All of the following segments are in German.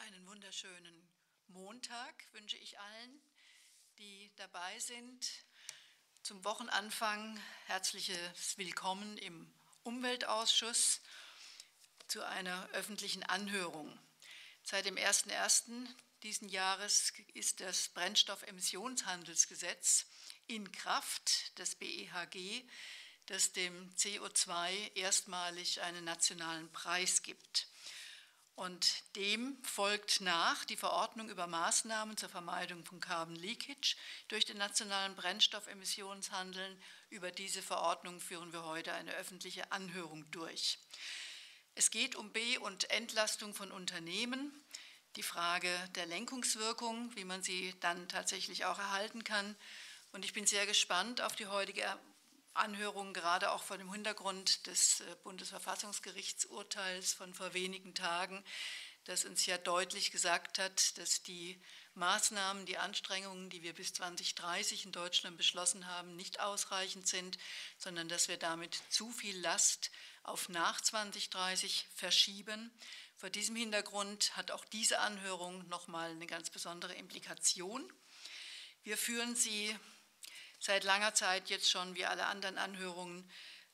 Einen wunderschönen Montag wünsche ich allen, die dabei sind. Zum Wochenanfang herzliches Willkommen im Umweltausschuss zu einer öffentlichen Anhörung. Seit dem 01.01. diesen Jahres ist das Brennstoffemissionshandelsgesetz in Kraft, das BEHG, das dem CO2 erstmalig einen nationalen Preis gibt. Und dem folgt nach die Verordnung über Maßnahmen zur Vermeidung von Carbon Leakage durch den nationalen Brennstoffemissionshandel. Über diese Verordnung führen wir heute eine öffentliche Anhörung durch. Es geht um Be- und Entlastung von Unternehmen, die Frage der Lenkungswirkung, wie man sie dann tatsächlich auch erhalten kann. Und ich bin sehr gespannt auf die heutige Anhörung, gerade auch vor dem Hintergrund des Bundesverfassungsgerichtsurteils von vor wenigen Tagen, das uns ja deutlich gesagt hat, dass die Maßnahmen, die Anstrengungen, die wir bis 2030 in Deutschland beschlossen haben, nicht ausreichend sind, sondern dass wir damit zu viel Last auf nach 2030 verschieben. Vor diesem Hintergrund hat auch diese Anhörung nochmal eine ganz besondere Implikation. Wir führen sie seit langer Zeit jetzt schon, wie alle anderen Anhörungen,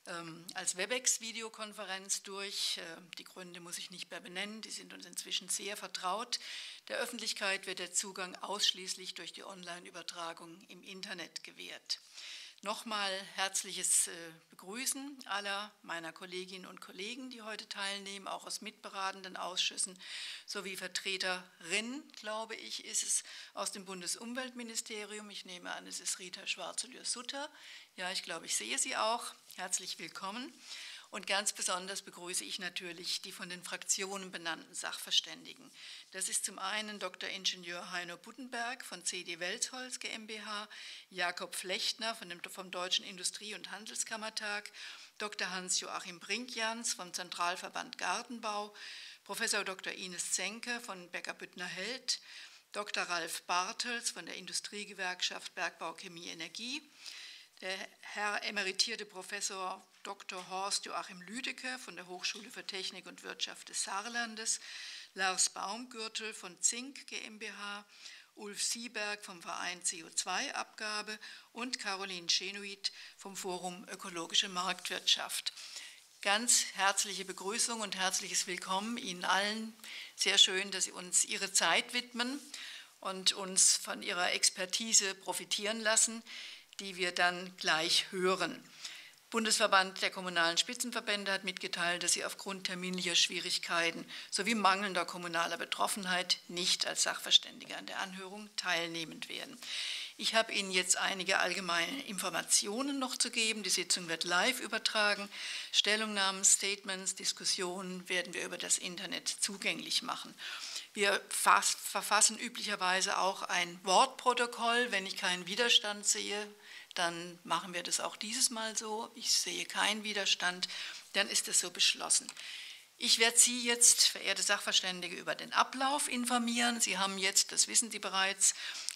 als WebEx-Videokonferenz durch. Die Gründe muss ich nicht mehr benennen, die sind uns inzwischen sehr vertraut. Der Öffentlichkeit wird der Zugang ausschließlich durch die Online-Übertragung im Internet gewährt. Nochmal herzliches Begrüßen aller meiner Kolleginnen und Kollegen, die heute teilnehmen, auch aus mitberatenden Ausschüssen, sowie Vertreterinnen, glaube ich, ist es aus dem Bundesumweltministerium. Ich nehme an, es ist Rita Schwarzelür-Sutter. Ja, ich glaube, ich sehe Sie auch. Herzlich willkommen. Und ganz besonders begrüße ich natürlich die von den Fraktionen benannten Sachverständigen. Das ist zum einen Dr. Ingenieur Heino Buttenberg von CD Welzholz GmbH, Jakob Flechtner vom Deutschen Industrie- und Handelskammertag, Dr. Hans-Joachim Brinkjans vom Zentralverband Gartenbau, Professor Dr. Ines Zenke von Becker-Büttner-Held, Dr. Ralf Bartels von der Industriegewerkschaft Bergbau, Chemie, Energie, der Herr emeritierte Professor Dr. Horst Joachim Lüdecke von der Hochschule für Technik und Wirtschaft des Saarlandes, Lars Baumgürtel von Zink GmbH, Ulf Sieberg vom Verein CO2-Abgabe und Caroline Schenoid vom Forum Ökologische Marktwirtschaft. Ganz herzliche Begrüßung und herzliches Willkommen Ihnen allen. Sehr schön, dass Sie uns Ihre Zeit widmen und uns von Ihrer Expertise profitieren lassen, die wir dann gleich hören. Bundesverband der kommunalen Spitzenverbände hat mitgeteilt, dass sie aufgrund terminlicher Schwierigkeiten sowie mangelnder kommunaler Betroffenheit nicht als Sachverständige an der Anhörung teilnehmen werden. Ich habe Ihnen jetzt einige allgemeine Informationen noch zu geben. Die Sitzung wird live übertragen. Stellungnahmen, Statements, Diskussionen werden wir über das Internet zugänglich machen. Wir verfassen üblicherweise auch ein Wortprotokoll. Wenn ich keinen Widerstand sehe, dann machen wir das auch dieses Mal so. Ich sehe keinen Widerstand, dann ist es so beschlossen. Ich werde Sie jetzt, verehrte Sachverständige, über den Ablauf informieren. Sie haben jetzt, das wissen Sie bereits,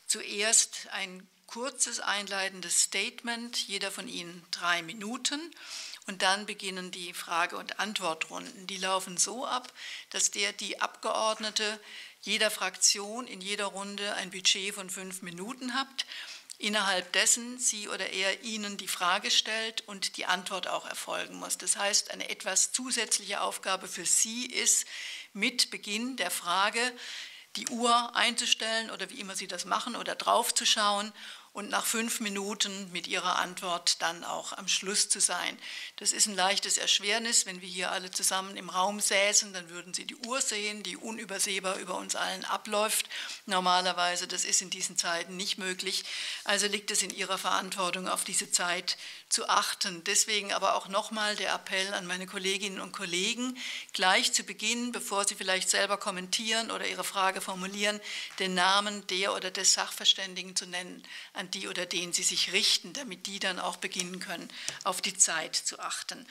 zuerst ein kurzes einleitendes Statement, jeder von Ihnen 3 Minuten. Und dann beginnen die Frage- und Antwortrunden. Die laufen so ab, dass die Abgeordnete jeder Fraktion in jeder Runde ein Budget von 5 Minuten hat, innerhalb dessen sie oder er Ihnen die Frage stellt und die Antwort auch erfolgen muss. Das heißt, eine etwas zusätzliche Aufgabe für Sie ist, mit Beginn der Frage die Uhr einzustellen oder wie immer Sie das machen oder draufzuschauen und nach 5 Minuten mit Ihrer Antwort dann auch am Schluss zu sein. Das ist ein leichtes Erschwernis. Wenn wir hier alle zusammen im Raum säßen, dann würden Sie die Uhr sehen, die unübersehbar über uns allen abläuft. Normalerweise, das ist in diesen Zeiten nicht möglich. Also liegt es in Ihrer Verantwortung, auf diese Zeit zu achten. Deswegen aber auch nochmal der Appell an meine Kolleginnen und Kollegen, gleich zu Beginn, bevor Sie vielleicht selber kommentieren oder Ihre Frage formulieren, den Namen der oder des Sachverständigen zu nennen, an die oder den Sie sich richten, damit die dann auch beginnen können, auf die Zeit zu achten.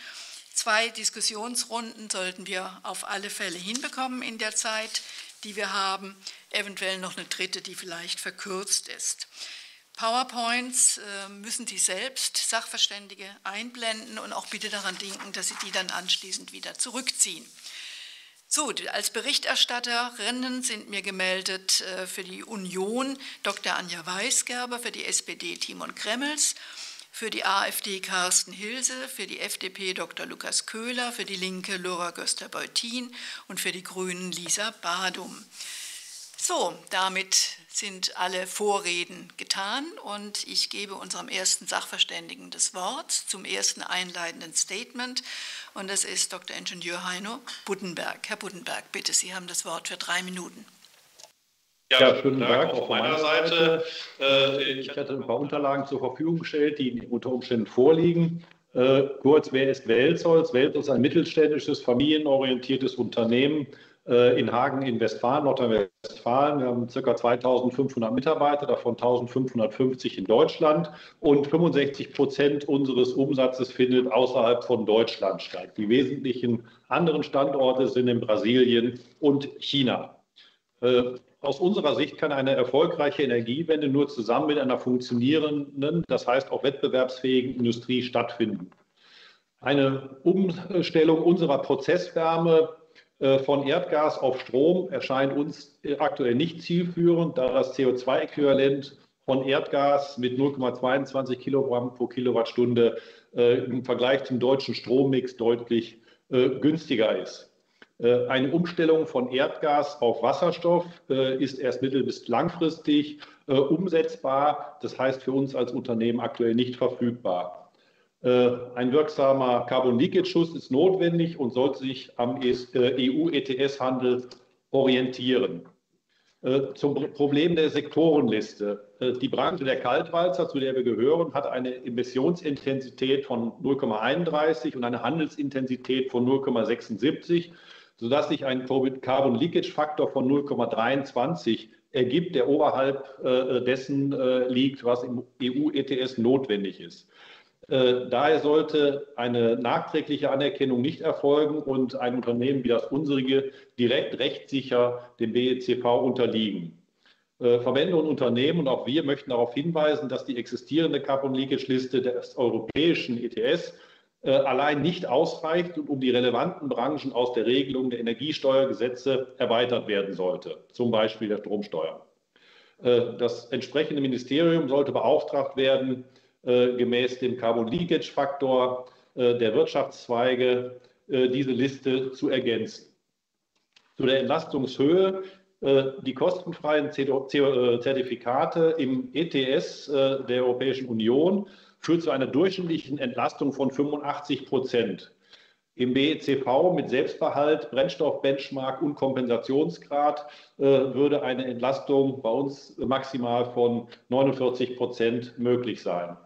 2 Diskussionsrunden sollten wir auf alle Fälle hinbekommen in der Zeit, die wir haben, eventuell noch eine dritte, die vielleicht verkürzt ist. PowerPoints müssen Sie selbst, Sachverständige, einblenden und auch bitte daran denken, dass Sie die dann anschließend wieder zurückziehen. So, als Berichterstatterinnen sind mir gemeldet für die Union Dr. Anja Weisgerber, für die SPD Timon Kremmels, für die AfD Carsten Hilse, für die FDP Dr. Lukas Köhler, für die Linke Laura Göster-Beutin und für die Grünen Lisa Badum. So, damit sind alle Vorreden getan und ich gebe unserem ersten Sachverständigen das Wort zum ersten einleitenden Statement und das ist Dr. Ingenieur Heino Buddenberg. Herr Buddenberg, bitte, Sie haben das Wort für 3 Minuten. Ja, schönen Dank auch von meiner Seite. Ich hatte ein paar Unterlagen zur Verfügung gestellt, die unter Umständen vorliegen. Kurz, wer ist Welzholz? Welzholz ist ein mittelständisches, familienorientiertes Unternehmen in Hagen in Westfalen, Nordrhein-Westfalen. Wir haben ca. 2.500 Mitarbeiter, davon 1.550 in Deutschland und 65% unseres Umsatzes findet außerhalb von Deutschland statt. Die wesentlichen anderen Standorte sind in Brasilien und China. Aus unserer Sicht kann eine erfolgreiche Energiewende nur zusammen mit einer funktionierenden, das heißt auch wettbewerbsfähigen Industrie stattfinden. Eine Umstellung unserer Prozesswärme von Erdgas auf Strom erscheint uns aktuell nicht zielführend, da das CO2-Äquivalent von Erdgas mit 0,22 Kilogramm pro Kilowattstunde im Vergleich zum deutschen Strommix deutlich günstiger ist. Eine Umstellung von Erdgas auf Wasserstoff ist erst mittel- bis langfristig umsetzbar. Das heißt für uns als Unternehmen aktuell nicht verfügbar. Ein wirksamer Carbon-Leakage-Schutz ist notwendig und sollte sich am EU-ETS-Handel orientieren. Zum Problem der Sektorenliste. Die Branche der Kaltwalzer, zu der wir gehören, hat eine Emissionsintensität von 0,31 und eine Handelsintensität von 0,76, sodass sich ein Carbon-Leakage-Faktor von 0,23 ergibt, der oberhalb dessen liegt, was im EU-ETS notwendig ist. Daher sollte eine nachträgliche Anerkennung nicht erfolgen und ein Unternehmen wie das unsere direkt rechtssicher dem BECV unterliegen. Verbände und Unternehmen und auch wir möchten darauf hinweisen, dass die existierende Carbon-Leakage-Liste des europäischen ETS allein nicht ausreicht und um die relevanten Branchen aus der Regelung der Energiesteuergesetze erweitert werden sollte, zum Beispiel der Stromsteuer. Das entsprechende Ministerium sollte beauftragt werden, gemäß dem Carbon-Leakage-Faktor der Wirtschaftszweige diese Liste zu ergänzen. Zu der Entlastungshöhe. Die kostenfreien Zertifikate im ETS der Europäischen Union führt zu einer durchschnittlichen Entlastung von 85%. Im BECV mit Selbstbehalt, Brennstoffbenchmark und Kompensationsgrad würde eine Entlastung bei uns maximal von 49% möglich sein.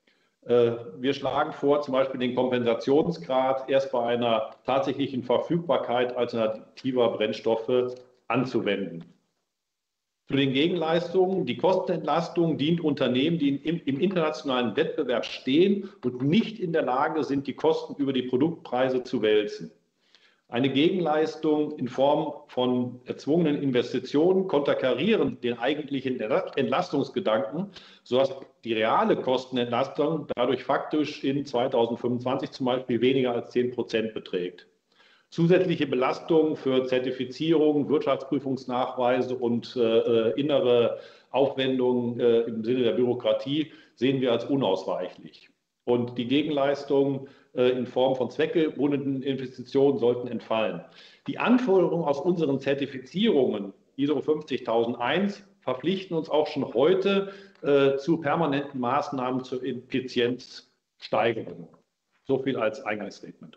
Wir schlagen vor, zum Beispiel den Kompensationsgrad erst bei einer tatsächlichen Verfügbarkeit alternativer Brennstoffe anzuwenden. Zu den Gegenleistungen. Die Kostenentlastung dient Unternehmen, die im internationalen Wettbewerb stehen und nicht in der Lage sind, die Kosten über die Produktpreise zu wälzen. Eine Gegenleistung in Form von erzwungenen Investitionen konterkarieren den eigentlichen Entlastungsgedanken, sodass die reale Kostenentlastung dadurch faktisch in 2025 zum Beispiel weniger als 10% beträgt. Zusätzliche Belastungen für Zertifizierung, Wirtschaftsprüfungsnachweise und innere Aufwendungen im Sinne der Bürokratie sehen wir als unausweichlich. Und die Gegenleistungen in Form von zweckgebundenen Investitionen sollten entfallen. Die Anforderungen aus unseren Zertifizierungen ISO 50001 verpflichten uns auch schon heute zu permanenten Maßnahmen zur Effizienzsteigerung. So viel als Eingangsstatement.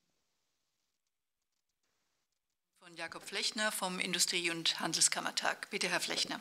Von Jakob Flechner vom Industrie- und Handelskammertag. Bitte, Herr Flechner.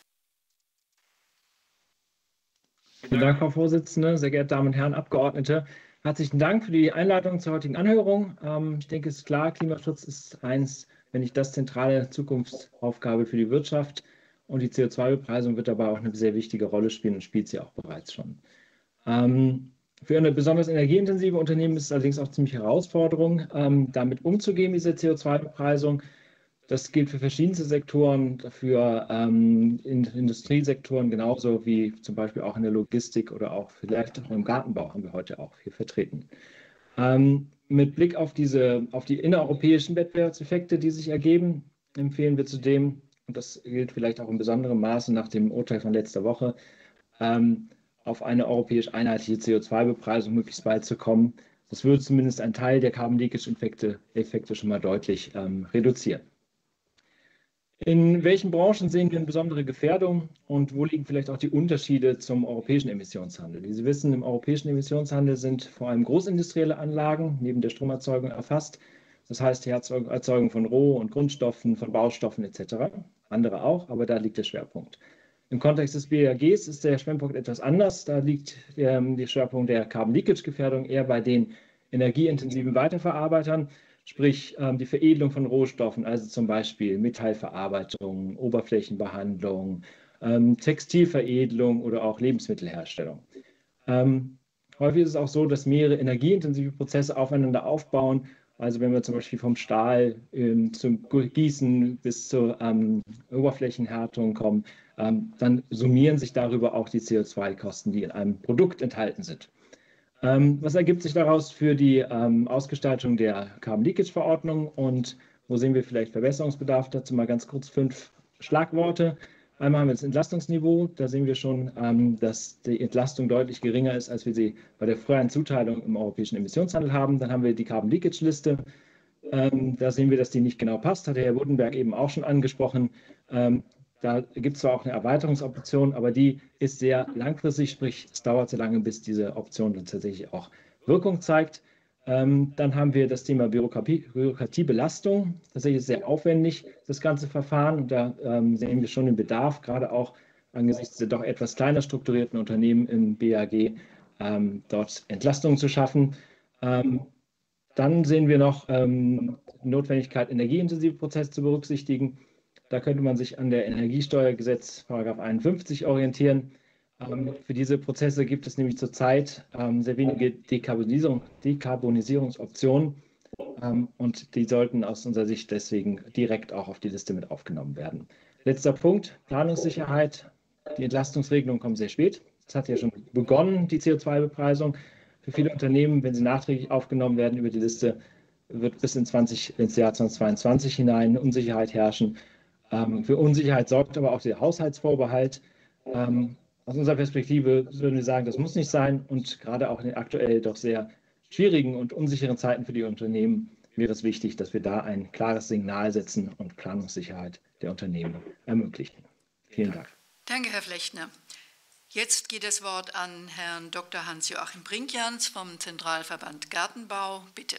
Vielen Dank, Frau Vorsitzende, sehr geehrte Damen und Herren Abgeordnete. Herzlichen Dank für die Einladung zur heutigen Anhörung. Ich denke, es ist klar, Klimaschutz ist eins, wenn nicht das zentrale Zukunftsaufgabe für die Wirtschaft. Und die CO2-Bepreisung wird dabei auch eine sehr wichtige Rolle spielen und spielt sie auch bereits schon. Für eine besonders energieintensive Unternehmen ist es allerdings auch ziemlich Herausforderung, damit umzugehen, diese CO2-Bepreisung. Das gilt für verschiedenste Sektoren, für Industriesektoren genauso wie zum Beispiel auch in der Logistik oder auch vielleicht auch im Gartenbau haben wir heute auch hier vertreten. Mit Blick auf die innereuropäischen Wettbewerbseffekte, die sich ergeben, empfehlen wir zudem, und das gilt vielleicht auch in besonderem Maße nach dem Urteil von letzter Woche, auf eine europäisch einheitliche CO2-Bepreisung möglichst bald zu kommen. Das würde zumindest einen Teil der Carbon Leakage-Effekte schon mal deutlich reduzieren. In welchen Branchen sehen wir eine besondere Gefährdung und wo liegen vielleicht auch die Unterschiede zum europäischen Emissionshandel? Wie Sie wissen, im europäischen Emissionshandel sind vor allem großindustrielle Anlagen neben der Stromerzeugung erfasst. Das heißt die Erzeugung von Roh- und Grundstoffen, von Baustoffen etc. Andere auch, aber da liegt der Schwerpunkt. Im Kontext des BAGs ist der Schwerpunkt etwas anders. Da liegt der Schwerpunkt der Carbon Leakage Gefährdung eher bei den energieintensiven Weiterverarbeitern, sprich die Veredelung von Rohstoffen, also zum Beispiel Metallverarbeitung, Oberflächenbehandlung, Textilveredelung oder auch Lebensmittelherstellung. Häufig ist es auch so, dass mehrere energieintensive Prozesse aufeinander aufbauen. Also wenn wir zum Beispiel vom Stahl zum Gießen bis zur Oberflächenhärtung kommen, dann summieren sich darüber auch die CO2-Kosten, die in einem Produkt enthalten sind. Was ergibt sich daraus für die Ausgestaltung der Carbon Leakage Verordnung und wo sehen wir vielleicht Verbesserungsbedarf? Dazu mal ganz kurz 5 Schlagworte. Einmal haben wir das Entlastungsniveau. Da sehen wir schon, dass die Entlastung deutlich geringer ist, als wir sie bei der früheren Zuteilung im europäischen Emissionshandel haben. Dann haben wir die Carbon Leakage Liste. Da sehen wir, dass die nicht genau passt, hat der Herr Buddenberg eben auch schon angesprochen. Da gibt es zwar auch eine Erweiterungsoption, aber die ist sehr langfristig, sprich es dauert sehr lange, bis diese Option dann tatsächlich auch Wirkung zeigt. Dann haben wir das Thema Bürokratiebelastung. Tatsächlich ist sehr aufwendig, das ganze Verfahren. Und da sehen wir schon den Bedarf, gerade auch angesichts der doch etwas kleiner strukturierten Unternehmen im BAG, dort Entlastungen zu schaffen. Dann sehen wir noch die Notwendigkeit, energieintensive Prozesse zu berücksichtigen. Da könnte man sich an der Energiesteuergesetz § 51 orientieren. Für diese Prozesse gibt es nämlich zurzeit sehr wenige Dekarbonisierungsoptionen und die sollten aus unserer Sicht deswegen direkt auch auf die Liste mit aufgenommen werden. Letzter Punkt, Planungssicherheit. Die Entlastungsregelungen kommen sehr spät. Es hat ja schon begonnen, die CO2-Bepreisung. Für viele Unternehmen, wenn sie nachträglich aufgenommen werden über die Liste, wird bis ins Jahr 2022 hinein Unsicherheit herrschen. Für Unsicherheit sorgt aber auch der Haushaltsvorbehalt. Aus unserer Perspektive würden wir sagen, das muss nicht sein. Und gerade auch in den aktuell doch sehr schwierigen und unsicheren Zeiten für die Unternehmen wäre es wichtig, dass wir da ein klares Signal setzen und Planungssicherheit der Unternehmen ermöglichen. Vielen Dank. Danke, Herr Flechtner. Jetzt geht das Wort an Herrn Dr. Hans-Joachim Brinkjans vom Zentralverband Gartenbau. Bitte.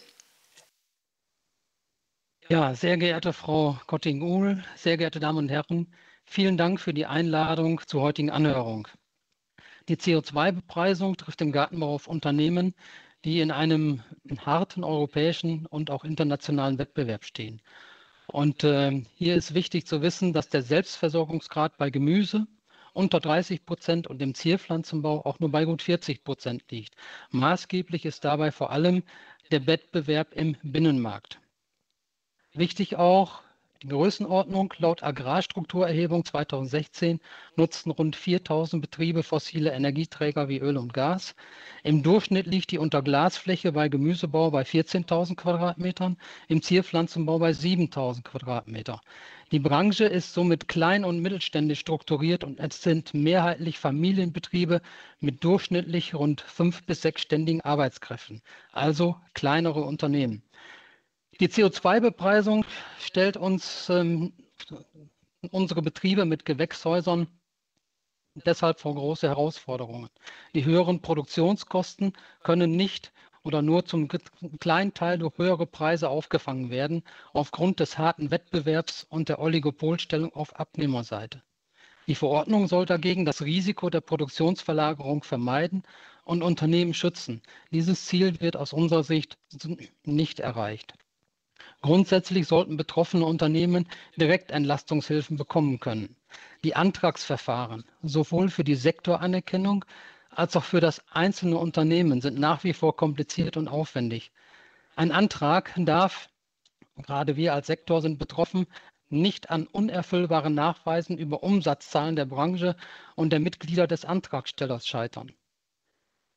Ja, sehr geehrte Frau Gotting-Uhl, sehr geehrte Damen und Herren, vielen Dank für die Einladung zur heutigen Anhörung. Die CO2-Bepreisung trifft im Gartenbau auf Unternehmen, die in einem harten europäischen und auch internationalen Wettbewerb stehen. Und hier ist wichtig zu wissen, dass der Selbstversorgungsgrad bei Gemüse unter 30% und im Zierpflanzenbau auch nur bei gut 40% liegt. Maßgeblich ist dabei vor allem der Wettbewerb im Binnenmarkt. Wichtig auch die Größenordnung. Laut Agrarstrukturerhebung 2016 nutzten rund 4.000 Betriebe fossile Energieträger wie Öl und Gas. Im Durchschnitt liegt die Unterglasfläche bei Gemüsebau bei 14.000 Quadratmetern, im Zierpflanzenbau bei 7.000 Quadratmeter. Die Branche ist somit klein- und mittelständisch strukturiert und es sind mehrheitlich Familienbetriebe mit durchschnittlich rund 5- bis 6-ständigen Arbeitskräften, also kleinere Unternehmen. Die CO2-Bepreisung stellt uns unsere Betriebe mit Gewächshäusern deshalb vor große Herausforderungen. Die höheren Produktionskosten können nicht oder nur zum kleinen Teil durch höhere Preise aufgefangen werden, aufgrund des harten Wettbewerbs und der Oligopolstellung auf Abnehmerseite. Die Verordnung soll dagegen das Risiko der Produktionsverlagerung vermeiden und Unternehmen schützen. Dieses Ziel wird aus unserer Sicht nicht erreicht. Grundsätzlich sollten betroffene Unternehmen Direktentlastungshilfen bekommen können. Die Antragsverfahren, sowohl für die Sektoranerkennung als auch für das einzelne Unternehmen, sind nach wie vor kompliziert und aufwendig. Ein Antrag darf, gerade wir als Sektor sind betroffen, nicht an unerfüllbaren Nachweisen über Umsatzzahlen der Branche und der Mitglieder des Antragstellers scheitern.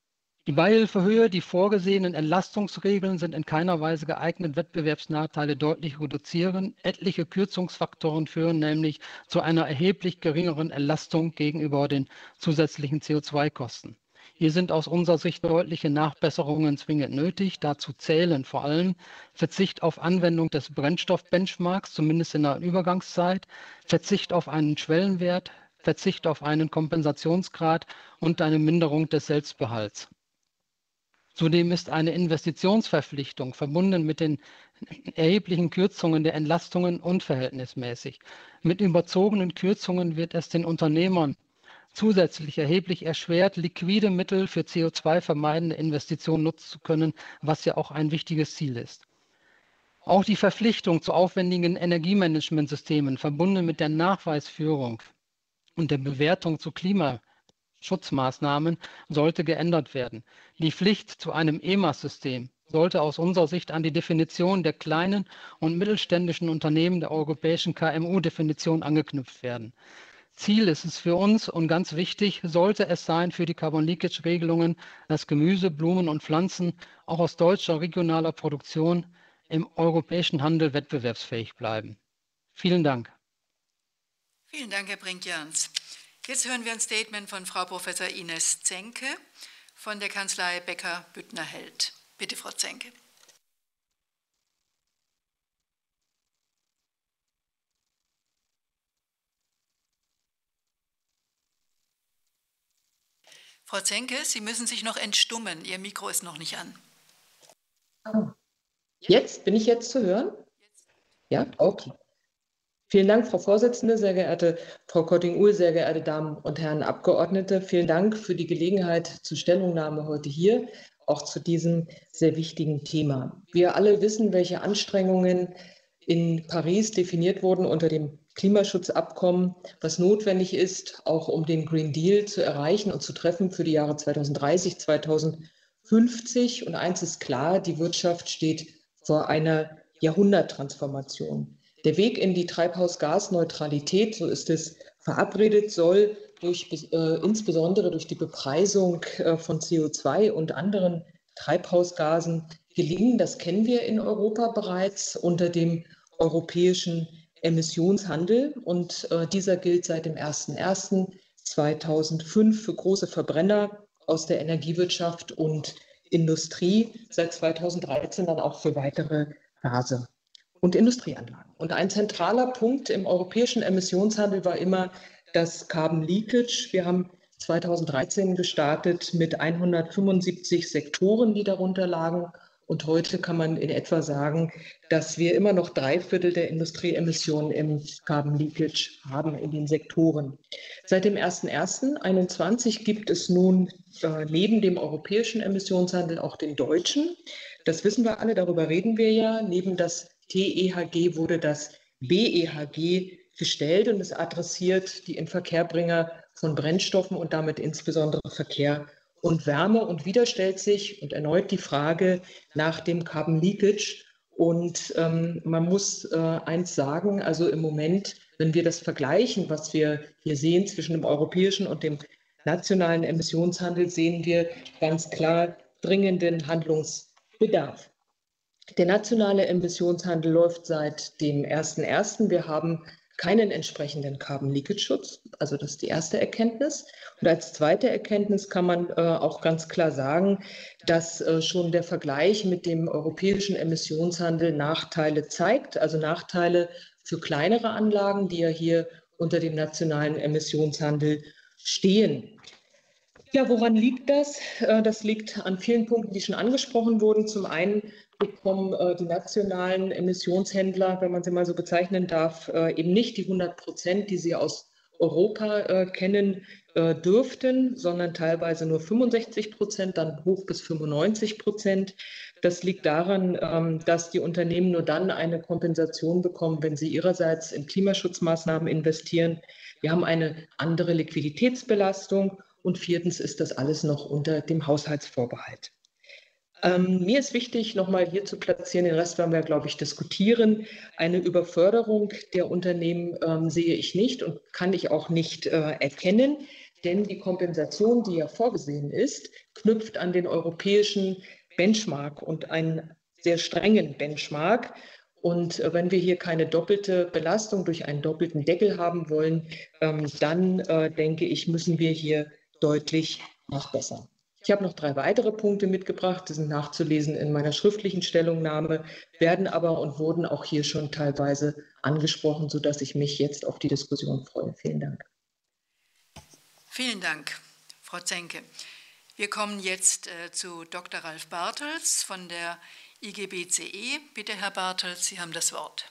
Die Beihilfehöhe, die vorgesehenen Entlastungsregeln sind in keiner Weise geeignet, Wettbewerbsnachteile deutlich reduzieren. Etliche Kürzungsfaktoren führen nämlich zu einer erheblich geringeren Entlastung gegenüber den zusätzlichen CO2-Kosten. Hier sind aus unserer Sicht deutliche Nachbesserungen zwingend nötig. Dazu zählen vor allem Verzicht auf Anwendung des Brennstoff-Benchmarks, zumindest in der Übergangszeit, Verzicht auf einen Schwellenwert, Verzicht auf einen Kompensationsgrad und eine Minderung des Selbstbehalts. Zudem ist eine Investitionsverpflichtung verbunden mit den erheblichen Kürzungen der Entlastungen unverhältnismäßig. Mit überzogenen Kürzungen wird es den Unternehmern zusätzlich erheblich erschwert, liquide Mittel für CO2-vermeidende Investitionen nutzen zu können, was ja auch ein wichtiges Ziel ist. Auch die Verpflichtung zu aufwendigen Energiemanagementsystemen verbunden mit der Nachweisführung und der Bewertung zu Klimaschutzmaßnahmen sollte geändert werden. Die Pflicht zu einem EMAS-System sollte aus unserer Sicht an die Definition der kleinen und mittelständischen Unternehmen der europäischen KMU-Definition angeknüpft werden. Ziel ist es für uns und ganz wichtig, sollte es sein für die Carbon-Leakage-Regelungen, dass Gemüse, Blumen und Pflanzen auch aus deutscher regionaler Produktion im europäischen Handel wettbewerbsfähig bleiben. Vielen Dank. Vielen Dank, Herr Brink-Jans. Jetzt hören wir ein Statement von Frau Professor Ines Zenke von der Kanzlei Becker-Büttner-Held. Bitte, Frau Zenke. Frau Zenke, Sie müssen sich noch entstummen. Ihr Mikro ist noch nicht an. Jetzt? Bin ich jetzt zu hören? Ja, okay. Vielen Dank, Frau Vorsitzende, sehr geehrte Frau Cotting-Uhl, sehr geehrte Damen und Herren Abgeordnete. Vielen Dank für die Gelegenheit zur Stellungnahme heute hier, auch zu diesem sehr wichtigen Thema. Wir alle wissen, welche Anstrengungen in Paris definiert wurden unter dem Klimaschutzabkommen, was notwendig ist, auch um den Green Deal zu erreichen und zu treffen für die Jahre 2030, 2050. Und eins ist klar, die Wirtschaft steht vor einer Jahrhunderttransformation. Der Weg in die Treibhausgasneutralität, so ist es verabredet, soll insbesondere durch die Bepreisung von CO2 und anderen Treibhausgasen gelingen. Das kennen wir in Europa bereits unter dem europäischen Emissionshandel. Und dieser gilt seit dem 01.01.2005 für große Verbrenner aus der Energiewirtschaft und Industrie, seit 2013 dann auch für weitere Gase und Industrieanlagen. Und ein zentraler Punkt im europäischen Emissionshandel war immer das Carbon Leakage. Wir haben 2013 gestartet mit 175 Sektoren, die darunter lagen. Und heute kann man in etwa sagen, dass wir immer noch 3/4 der Industrieemissionen im Carbon Leakage haben in den Sektoren. Seit dem 01.01.2021 gibt es nun neben dem europäischen Emissionshandel auch den deutschen. Das wissen wir alle, darüber reden wir ja. Neben das TEHG wurde das BEHG gestellt und es adressiert die Inverkehrbringer von Brennstoffen und damit insbesondere Verkehr und Wärme. Und wieder stellt sich und erneut die Frage nach dem Carbon Leakage. Und man muss eins sagen, also im Moment, wenn wir das vergleichen, was wir hier sehen zwischen dem europäischen und dem nationalen Emissionshandel, sehen wir ganz klar dringenden Handlungsbedarf. Der nationale Emissionshandel läuft seit dem 01.01. Wir haben keinen entsprechenden Carbon-Leakage-Schutz. Also das ist die erste Erkenntnis. Und als zweite Erkenntnis kann man auch ganz klar sagen, dass schon der Vergleich mit dem europäischen Emissionshandel Nachteile zeigt, also Nachteile für kleinere Anlagen, die ja hier unter dem nationalen Emissionshandel stehen. Ja, woran liegt das? Das liegt an vielen Punkten, die schon angesprochen wurden. Zum einen bekommen die nationalen Emissionshändler, wenn man sie mal so bezeichnen darf, eben nicht die 100%, die sie aus Europa kennen dürften, sondern teilweise nur 65%, dann hoch bis 95%. Das liegt daran, dass die Unternehmen nur dann eine Kompensation bekommen, wenn sie ihrerseits in Klimaschutzmaßnahmen investieren. Wir haben eine andere Liquiditätsbelastung und viertens ist das alles noch unter dem Haushaltsvorbehalt. Mir ist wichtig, nochmal hier zu platzieren, den Rest werden wir, glaube ich, diskutieren. Eine Überförderung der Unternehmen sehe ich nicht und kann ich auch nicht erkennen. denn die Kompensation, die ja vorgesehen ist, knüpft an den europäischen Benchmark und einen sehr strengen Benchmark. Und wenn wir hier keine doppelte Belastung durch einen doppelten Deckel haben wollen, dann denke ich, müssen wir hier deutlich nachbessern. Ich habe noch 3 weitere Punkte mitgebracht, die sind nachzulesen in meiner schriftlichen Stellungnahme, werden aber und wurden auch hier schon teilweise angesprochen, sodass ich mich jetzt auf die Diskussion freue. Vielen Dank. Vielen Dank, Frau Zenke. Wir kommen jetzt zu Dr. Ralf Bartels von der IGBCE. Bitte, Herr Bartels, Sie haben das Wort.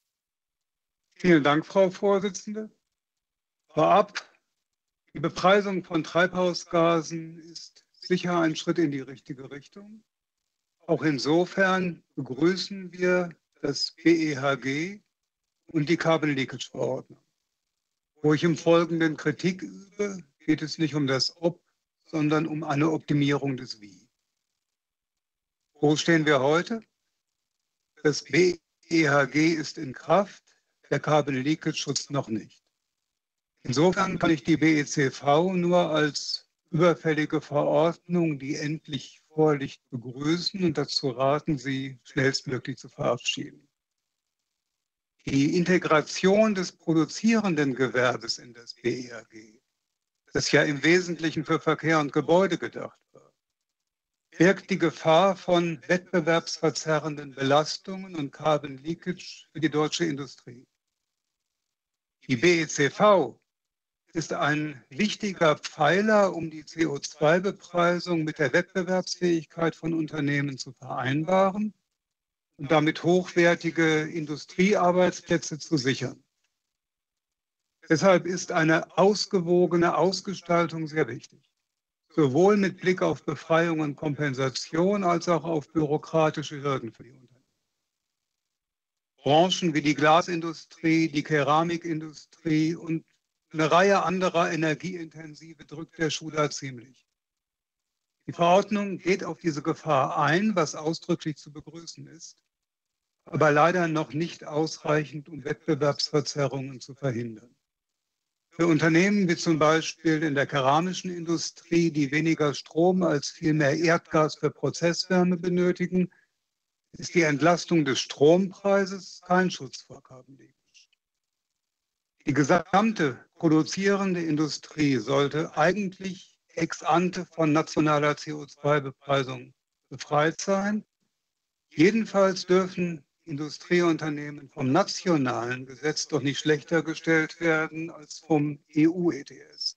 Vielen Dank, Frau Vorsitzende. Vorab, die Bepreisung von Treibhausgasen ist sicher ein Schritt in die richtige Richtung. Auch insofern begrüßen wir das BEHG und die Carbon Leakage Verordnung. Wo ich im Folgenden Kritik übe, geht es nicht um das Ob, sondern um eine Optimierung des Wie. Wo stehen wir heute? Das BEHG ist in Kraft, der Carbon Leakage Schutz noch nicht. Insofern kann ich die BECV nur als überfällige Verordnung, die endlich vorliegt, begrüßen und dazu raten, sie schnellstmöglich zu verabschieden. Die Integration des produzierenden Gewerbes in das BEHG, das ja im Wesentlichen für Verkehr und Gebäude gedacht war, birgt die Gefahr von wettbewerbsverzerrenden Belastungen und Carbon Leakage für die deutsche Industrie. Die BECV ist ein wichtiger Pfeiler, um die CO2-Bepreisung mit der Wettbewerbsfähigkeit von Unternehmen zu vereinbaren und damit hochwertige Industriearbeitsplätze zu sichern. Deshalb ist eine ausgewogene Ausgestaltung sehr wichtig, sowohl mit Blick auf Befreiung und Kompensation als auch auf bürokratische Hürden für die Unternehmen. Branchen wie die Glasindustrie, die Keramikindustrie und eine Reihe anderer Energieintensive drückt der Schuh da ziemlich. Die Verordnung geht auf diese Gefahr ein, was ausdrücklich zu begrüßen ist, aber leider noch nicht ausreichend, um Wettbewerbsverzerrungen zu verhindern. Für Unternehmen wie zum Beispiel in der keramischen Industrie, die weniger Strom als vielmehr Erdgas für Prozesswärme benötigen, ist die Entlastung des Strompreises kein Schutz vor Carbon Leakage. Die gesamte produzierende Industrie sollte eigentlich ex ante von nationaler CO2-Bepreisung befreit sein. Jedenfalls dürfen Industrieunternehmen vom nationalen Gesetz doch nicht schlechter gestellt werden als vom EU-ETS.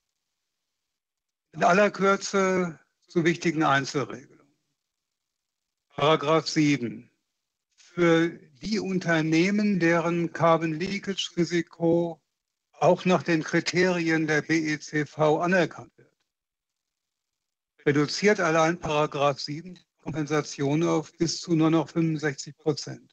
In aller Kürze zu wichtigen Einzelregelungen. Paragraph 7. Für die Unternehmen, deren Carbon Leakage Risiko auch nach den Kriterien der BECV anerkannt wird, reduziert allein Paragraph 7 die Kompensation auf bis zu nur noch 65%.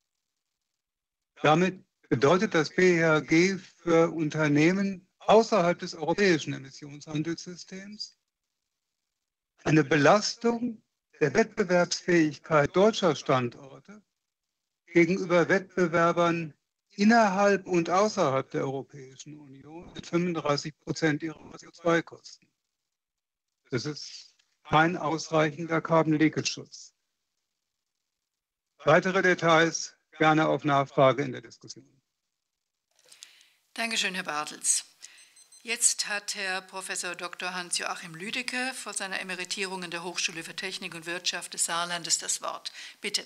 Damit bedeutet das BEHG für Unternehmen außerhalb des europäischen Emissionshandelssystems eine Belastung der Wettbewerbsfähigkeit deutscher Standorte gegenüber Wettbewerbern innerhalb und außerhalb der Europäischen Union mit 35% ihrer CO2-Kosten. Das ist kein ausreichender Carbon-Leakage-Schutz. Weitere Details gerne auf Nachfrage in der Diskussion. Dankeschön, Herr Bartels. Jetzt hat Herr Prof. Dr. Hans-Joachim Lüdecke vor seiner Emeritierung in der Hochschule für Technik und Wirtschaft des Saarlandes das Wort. Bitte.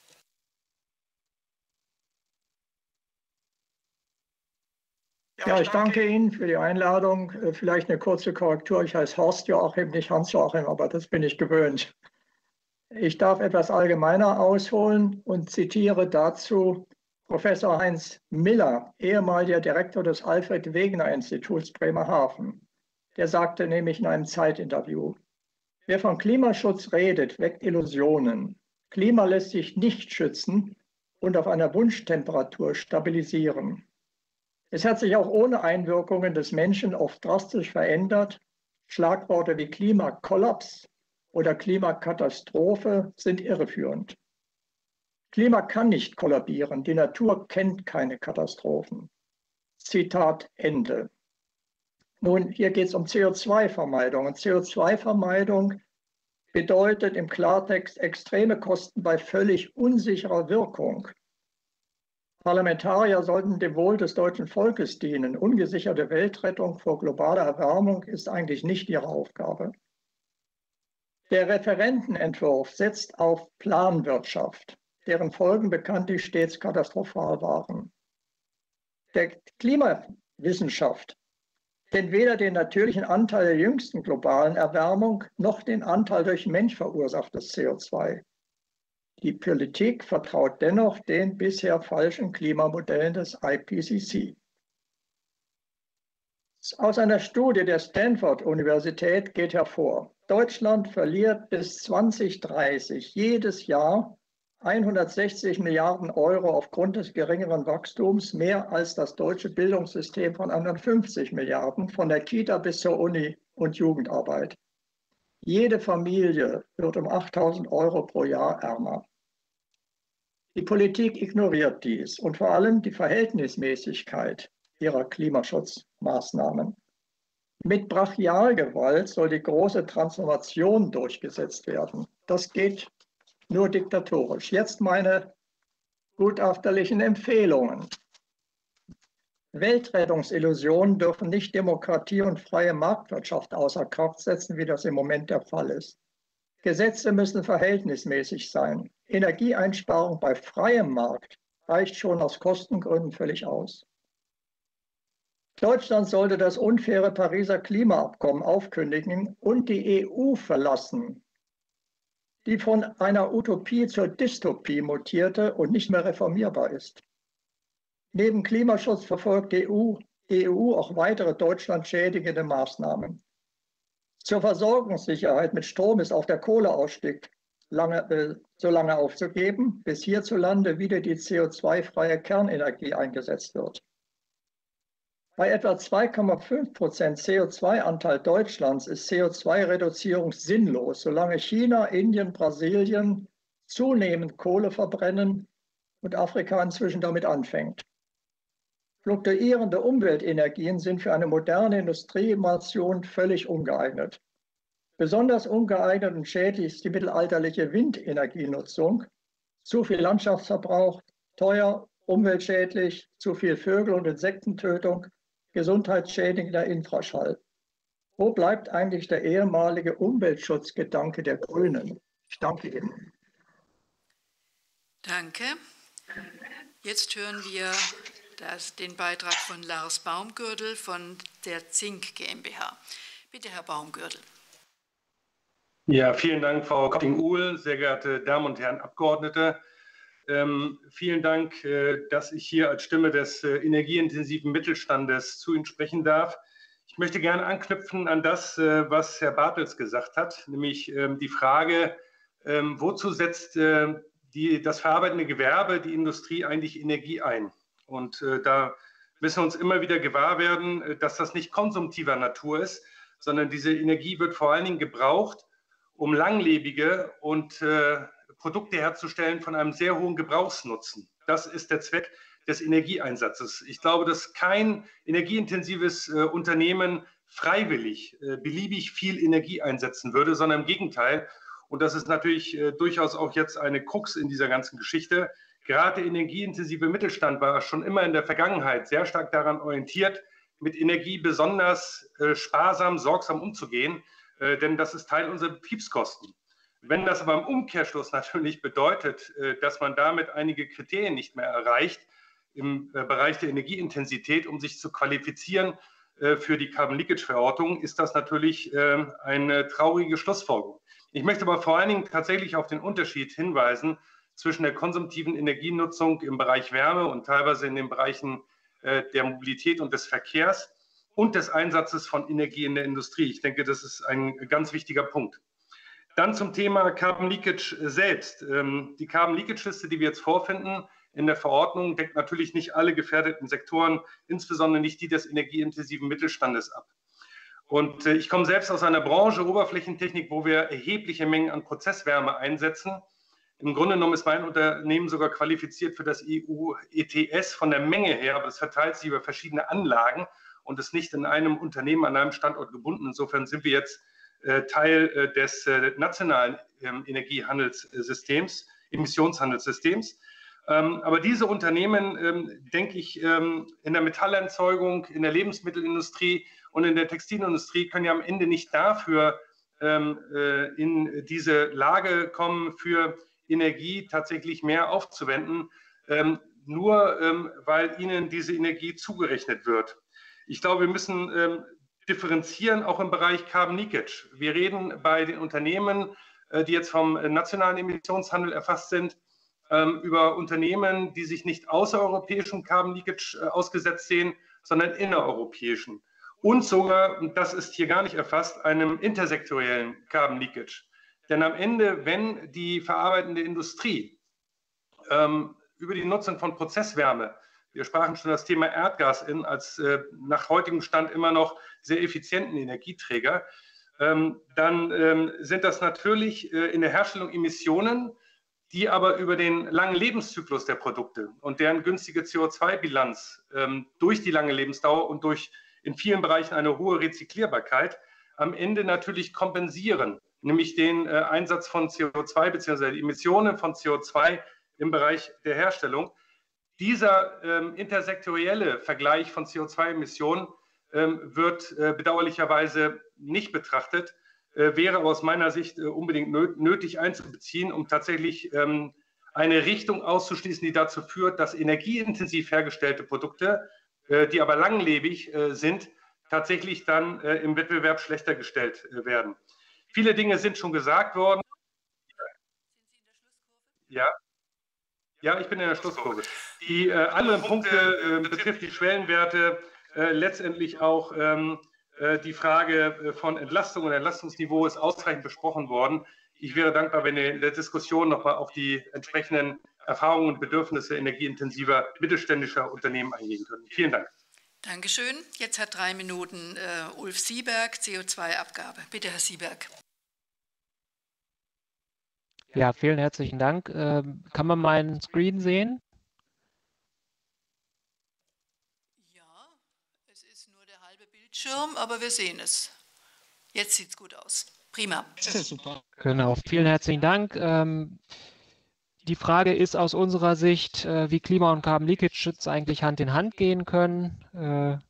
Ja, ich danke Ihnen für die Einladung. Vielleicht eine kurze Korrektur. Ich heiße Horst Joachim, nicht Hans Joachim, aber das bin ich gewöhnt. Ich darf etwas allgemeiner ausholen und zitiere dazu Professor Heinz Miller, ehemaliger Direktor des Alfred-Wegener-Instituts Bremerhaven. Der sagte nämlich in einem Zeitinterview: Wer von Klimaschutz redet, weckt Illusionen. Klima lässt sich nicht schützen und auf einer Wunschtemperatur stabilisieren. Es hat sich auch ohne Einwirkungen des Menschen oft drastisch verändert. Schlagworte wie Klimakollaps oder Klimakatastrophe sind irreführend. Klima kann nicht kollabieren, die Natur kennt keine Katastrophen. Zitat Ende. Nun, hier geht es um CO2-Vermeidung. Und CO2-Vermeidung bedeutet im Klartext extreme Kosten bei völlig unsicherer Wirkung. Parlamentarier sollten dem Wohl des deutschen Volkes dienen. Ungesicherte Weltrettung vor globaler Erwärmung ist eigentlich nicht ihre Aufgabe. Der Referentenentwurf setzt auf Planwirtschaft, deren Folgen bekanntlich stets katastrophal waren. Der Klimawissenschaft kennt weder den natürlichen Anteil der jüngsten globalen Erwärmung noch den Anteil durch Mensch verursachtes CO2. Die Politik vertraut dennoch den bisher falschen Klimamodellen des IPCC. Aus einer Studie der Stanford-Universität geht hervor, Deutschland verliert bis 2030 jedes Jahr 160 Milliarden Euro aufgrund des geringeren Wachstums, mehr als das deutsche Bildungssystem von 150 Milliarden, von der Kita bis zur Uni und Jugendarbeit. Jede Familie wird um 8.000 Euro pro Jahr ärmer. Die Politik ignoriert dies und vor allem die Verhältnismäßigkeit ihrer Klimaschutzmaßnahmen. Mit Brachialgewalt soll die große Transformation durchgesetzt werden. Das geht nur diktatorisch. Jetzt meine gutachterlichen Empfehlungen. Weltrettungsillusionen dürfen nicht Demokratie und freie Marktwirtschaft außer Kraft setzen, wie das im Moment der Fall ist. Gesetze müssen verhältnismäßig sein. Energieeinsparung bei freiem Markt reicht schon aus Kostengründen völlig aus. Deutschland sollte das unfaire Pariser Klimaabkommen aufkündigen und die EU verlassen, die von einer Utopie zur Dystopie mutierte und nicht mehr reformierbar ist. Neben Klimaschutz verfolgt die EU auch weitere Deutschland schädigende Maßnahmen. Zur Versorgungssicherheit mit Strom ist auch der Kohleausstieg so lange aufzugeben, bis hierzulande wieder die CO2-freie Kernenergie eingesetzt wird. Bei etwa 2,5% CO2-Anteil Deutschlands ist CO2-Reduzierung sinnlos, solange China, Indien, Brasilien zunehmend Kohle verbrennen und Afrika inzwischen damit anfängt. Fluktuierende Umweltenergien sind für eine moderne Industriemation völlig ungeeignet. Besonders ungeeignet und schädlich ist die mittelalterliche Windenergienutzung. Zu viel Landschaftsverbrauch, teuer, umweltschädlich, zu viel Vögel- und Insektentötung, gesundheitsschädigender Infraschall. Wo bleibt eigentlich der ehemalige Umweltschutzgedanke der Grünen? Ich danke Ihnen. Danke. Jetzt hören wir den Beitrag von Lars Baumgürtel von der Zink GmbH. Bitte, Herr Baumgürtel. Ja, vielen Dank, Frau Cotting-Uhl, sehr geehrte Damen und Herren Abgeordnete. Vielen Dank, dass ich hier als Stimme des energieintensiven Mittelstandes zu Ihnen sprechen darf. Ich möchte gerne anknüpfen an das, was Herr Bartels gesagt hat, nämlich die Frage, wozu setzt das verarbeitende Gewerbe, die Industrie eigentlich Energie ein? Und da müssen wir uns immer wieder gewahr werden, dass das nicht konsumtiver Natur ist, sondern diese Energie wird vor allen Dingen gebraucht, um langlebige und Produkte herzustellen von einem sehr hohen Gebrauchsnutzen. Das ist der Zweck des Energieeinsatzes. Ich glaube, dass kein energieintensives Unternehmen freiwillig beliebig viel Energie einsetzen würde, sondern im Gegenteil. Und das ist natürlich durchaus auch jetzt eine Krux in dieser ganzen Geschichte. Gerade der energieintensive Mittelstand war schon immer in der Vergangenheit sehr stark daran orientiert, mit Energie besonders sparsam, sorgsam umzugehen, denn das ist Teil unserer Betriebskosten. Wenn das aber im Umkehrschluss natürlich bedeutet, dass man damit einige Kriterien nicht mehr erreicht im Bereich der Energieintensität, um sich zu qualifizieren für die Carbon-Leakage-Verordnung, ist das natürlich eine traurige Schlussfolgerung. Ich möchte aber vor allen Dingen tatsächlich auf den Unterschied hinweisen zwischen der konsumtiven Energienutzung im Bereich Wärme und teilweise in den Bereichen der Mobilität und des Verkehrs und des Einsatzes von Energie in der Industrie. Ich denke, das ist ein ganz wichtiger Punkt. Dann zum Thema Carbon Leakage selbst. Die Carbon Leakage Liste, die wir jetzt vorfinden in der Verordnung, deckt natürlich nicht alle gefährdeten Sektoren, insbesondere nicht die des energieintensiven Mittelstandes ab. Und ich komme selbst aus einer Branche Oberflächentechnik, wo wir erhebliche Mengen an Prozesswärme einsetzen. Im Grunde genommen ist mein Unternehmen sogar qualifiziert für das EU-ETS von der Menge her, aber das verteilt sich über verschiedene Anlagen. und ist nicht in einem Unternehmen an einem Standort gebunden. Insofern sind wir jetzt Teil des nationalen Energiehandelssystems, Emissionshandelssystems. Aber diese Unternehmen, denke ich, in der Metallerzeugung, in der Lebensmittelindustrie und in der Textilindustrie können ja am Ende nicht dafür in diese Lage kommen, für Energie tatsächlich mehr aufzuwenden, nur weil ihnen diese Energie zugerechnet wird. Ich glaube, wir müssen differenzieren, auch im Bereich Carbon Leakage. Wir reden bei den Unternehmen, die jetzt vom nationalen Emissionshandel erfasst sind, über Unternehmen, die sich nicht außereuropäischen Carbon Leakage ausgesetzt sehen, sondern innereuropäischen. Und sogar, und das ist hier gar nicht erfasst, einem intersektoriellen Carbon Leakage. Denn am Ende, wenn die verarbeitende Industrie über die Nutzung von Prozesswärme, wir sprachen schon das Thema Erdgas als nach heutigem Stand immer noch sehr effizienten Energieträger, dann sind das natürlich in der Herstellung Emissionen, die aber über den langen Lebenszyklus der Produkte und deren günstige CO2-Bilanz durch die lange Lebensdauer und durch in vielen Bereichen eine hohe Rezyklierbarkeit am Ende natürlich kompensieren, nämlich den Einsatz von CO2 bzw. die Emissionen von CO2 im Bereich der Herstellung. Dieser intersektorielle Vergleich von CO2-Emissionen wird bedauerlicherweise nicht betrachtet, wäre aber aus meiner Sicht unbedingt nötig einzubeziehen, um tatsächlich eine Richtung auszuschließen, die dazu führt, dass energieintensiv hergestellte Produkte, die aber langlebig sind, tatsächlich dann im Wettbewerb schlechter gestellt werden. Viele Dinge sind schon gesagt worden. Ja. Ja, ich bin in der Schlusskurve. Die anderen Punkte betrifft die Schwellenwerte, letztendlich auch die Frage von Entlastung und Entlastungsniveau ist ausreichend besprochen worden. Ich wäre dankbar, wenn ihr in der Diskussion nochmal auf die entsprechenden Erfahrungen und Bedürfnisse energieintensiver mittelständischer Unternehmen eingehen können. Vielen Dank. Dankeschön. Jetzt hat 3 Minuten Ulf Sieberg, CO2-Abgabe. Bitte, Herr Sieberg. Ja, vielen herzlichen Dank. Kann man meinen Screen sehen? Ja, es ist nur der halbe Bildschirm, aber wir sehen es. Jetzt sieht es gut aus. Prima. Super. Genau, vielen herzlichen Dank. Die Frage ist aus unserer Sicht, wie Klima- und Carbon Leakage Schutz eigentlich Hand in Hand gehen können.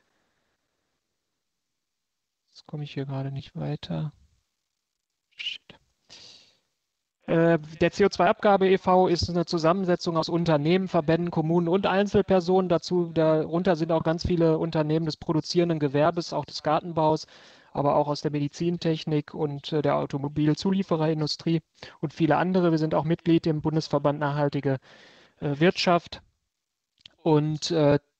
Jetzt komme ich hier gerade nicht weiter. Shit. Der CO2-Abgabe e.V. ist eine Zusammensetzung aus Unternehmen, Verbänden, Kommunen und Einzelpersonen. Darunter sind auch ganz viele Unternehmen des produzierenden Gewerbes, auch des Gartenbaus, aber auch aus der Medizintechnik und der Automobilzuliefererindustrie und viele andere. Wir sind auch Mitglied im Bundesverband Nachhaltige Wirtschaft. Und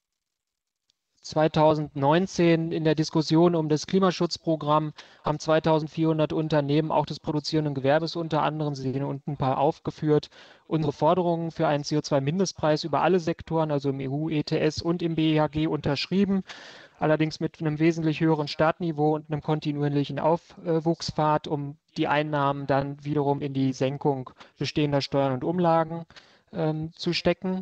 2019 in der Diskussion um das Klimaschutzprogramm haben 2400 Unternehmen, auch des produzierenden Gewerbes unter anderem, Sie sehen unten ein paar aufgeführt, unsere Forderungen für einen CO2-Mindestpreis über alle Sektoren, also im EU-ETS und im BEHG unterschrieben, allerdings mit einem wesentlich höheren Startniveau und einem kontinuierlichen Aufwuchspfad, um die Einnahmen dann wiederum in die Senkung bestehender Steuern und Umlagen zu stecken.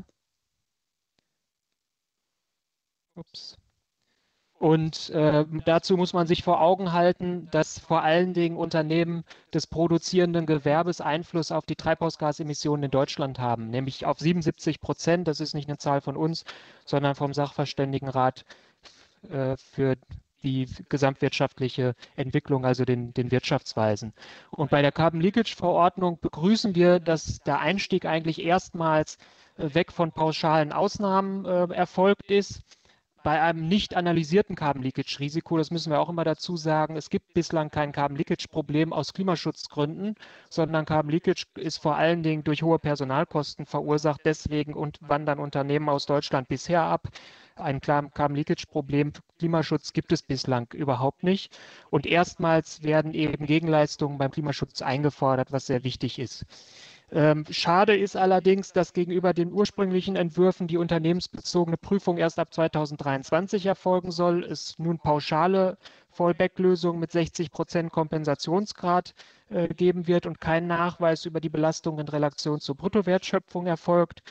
Ups. Und dazu muss man sich vor Augen halten, dass vor allen Dingen Unternehmen des produzierenden Gewerbes Einfluss auf die Treibhausgasemissionen in Deutschland haben, nämlich auf 77%. Das ist nicht eine Zahl von uns, sondern vom Sachverständigenrat für die gesamtwirtschaftliche Entwicklung, also den Wirtschaftsweisen. Und bei der Carbon Leakage Verordnung begrüßen wir, dass der Einstieg eigentlich erstmals weg von pauschalen Ausnahmen erfolgt ist. Bei einem nicht analysierten Carbon Leakage Risiko, das müssen wir auch immer dazu sagen, es gibt bislang kein Carbon Leakage Problem aus Klimaschutzgründen, sondern Carbon Leakage ist vor allen Dingen durch hohe Personalkosten verursacht. Deswegen wandern Unternehmen aus Deutschland bisher ab. Ein Carbon Leakage Problem für Klimaschutz gibt es bislang überhaupt nicht. Und erstmals werden eben Gegenleistungen beim Klimaschutz eingefordert, was sehr wichtig ist. Schade ist allerdings, dass gegenüber den ursprünglichen Entwürfen die unternehmensbezogene Prüfung erst ab 2023 erfolgen soll. Es nun pauschale Fallback-Lösungen mit 60% Kompensationsgrad geben wird und kein Nachweis über die Belastung in Relation zur Bruttowertschöpfung erfolgt.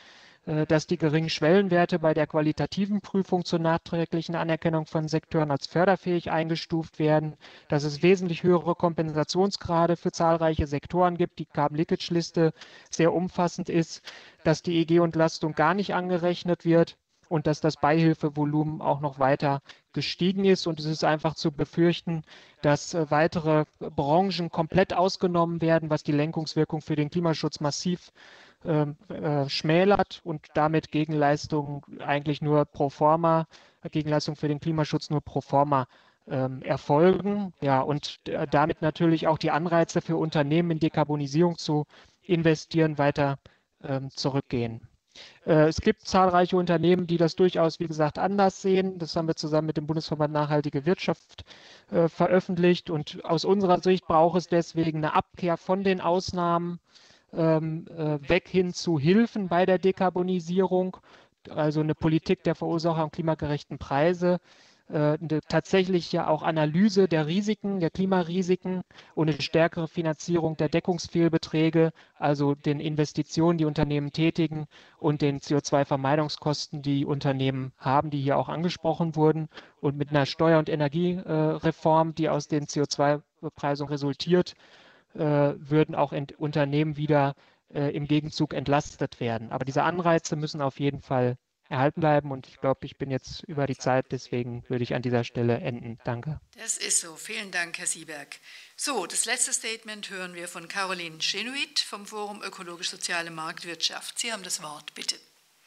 dass die geringen Schwellenwerte bei der qualitativen Prüfung zur nachträglichen Anerkennung von Sektoren als förderfähig eingestuft werden, dass es wesentlich höhere Kompensationsgrade für zahlreiche Sektoren gibt, die Carbon-Leakage-Liste sehr umfassend ist, dass die EG-Entlastung gar nicht angerechnet wird und dass das Beihilfevolumen auch noch weiter gestiegen ist. Und es ist einfach zu befürchten, dass weitere Branchen komplett ausgenommen werden, was die Lenkungswirkung für den Klimaschutz massiv schmälert und damit Gegenleistungen eigentlich nur pro forma, Gegenleistung für den Klimaschutz nur pro forma erfolgen. Ja, und damit natürlich auch die Anreize für Unternehmen in Dekarbonisierung zu investieren weiter zurückgehen. Es gibt zahlreiche Unternehmen, die das durchaus, wie gesagt, anders sehen. Das haben wir zusammen mit dem Bundesverband Nachhaltige Wirtschaft veröffentlicht. Und aus unserer Sicht braucht es deswegen eine Abkehr von den Ausnahmen weg hin zu Hilfen bei der Dekarbonisierung, also eine Politik der Verursacher und klimagerechten Preise, eine tatsächliche auch Analyse der Risiken, der Klimarisiken und eine stärkere Finanzierung der Deckungsfehlbeträge, also den Investitionen, die Unternehmen tätigen und den CO2-Vermeidungskosten, die Unternehmen haben, die hier auch angesprochen wurden. Und mit einer Steuer- und Energiereform, die aus den CO2-Bepreisungen resultiert, würden auch Unternehmen wieder im Gegenzug entlastet werden. Aber diese Anreize müssen auf jeden Fall erhalten bleiben und ich glaube, ich bin jetzt über die Zeit, deswegen würde ich an dieser Stelle enden. Danke. Das ist so. Vielen Dank, Herr Sieberg. So, das letzte Statement hören wir von Caroline Schenuit vom Forum Ökologisch-Soziale Marktwirtschaft. Sie haben das Wort, bitte.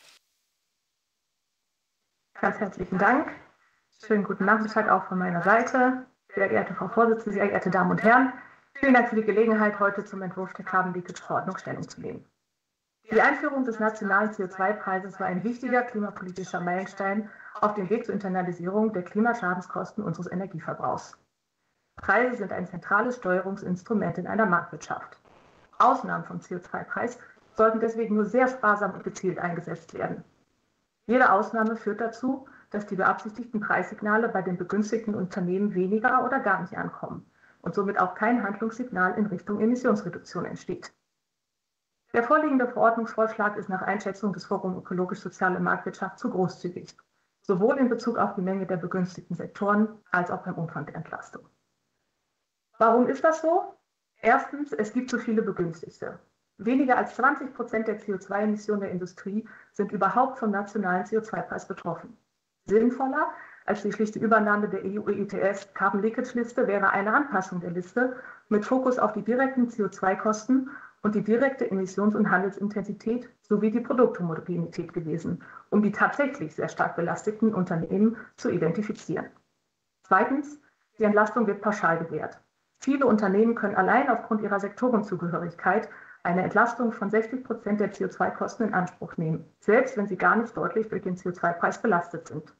Ganz herzlichen Dank. Schönen guten Nachmittag auch von meiner Seite. Sehr geehrte Frau Vorsitzende, sehr geehrte Damen und Herren. Vielen Dank für die Gelegenheit, heute zum Entwurf der Carbon-Leakage-Verordnung Stellung zu nehmen. Die Einführung des nationalen CO2-Preises war ein wichtiger klimapolitischer Meilenstein auf dem Weg zur Internalisierung der Klimaschadenskosten unseres Energieverbrauchs. Preise sind ein zentrales Steuerungsinstrument in einer Marktwirtschaft. Ausnahmen vom CO2-Preis sollten deswegen nur sehr sparsam und gezielt eingesetzt werden. Jede Ausnahme führt dazu, dass die beabsichtigten Preissignale bei den begünstigten Unternehmen weniger oder gar nicht ankommen und somit auch kein Handlungssignal in Richtung Emissionsreduktion entsteht. Der vorliegende Verordnungsvorschlag ist nach Einschätzung des Forums Ökologisch-Soziale Marktwirtschaft zu großzügig, sowohl in Bezug auf die Menge der begünstigten Sektoren als auch beim Umfang der Entlastung. Warum ist das so? Erstens, es gibt zu viele Begünstigte. Weniger als 20% der CO2-Emissionen der Industrie sind überhaupt vom nationalen CO2-Preis betroffen. Sinnvoller als die schlichte Übernahme der EU-ETS Carbon-Leakage-Liste wäre eine Anpassung der Liste mit Fokus auf die direkten CO2-Kosten und die direkte Emissions- und Handelsintensität sowie die Produkthomogenität gewesen, um die tatsächlich sehr stark belasteten Unternehmen zu identifizieren. Zweitens, die Entlastung wird pauschal gewährt. Viele Unternehmen können allein aufgrund ihrer Sektorenzugehörigkeit eine Entlastung von 60% der CO2-Kosten in Anspruch nehmen, selbst wenn sie gar nicht deutlich durch den CO2-Preis belastet sind.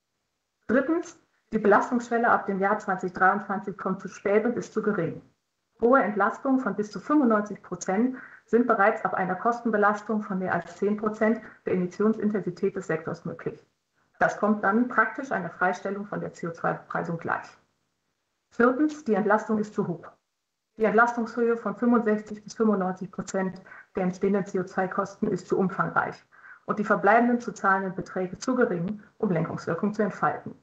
Drittens, die Belastungsschwelle ab dem Jahr 2023 kommt zu spät und ist zu gering. Hohe Entlastungen von bis zu 95% sind bereits ab einer Kostenbelastung von mehr als 10% der Emissionsintensität des Sektors möglich. Das kommt dann praktisch einer Freistellung von der CO2-Bepreisung gleich. Viertens, die Entlastung ist zu hoch. Die Entlastungshöhe von 65 bis 95% der entstehenden CO2-Kosten ist zu umfangreich und die verbleibenden zu zahlenden Beträge zu gering, um Lenkungswirkung zu entfalten.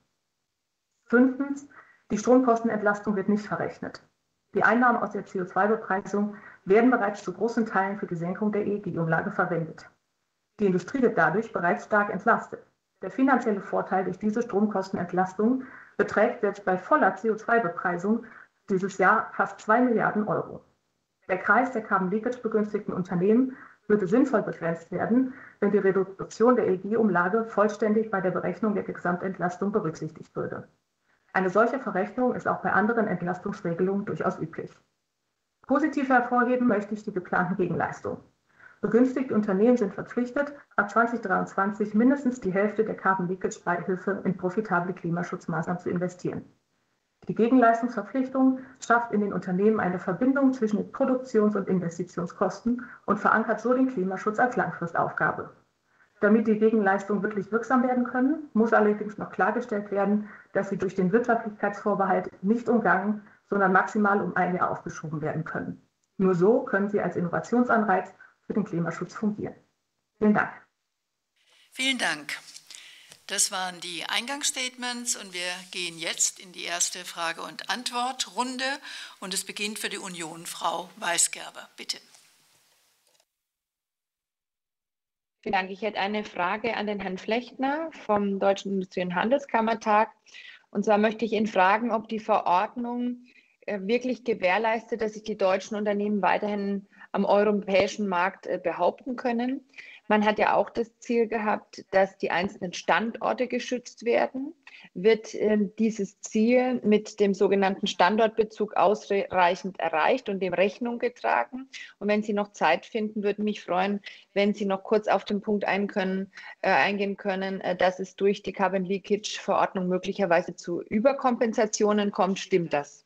Fünftens, die Stromkostenentlastung wird nicht verrechnet. Die Einnahmen aus der CO2-Bepreisung werden bereits zu großen Teilen für die Senkung der EEG-Umlage verwendet. Die Industrie wird dadurch bereits stark entlastet. Der finanzielle Vorteil durch diese Stromkostenentlastung beträgt selbst bei voller CO2-Bepreisung dieses Jahr fast 2 Milliarden Euro. Der Kreis der Carbon-Leakage-begünstigten Unternehmen würde sinnvoll begrenzt werden, wenn die Reduktion der EEG-Umlage vollständig bei der Berechnung der Gesamtentlastung berücksichtigt würde. Eine solche Verrechnung ist auch bei anderen Entlastungsregelungen durchaus üblich. Positiv hervorheben möchte ich die geplanten Gegenleistungen. Begünstigte Unternehmen sind verpflichtet, ab 2023 mindestens die Hälfte der Carbon-Leakage-Beihilfe in profitable Klimaschutzmaßnahmen zu investieren. Die Gegenleistungsverpflichtung schafft in den Unternehmen eine Verbindung zwischen den Produktions- und Investitionskosten und verankert so den Klimaschutz als Langfristaufgabe. Damit die Gegenleistungen wirklich wirksam werden können, muss allerdings noch klargestellt werden, dass sie durch den Wirtschaftlichkeitsvorbehalt nicht umgangen, sondern maximal um 1 Jahr aufgeschoben werden können. Nur so können sie als Innovationsanreiz für den Klimaschutz fungieren. Vielen Dank. Vielen Dank. Das waren die Eingangsstatements und wir gehen jetzt in die erste Frage- und Antwortrunde und es beginnt für die Union Frau Weisgerber. Bitte. Vielen Dank. Ich hätte eine Frage an den Herrn Flechtner vom Deutschen Industrie- und Handelskammertag. Und zwar möchte ich ihn fragen, ob die Verordnung wirklich gewährleistet, dass sich die deutschen Unternehmen weiterhin am europäischen Markt behaupten können. Man hat ja auch das Ziel gehabt, dass die einzelnen Standorte geschützt werden. Wird dieses Ziel mit dem sogenannten Standortbezug ausreichend erreicht und dem Rechnung getragen? Und wenn Sie noch Zeit finden, würde mich freuen, wenn Sie noch kurz auf den Punkt eingehen können, dass es durch die Carbon Leakage Verordnung möglicherweise zu Überkompensationen kommt. Stimmt das?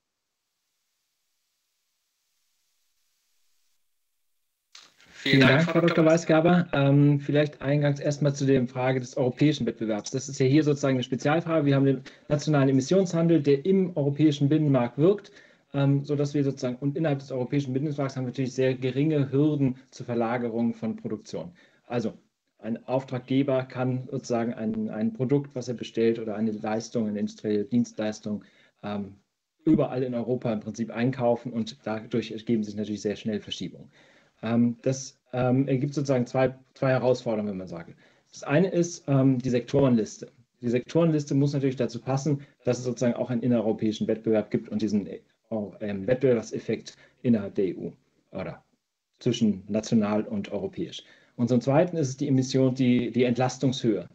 Vielen Dank, Frau Dr. Weisgerber. Vielleicht eingangs erstmal zu der Frage des europäischen Wettbewerbs. Das ist ja hier sozusagen eine Spezialfrage. Wir haben den nationalen Emissionshandel, der im europäischen Binnenmarkt wirkt, sodass wir sozusagen, und innerhalb des europäischen Binnenmarkts haben wir natürlich sehr geringe Hürden zur Verlagerung von Produktion. Also ein Auftraggeber kann sozusagen ein Produkt, was er bestellt, oder eine Leistung, eine industrielle Dienstleistung überall in Europa im Prinzip einkaufen und dadurch ergeben sich natürlich sehr schnell Verschiebungen. Das ergibt sozusagen zwei Herausforderungen, wenn man sagt. Das eine ist die Sektorenliste. Die Sektorenliste muss natürlich dazu passen, dass es sozusagen auch einen innereuropäischen Wettbewerb gibt und diesen Wettbewerbseffekt innerhalb der EU oder zwischen national und europäisch. Und zum Zweiten ist es die Emission, die Entlastungshöhe.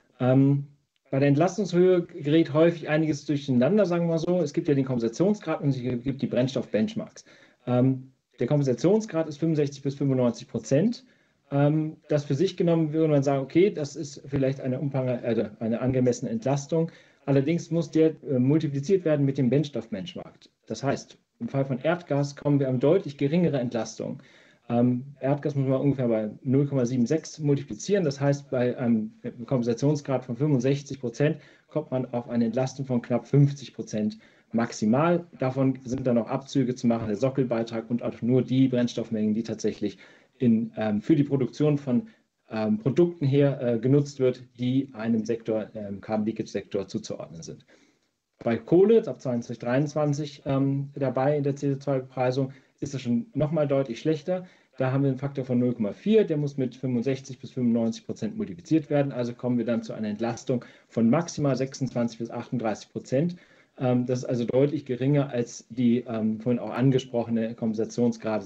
Bei der Entlastungshöhe gerät häufig einiges durcheinander, sagen wir so. Es gibt ja den Kompensationsgrad und es gibt die Brennstoff-Benchmarks. Der Kompensationsgrad ist 65–95%. Das für sich genommen würde man sagen, okay, das ist vielleicht eine angemessene Entlastung. Allerdings muss der multipliziert werden mit dem Brennstoff-Benchmark. Das heißt, im Fall von Erdgas kommen wir an deutlich geringere Entlastung. Erdgas muss man ungefähr bei 0,76 multiplizieren. Das heißt, bei einem Kompensationsgrad von 65% kommt man auf eine Entlastung von knapp 50%. Maximal. Davon sind dann noch Abzüge zu machen, der Sockelbeitrag und auch nur die Brennstoffmengen, die tatsächlich für die Produktion von Produkten her genutzt wird, die einem Sektor, Carbon Leakage Sektor zuzuordnen sind. Bei Kohle ab 2023 dabei in der CO2-Bepreisung ist es schon nochmal deutlich schlechter. Da haben wir einen Faktor von 0,4, der muss mit 65–95% multipliziert werden. Also kommen wir dann zu einer Entlastung von maximal 26–38%. Das ist also deutlich geringer als die vorhin auch angesprochene Kompensationsgrad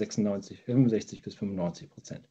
65–95%.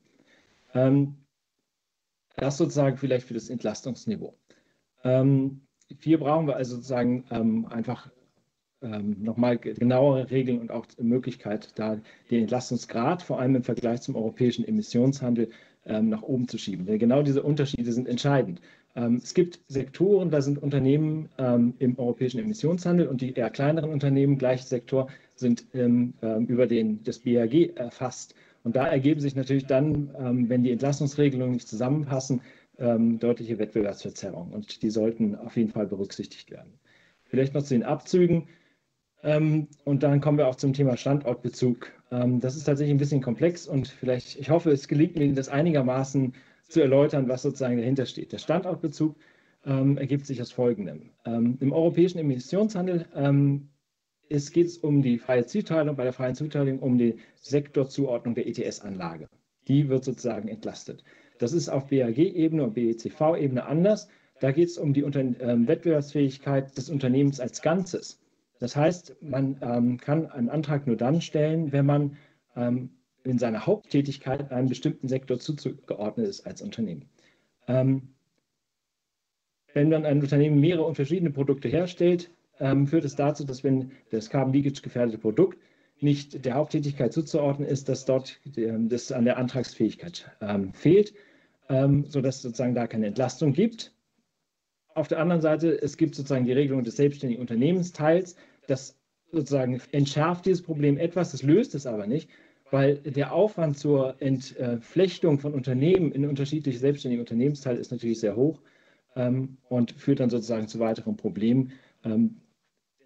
Das sozusagen vielleicht für das Entlastungsniveau. Hier brauchen wir also sozusagen einfach nochmal genauere Regeln und auch die Möglichkeit, da den Entlastungsgrad vor allem im Vergleich zum europäischen Emissionshandel nach oben zu schieben. Denn genau diese Unterschiede sind entscheidend. Es gibt Sektoren, da sind Unternehmen im europäischen Emissionshandel und die eher kleineren Unternehmen, gleicher Sektor, sind über das BAG erfasst. Und da ergeben sich natürlich dann, wenn die Entlastungsregelungen nicht zusammenpassen, deutliche Wettbewerbsverzerrungen. Und die sollten auf jeden Fall berücksichtigt werden. Vielleicht noch zu den Abzügen. Und dann kommen wir auch zum Thema Standortbezug. Das ist tatsächlich ein bisschen komplex und vielleicht, ich hoffe, es gelingt mir, das einigermaßen zu erläutern, was sozusagen dahinter steht. Der Standortbezug ergibt sich aus Folgendem. Im europäischen Emissionshandel geht es um die freie Zuteilung, bei der freien Zuteilung um die Sektorzuordnung der ETS-Anlage. Die wird sozusagen entlastet. Das ist auf BAG-Ebene und BECV-Ebene anders. Da geht es um die Wettbewerbsfähigkeit des Unternehmens als Ganzes. Das heißt, man kann einen Antrag nur dann stellen, wenn man in seiner Haupttätigkeit einem bestimmten Sektor zugeordnet ist als Unternehmen. Wenn dann ein Unternehmen mehrere verschiedene Produkte herstellt, führt es dazu, dass wenn das Carbon Leakage gefährdete Produkt nicht der Haupttätigkeit zuzuordnen ist, dass dort das an der Antragsfähigkeit fehlt, sodass es sozusagen da keine Entlastung gibt. Auf der anderen Seite, es gibt sozusagen die Regelung des selbstständigen Unternehmensteils, das sozusagen entschärft dieses Problem etwas, das löst es aber nicht, weil der Aufwand zur Entflechtung von Unternehmen in unterschiedliche selbstständige Unternehmensteile ist natürlich sehr hoch und führt dann sozusagen zu weiteren Problemen.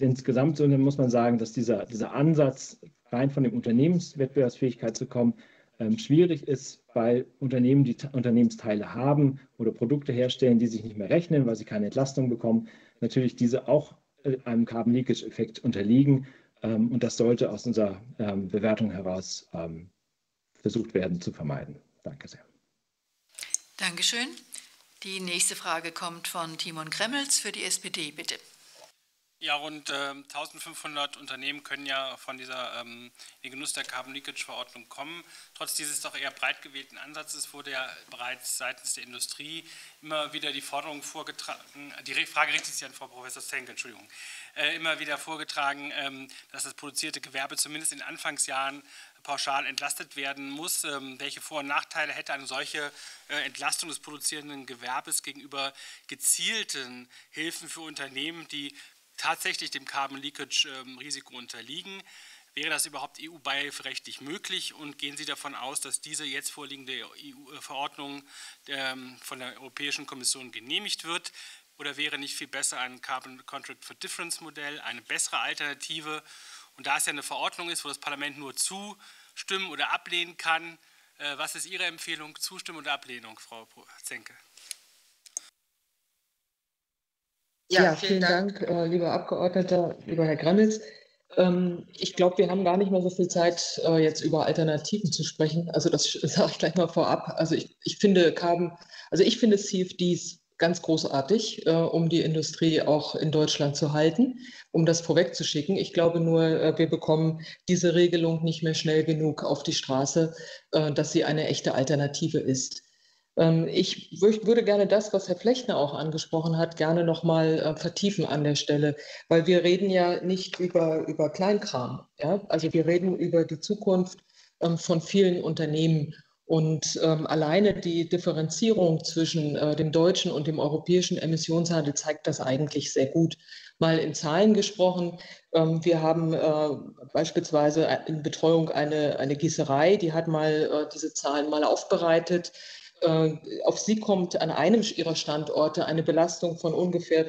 Insgesamt muss man sagen, dass dieser Ansatz, rein von der Unternehmenswettbewerbsfähigkeit zu kommen, schwierig ist bei Unternehmen, die Unternehmensteile haben oder Produkte herstellen, die sich nicht mehr rechnen, weil sie keine Entlastung bekommen, natürlich diese auch einem Carbon Leakage-Effekt unterliegen. Und das sollte aus unserer Bewertung heraus versucht werden zu vermeiden. Danke sehr. Dankeschön. Die nächste Frage kommt von Timon Kremmels für die SPD, bitte. Ja, rund 1500 Unternehmen können ja von dieser in den Genuss der Carbon Leakage Verordnung kommen. Trotz dieses doch eher breit gewählten Ansatzes wurde ja bereits seitens der Industrie immer wieder die Forderung vorgetragen, die Frage richtet sich an Frau Professor Zenke, Entschuldigung, immer wieder vorgetragen, dass das produzierte Gewerbe zumindest in den Anfangsjahren pauschal entlastet werden muss. Welche Vor- und Nachteile hätte eine solche Entlastung des produzierenden Gewerbes gegenüber gezielten Hilfen für Unternehmen, die tatsächlich dem Carbon Leakage Risiko unterliegen? Wäre das überhaupt EU-beihilferechtlich möglich und gehen Sie davon aus, dass diese jetzt vorliegende EU-Verordnung von der Europäischen Kommission genehmigt wird? Oder wäre nicht viel besser ein Carbon Contract for Difference Modell eine bessere Alternative? Und da es ja eine Verordnung ist, wo das Parlament nur zustimmen oder ablehnen kann, was ist Ihre Empfehlung, Zustimmung oder Ablehnung, Frau Zenke? Ja, vielen Dank, lieber Abgeordneter, lieber Herr Gremmels. Ich glaube, wir haben gar nicht mehr so viel Zeit, jetzt über Alternativen zu sprechen. Also das sage ich gleich mal vorab. Also ich finde CFDs ganz großartig, um die Industrie auch in Deutschland zu halten, um das vorwegzuschicken. Ich glaube nur, wir bekommen diese Regelung nicht mehr schnell genug auf die Straße, dass sie eine echte Alternative ist. Ich würde gerne das, was Herr Flechtner auch angesprochen hat, gerne nochmal vertiefen an der Stelle, weil wir reden ja nicht über Kleinkram. Ja? Also wir reden über die Zukunft von vielen Unternehmen. Und alleine die Differenzierung zwischen dem deutschen und dem europäischen Emissionshandel zeigt das eigentlich sehr gut. Mal in Zahlen gesprochen, wir haben beispielsweise in Betreuung eine Gießerei, die hat mal diese Zahlen mal aufbereitet. Auf sie kommt an einem ihrer Standorte eine Belastung von ungefähr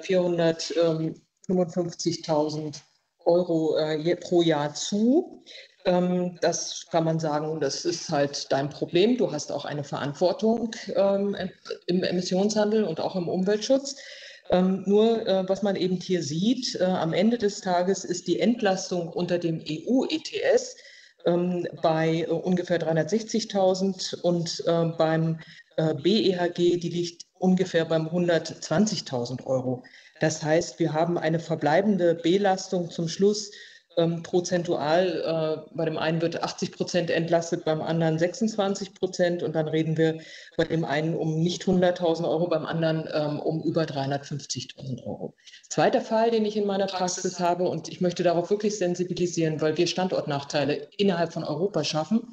455.000 Euro pro Jahr zu. Das kann man sagen, das ist halt dein Problem. Du hast auch eine Verantwortung im Emissionshandel und auch im Umweltschutz. Was man eben hier sieht, am Ende des Tages ist die Entlastung unter dem EU-ETS bei ungefähr 360.000 und beim BEHG, die liegt ungefähr beim 120.000 Euro. Das heißt, wir haben eine verbleibende Belastung zum Schluss prozentual. Bei dem einen wird 80% entlastet, beim anderen 26%. Und dann reden wir bei dem einen um nicht 100.000 Euro, beim anderen um über 350.000 Euro. Zweiter Fall, den ich in meiner Praxis habe, und ich möchte darauf wirklich sensibilisieren, weil wir Standortnachteile innerhalb von Europa schaffen.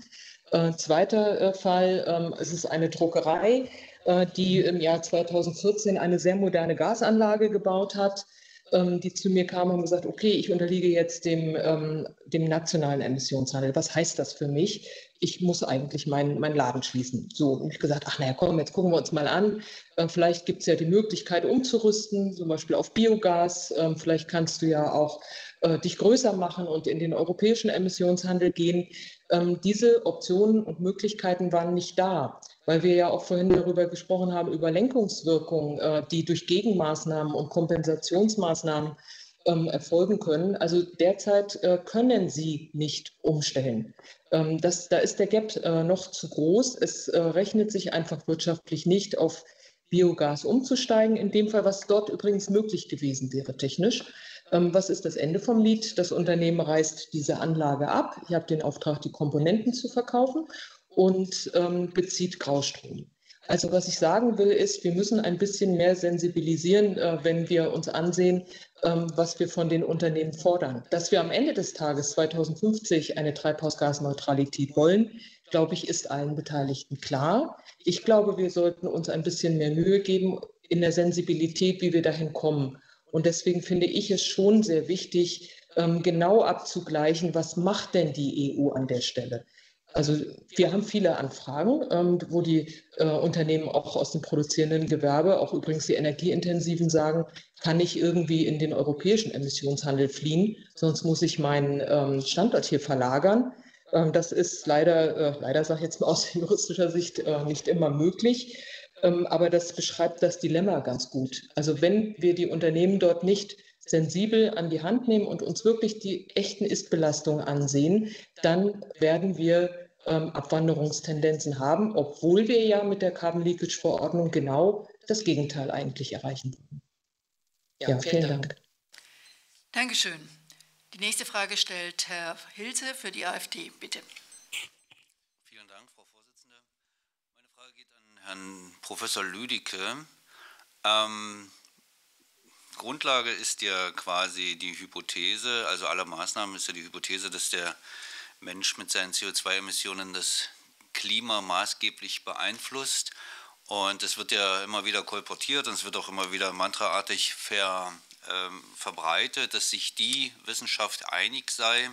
Zweiter Fall, es ist eine Druckerei, die im Jahr 2014 eine sehr moderne Gasanlage gebaut hat, die zu mir kamen und gesagt, okay, ich unterliege jetzt dem nationalen Emissionshandel. Was heißt das für mich? Ich muss eigentlich meinen Laden schließen. So, und ich gesagt, ach naja, komm, jetzt gucken wir uns mal an. Vielleicht gibt es ja die Möglichkeit umzurüsten, zum Beispiel auf Biogas. Vielleicht kannst du ja auch dich größer machen und in den europäischen Emissionshandel gehen. Diese Optionen und Möglichkeiten waren nicht da, weil wir ja auch vorhin darüber gesprochen haben, über Lenkungswirkungen, die durch Gegenmaßnahmen und Kompensationsmaßnahmen erfolgen können. Also derzeit können sie nicht umstellen. Da ist der Gap noch zu groß. Es rechnet sich einfach wirtschaftlich nicht, auf Biogas umzusteigen. In dem Fall, was dort übrigens möglich gewesen wäre, technisch. Was ist das Ende vom Lied? Das Unternehmen reißt diese Anlage ab. Ich habe den Auftrag, die Komponenten zu verkaufen und bezieht Graustrom. Also was ich sagen will, ist, wir müssen ein bisschen mehr sensibilisieren, wenn wir uns ansehen, was wir von den Unternehmen fordern. Dass wir am Ende des Tages 2050 eine Treibhausgasneutralität wollen, glaube ich, ist allen Beteiligten klar. Ich glaube, wir sollten uns ein bisschen mehr Mühe geben in der Sensibilität, wie wir dahin kommen. Und deswegen finde ich es schon sehr wichtig, genau abzugleichen, was macht denn die EU an der Stelle? Also wir haben viele Anfragen, wo die Unternehmen auch aus dem produzierenden Gewerbe, auch übrigens die energieintensiven, sagen, kann ich irgendwie in den europäischen Emissionshandel fliehen, sonst muss ich meinen Standort hier verlagern. Das ist leider sage ich jetzt mal aus juristischer Sicht, nicht immer möglich. Aber das beschreibt das Dilemma ganz gut. Also wenn wir die Unternehmen dort nicht sensibel an die Hand nehmen und uns wirklich die echten Ist-Belastungen ansehen, dann werden wir Abwanderungstendenzen haben, obwohl wir ja mit der Carbon Leakage Verordnung genau das Gegenteil eigentlich erreichen wollen. Ja, vielen Dank. Dankeschön. Die nächste Frage stellt Herr Hilse für die AfD, bitte. Vielen Dank, Frau Vorsitzende. Meine Frage geht an Herrn Professor Lüdicke. Grundlage ist ja quasi die Hypothese, also aller Maßnahmen ist ja die Hypothese, dass der Mensch mit seinen CO2-Emissionen das Klima maßgeblich beeinflusst. Und es wird ja immer wieder kolportiert und es wird auch immer wieder mantraartig verbreitet, dass sich die Wissenschaft einig sei.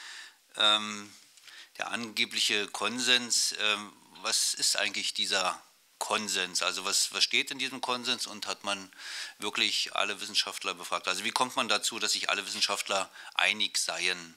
Der angebliche Konsens, was ist eigentlich dieser Konsens? Also was steht in diesem Konsens und hat man wirklich alle Wissenschaftler befragt? Also wie kommt man dazu, dass sich alle Wissenschaftler einig seien?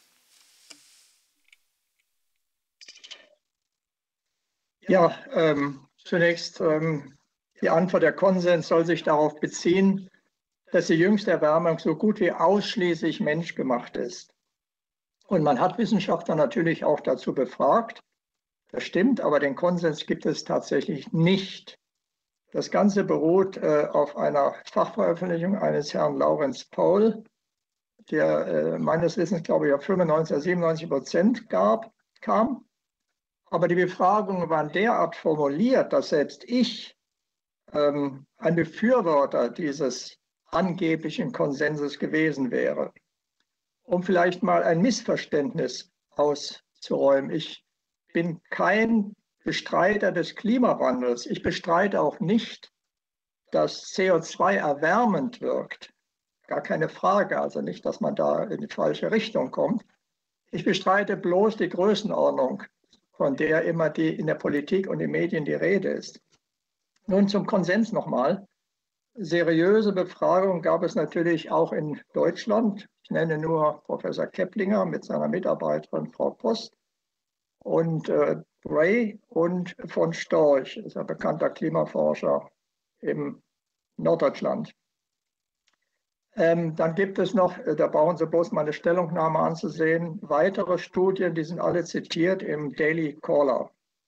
Ja, zunächst die Antwort, der Konsens soll sich darauf beziehen, dass die jüngste Erwärmung so gut wie ausschließlich menschgemacht ist. Und man hat Wissenschaftler natürlich auch dazu befragt. Das stimmt, aber den Konsens gibt es tatsächlich nicht. Das Ganze beruht auf einer Fachveröffentlichung eines Herrn Lawrence Powell, der meines Wissens, glaube ich, auf 95 oder 97% kam. Aber die Befragungen waren derart formuliert, dass selbst ich ein Befürworter dieses angeblichen Konsenses gewesen wäre. Um vielleicht mal ein Missverständnis auszuräumen. Ich bin kein Bestreiter des Klimawandels. Ich bestreite auch nicht, dass CO2 erwärmend wirkt. Gar keine Frage, also nicht, dass man da in die falsche Richtung kommt. Ich bestreite bloß die Größenordnung, von der immer in der Politik und den Medien die Rede ist. Nun zum Konsens nochmal. Seriöse Befragungen gab es natürlich auch in Deutschland. Ich nenne nur Professor Keplinger mit seiner Mitarbeiterin Frau Post und Bray und von Storch, ist ein bekannter Klimaforscher im Norddeutschland. Dann gibt es noch, da brauchen Sie bloß meine Stellungnahme anzusehen, weitere Studien, die sind alle zitiert im Daily Caller.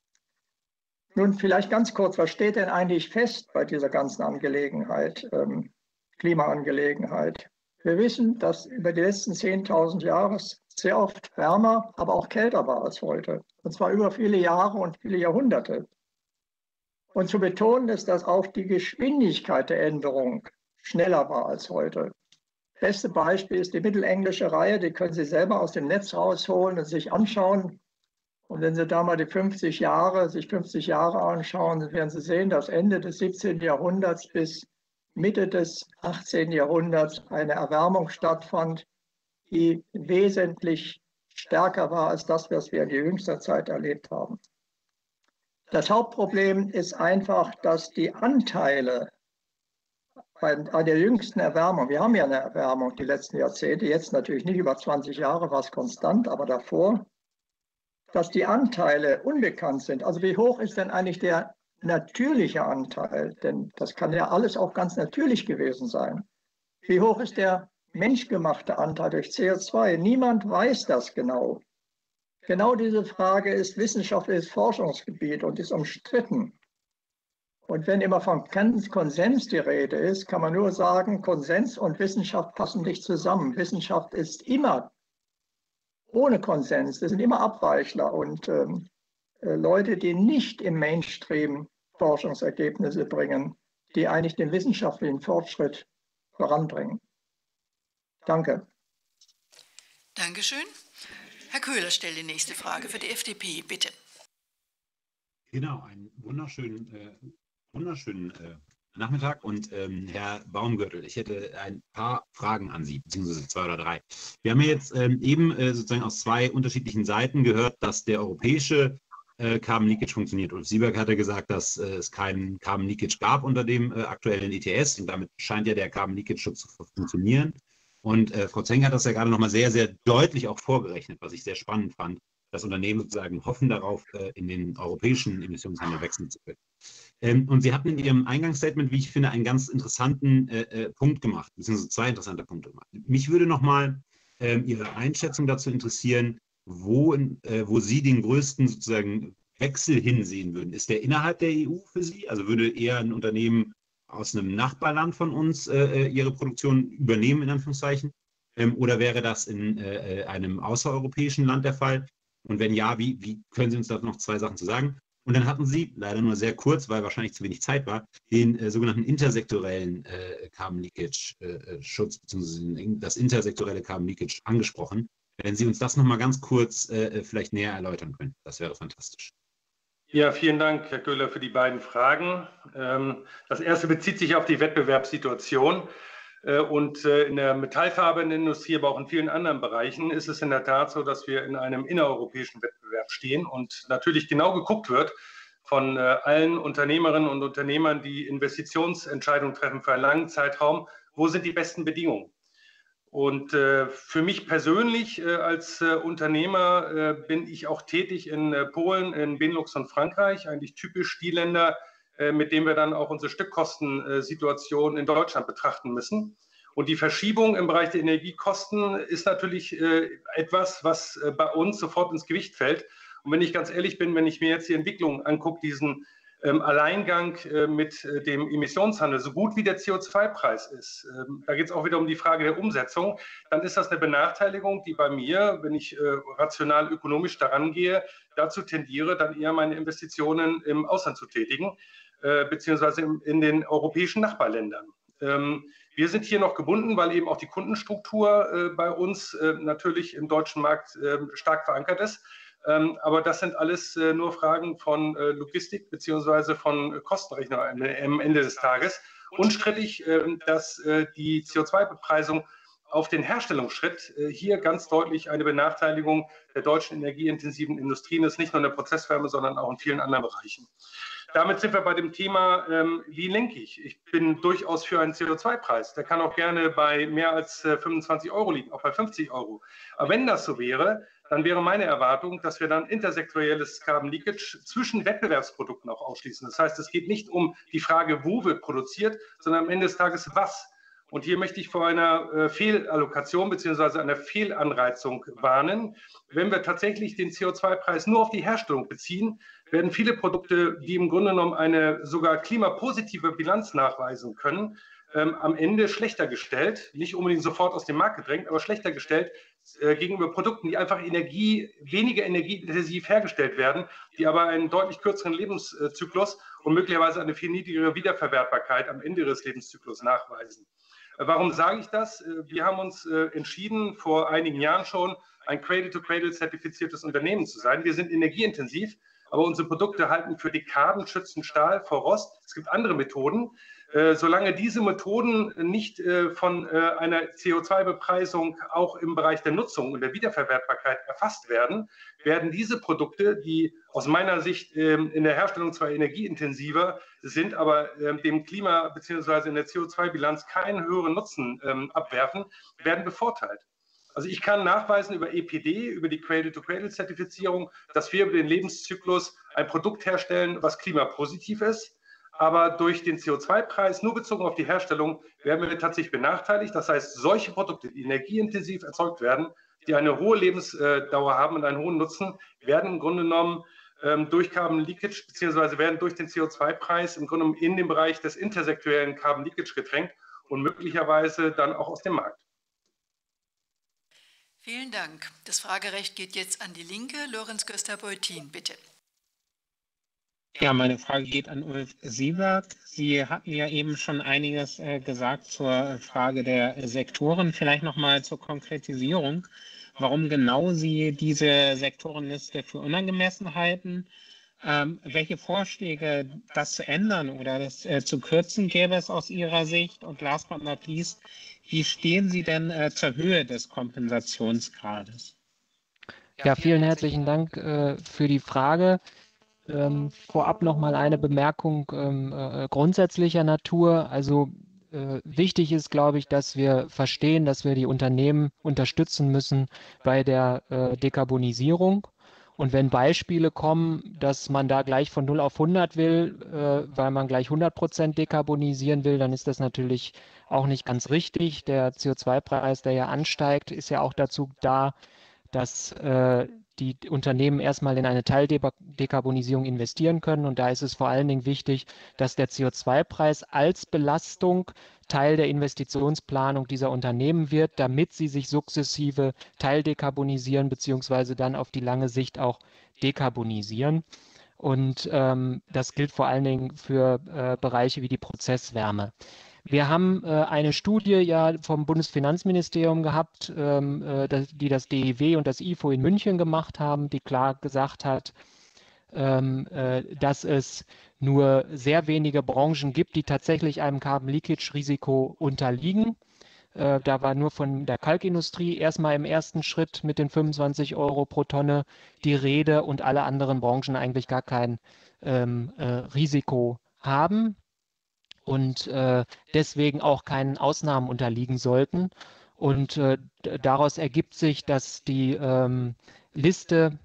Nun vielleicht ganz kurz, was steht denn eigentlich fest bei dieser ganzen Angelegenheit, Klimaangelegenheit? Wir wissen, dass über die letzten 10.000 Jahre es sehr oft wärmer, aber auch kälter war als heute. Und zwar über viele Jahre und viele Jahrhunderte. Und zu betonen ist, dass auch die Geschwindigkeit der Änderung schneller war als heute. Beste Beispiel ist die mittelenglische Reihe, die können Sie selber aus dem Netz rausholen und sich anschauen. Und wenn Sie da mal sich 50 Jahre anschauen, dann werden Sie sehen, dass Ende des 17. Jahrhunderts bis Mitte des 18. Jahrhunderts eine Erwärmung stattfand, die wesentlich stärker war als das, was wir in jüngster Zeit erlebt haben. Das Hauptproblem ist einfach, dass die Anteile bei der jüngsten Erwärmung, wir haben ja eine Erwärmung die letzten Jahrzehnte, jetzt natürlich nicht über 20 Jahre, war es konstant, aber davor, dass die Anteile unbekannt sind. Also wie hoch ist denn eigentlich der natürliche Anteil? Denn das kann ja alles auch ganz natürlich gewesen sein. Wie hoch ist der menschgemachte Anteil durch CO2? Niemand weiß das genau. Genau diese Frage ist wissenschaftliches Forschungsgebiet und ist umstritten. Und wenn immer von Konsens die Rede ist, kann man nur sagen, Konsens und Wissenschaft passen nicht zusammen. Wissenschaft ist immer ohne Konsens, das sind immer Abweichler und Leute, die nicht im Mainstream Forschungsergebnisse bringen, die eigentlich den wissenschaftlichen Fortschritt voranbringen. Danke. Dankeschön. Herr Köhler stellt die nächste Frage für die FDP, bitte. Genau, einen wunderschönen Nachmittag und Herr Baumgürtel, ich hätte ein paar Fragen an Sie, beziehungsweise 2 oder 3. Wir haben ja jetzt eben sozusagen aus 2 unterschiedlichen Seiten gehört, dass der europäische Carbon Leakage funktioniert. Ulf Sieberg hatte gesagt, dass es keinen Carbon Leakage gab unter dem aktuellen ETS und damit scheint ja der Carbon Leakage Schutz zu funktionieren. Und Frau Zeng hat das ja gerade nochmal sehr, sehr deutlich auch vorgerechnet, was ich sehr spannend fand, dass Unternehmen sozusagen hoffen darauf, in den europäischen Emissionshandel wechseln zu können. Und Sie hatten in Ihrem Eingangsstatement, wie ich finde, einen ganz interessanten Punkt gemacht, beziehungsweise zwei interessante Punkte gemacht. Mich würde nochmal Ihre Einschätzung dazu interessieren, wo Sie den größten sozusagen Wechsel hinsehen würden. Ist der innerhalb der EU für Sie? Also würde eher ein Unternehmen aus einem Nachbarland von uns ihre Produktion übernehmen, in Anführungszeichen? Oder wäre das in einem außereuropäischen Land der Fall? Und wenn ja, wie können Sie uns da noch zwei Sachen zu sagen? Und dann hatten Sie, leider nur sehr kurz, weil wahrscheinlich zu wenig Zeit war, den sogenannten intersektorellen Carbon Leakage Schutz, beziehungsweise das intersektorelle Carbon Leakage angesprochen. Wenn Sie uns das nochmal ganz kurz vielleicht näher erläutern können, das wäre fantastisch. Ja, vielen Dank, Herr Köhler, für die beiden Fragen. Das erste bezieht sich auf die Wettbewerbssituation. Und in der Metallverarbeitungsindustrie, aber auch in vielen anderen Bereichen ist es in der Tat so, dass wir in einem innereuropäischen Wettbewerb stehen und natürlich genau geguckt wird von allen Unternehmerinnen und Unternehmern, die Investitionsentscheidungen treffen für einen langen Zeitraum, wo sind die besten Bedingungen. Und für mich persönlich als Unternehmer bin ich auch tätig in Polen, in Benelux und Frankreich, eigentlich typisch die Länder, mit denen wir dann auch unsere Stückkostensituation in Deutschland betrachten müssen. Und die Verschiebung im Bereich der Energiekosten ist natürlich etwas, was bei uns sofort ins Gewicht fällt. Und wenn ich ganz ehrlich bin, wenn ich mir jetzt die Entwicklung angucke, diesen Alleingang mit dem Emissionshandel, so gut wie der CO2-Preis ist, da geht es auch wieder um die Frage der Umsetzung, dann ist das eine Benachteiligung, die bei mir, wenn ich rational ökonomisch daran gehe, dazu tendiere, dann eher meine Investitionen im Ausland zu tätigen, beziehungsweise in den europäischen Nachbarländern. Wir sind hier noch gebunden, weil eben auch die Kundenstruktur bei uns natürlich im deutschen Markt stark verankert ist. Aber das sind alles nur Fragen von Logistik beziehungsweise von Kostenrechnung am Ende des Tages. Unstrittig, dass die CO2-Bepreisung auf den Herstellungsschritt hier ganz deutlich eine Benachteiligung der deutschen energieintensiven Industrien ist, nicht nur in der Prozesswärme, sondern auch in vielen anderen Bereichen. Damit sind wir bei dem Thema, wie lenke ich? Ich bin durchaus für einen CO2-Preis. Der kann auch gerne bei mehr als 25 € liegen, auch bei 50 €. Aber wenn das so wäre, dann wäre meine Erwartung, dass wir dann intersektorielles Carbon Leakage zwischen Wettbewerbsprodukten auch ausschließen. Das heißt, es geht nicht um die Frage, wo wird produziert, sondern am Ende des Tages, was. Und hier möchte ich vor einer Fehlallokation bzw. einer Fehlanreizung warnen. Wenn wir tatsächlich den CO2-Preis nur auf die Herstellung beziehen, werden viele Produkte, die im Grunde genommen eine sogar klimapositive Bilanz nachweisen können, am Ende schlechter gestellt, nicht unbedingt sofort aus dem Markt gedrängt, aber schlechter gestellt gegenüber Produkten, die einfach weniger energieintensiv hergestellt werden, die aber einen deutlich kürzeren Lebenszyklus und möglicherweise eine viel niedrigere Wiederverwertbarkeit am Ende ihres Lebenszyklus nachweisen. Warum sage ich das? Wir haben uns entschieden, vor einigen Jahren schon ein Cradle-to-Cradle zertifiziertes Unternehmen zu sein. Wir sind energieintensiv, aber unsere Produkte halten für Dekaden schützen Stahl vor Rost. Es gibt andere Methoden. Solange diese Methoden nicht von einer CO2-Bepreisung auch im Bereich der Nutzung und der Wiederverwertbarkeit erfasst werden, werden diese Produkte, die aus meiner Sicht in der Herstellung zwar energieintensiver sind, aber dem Klima bzw. in der CO2-Bilanz keinen höheren Nutzen abwerfen, werden bevorteilt. Also ich kann nachweisen über EPD, über die Cradle-to-Cradle-Zertifizierung, dass wir über den Lebenszyklus ein Produkt herstellen, was klimapositiv ist. Aber durch den CO2-Preis, nur bezogen auf die Herstellung, werden wir tatsächlich benachteiligt. Das heißt, solche Produkte, die energieintensiv erzeugt werden, die eine hohe Lebensdauer haben und einen hohen Nutzen, werden im Grunde genommen durch Carbon Leakage beziehungsweise werden durch den CO2-Preis im Grunde genommen in den Bereich des intersektoriellen Carbon Leakage gedrängt und möglicherweise dann auch aus dem Markt. Vielen Dank. Das Fragerecht geht jetzt an die Linke. Lorenz Göster-Beutin, bitte. Ja, meine Frage geht an Ulf Siebert. Sie hatten ja eben schon einiges gesagt zur Frage der Sektoren. Vielleicht nochmal zur Konkretisierung, warum genau Sie diese Sektorenliste für unangemessen halten. Welche Vorschläge, das zu ändern oder das zu kürzen, gäbe es aus Ihrer Sicht? Und last but not least, wie stehen Sie denn zur Höhe des Kompensationsgrades? Ja, vielen herzlichen Dank für die Frage. Vorab nochmal eine Bemerkung grundsätzlicher Natur. Also wichtig ist, glaube ich, dass wir verstehen, dass wir die Unternehmen unterstützen müssen bei der Dekarbonisierung. Und wenn Beispiele kommen, dass man da gleich von 0 auf 100 will, weil man gleich 100% dekarbonisieren will, dann ist das natürlich auch nicht ganz richtig. Der CO2-Preis, der ja ansteigt, ist ja auch dazu da, dass die Unternehmen erstmal in eine Teildekarbonisierung investieren können. Und da ist es vor allen Dingen wichtig, dass der CO2-Preis als Belastung Teil der Investitionsplanung dieser Unternehmen wird, damit sie sich sukzessive teildekarbonisieren beziehungsweise dann auf die lange Sicht auch dekarbonisieren. Und das gilt vor allen Dingen für Bereiche wie die Prozesswärme. Wir haben eine Studie ja vom Bundesfinanzministerium gehabt, die das DIW und das IFO in München gemacht haben, die klar gesagt hat, dass es nur sehr wenige Branchen gibt, die tatsächlich einem Carbon Leakage Risiko unterliegen. Da war nur von der Kalkindustrie erstmal im ersten Schritt mit den 25 € pro Tonne die Rede und alle anderen Branchen eigentlich gar kein Risiko haben und deswegen auch keinen Ausnahmen unterliegen sollten. Und daraus ergibt sich, dass die Liste,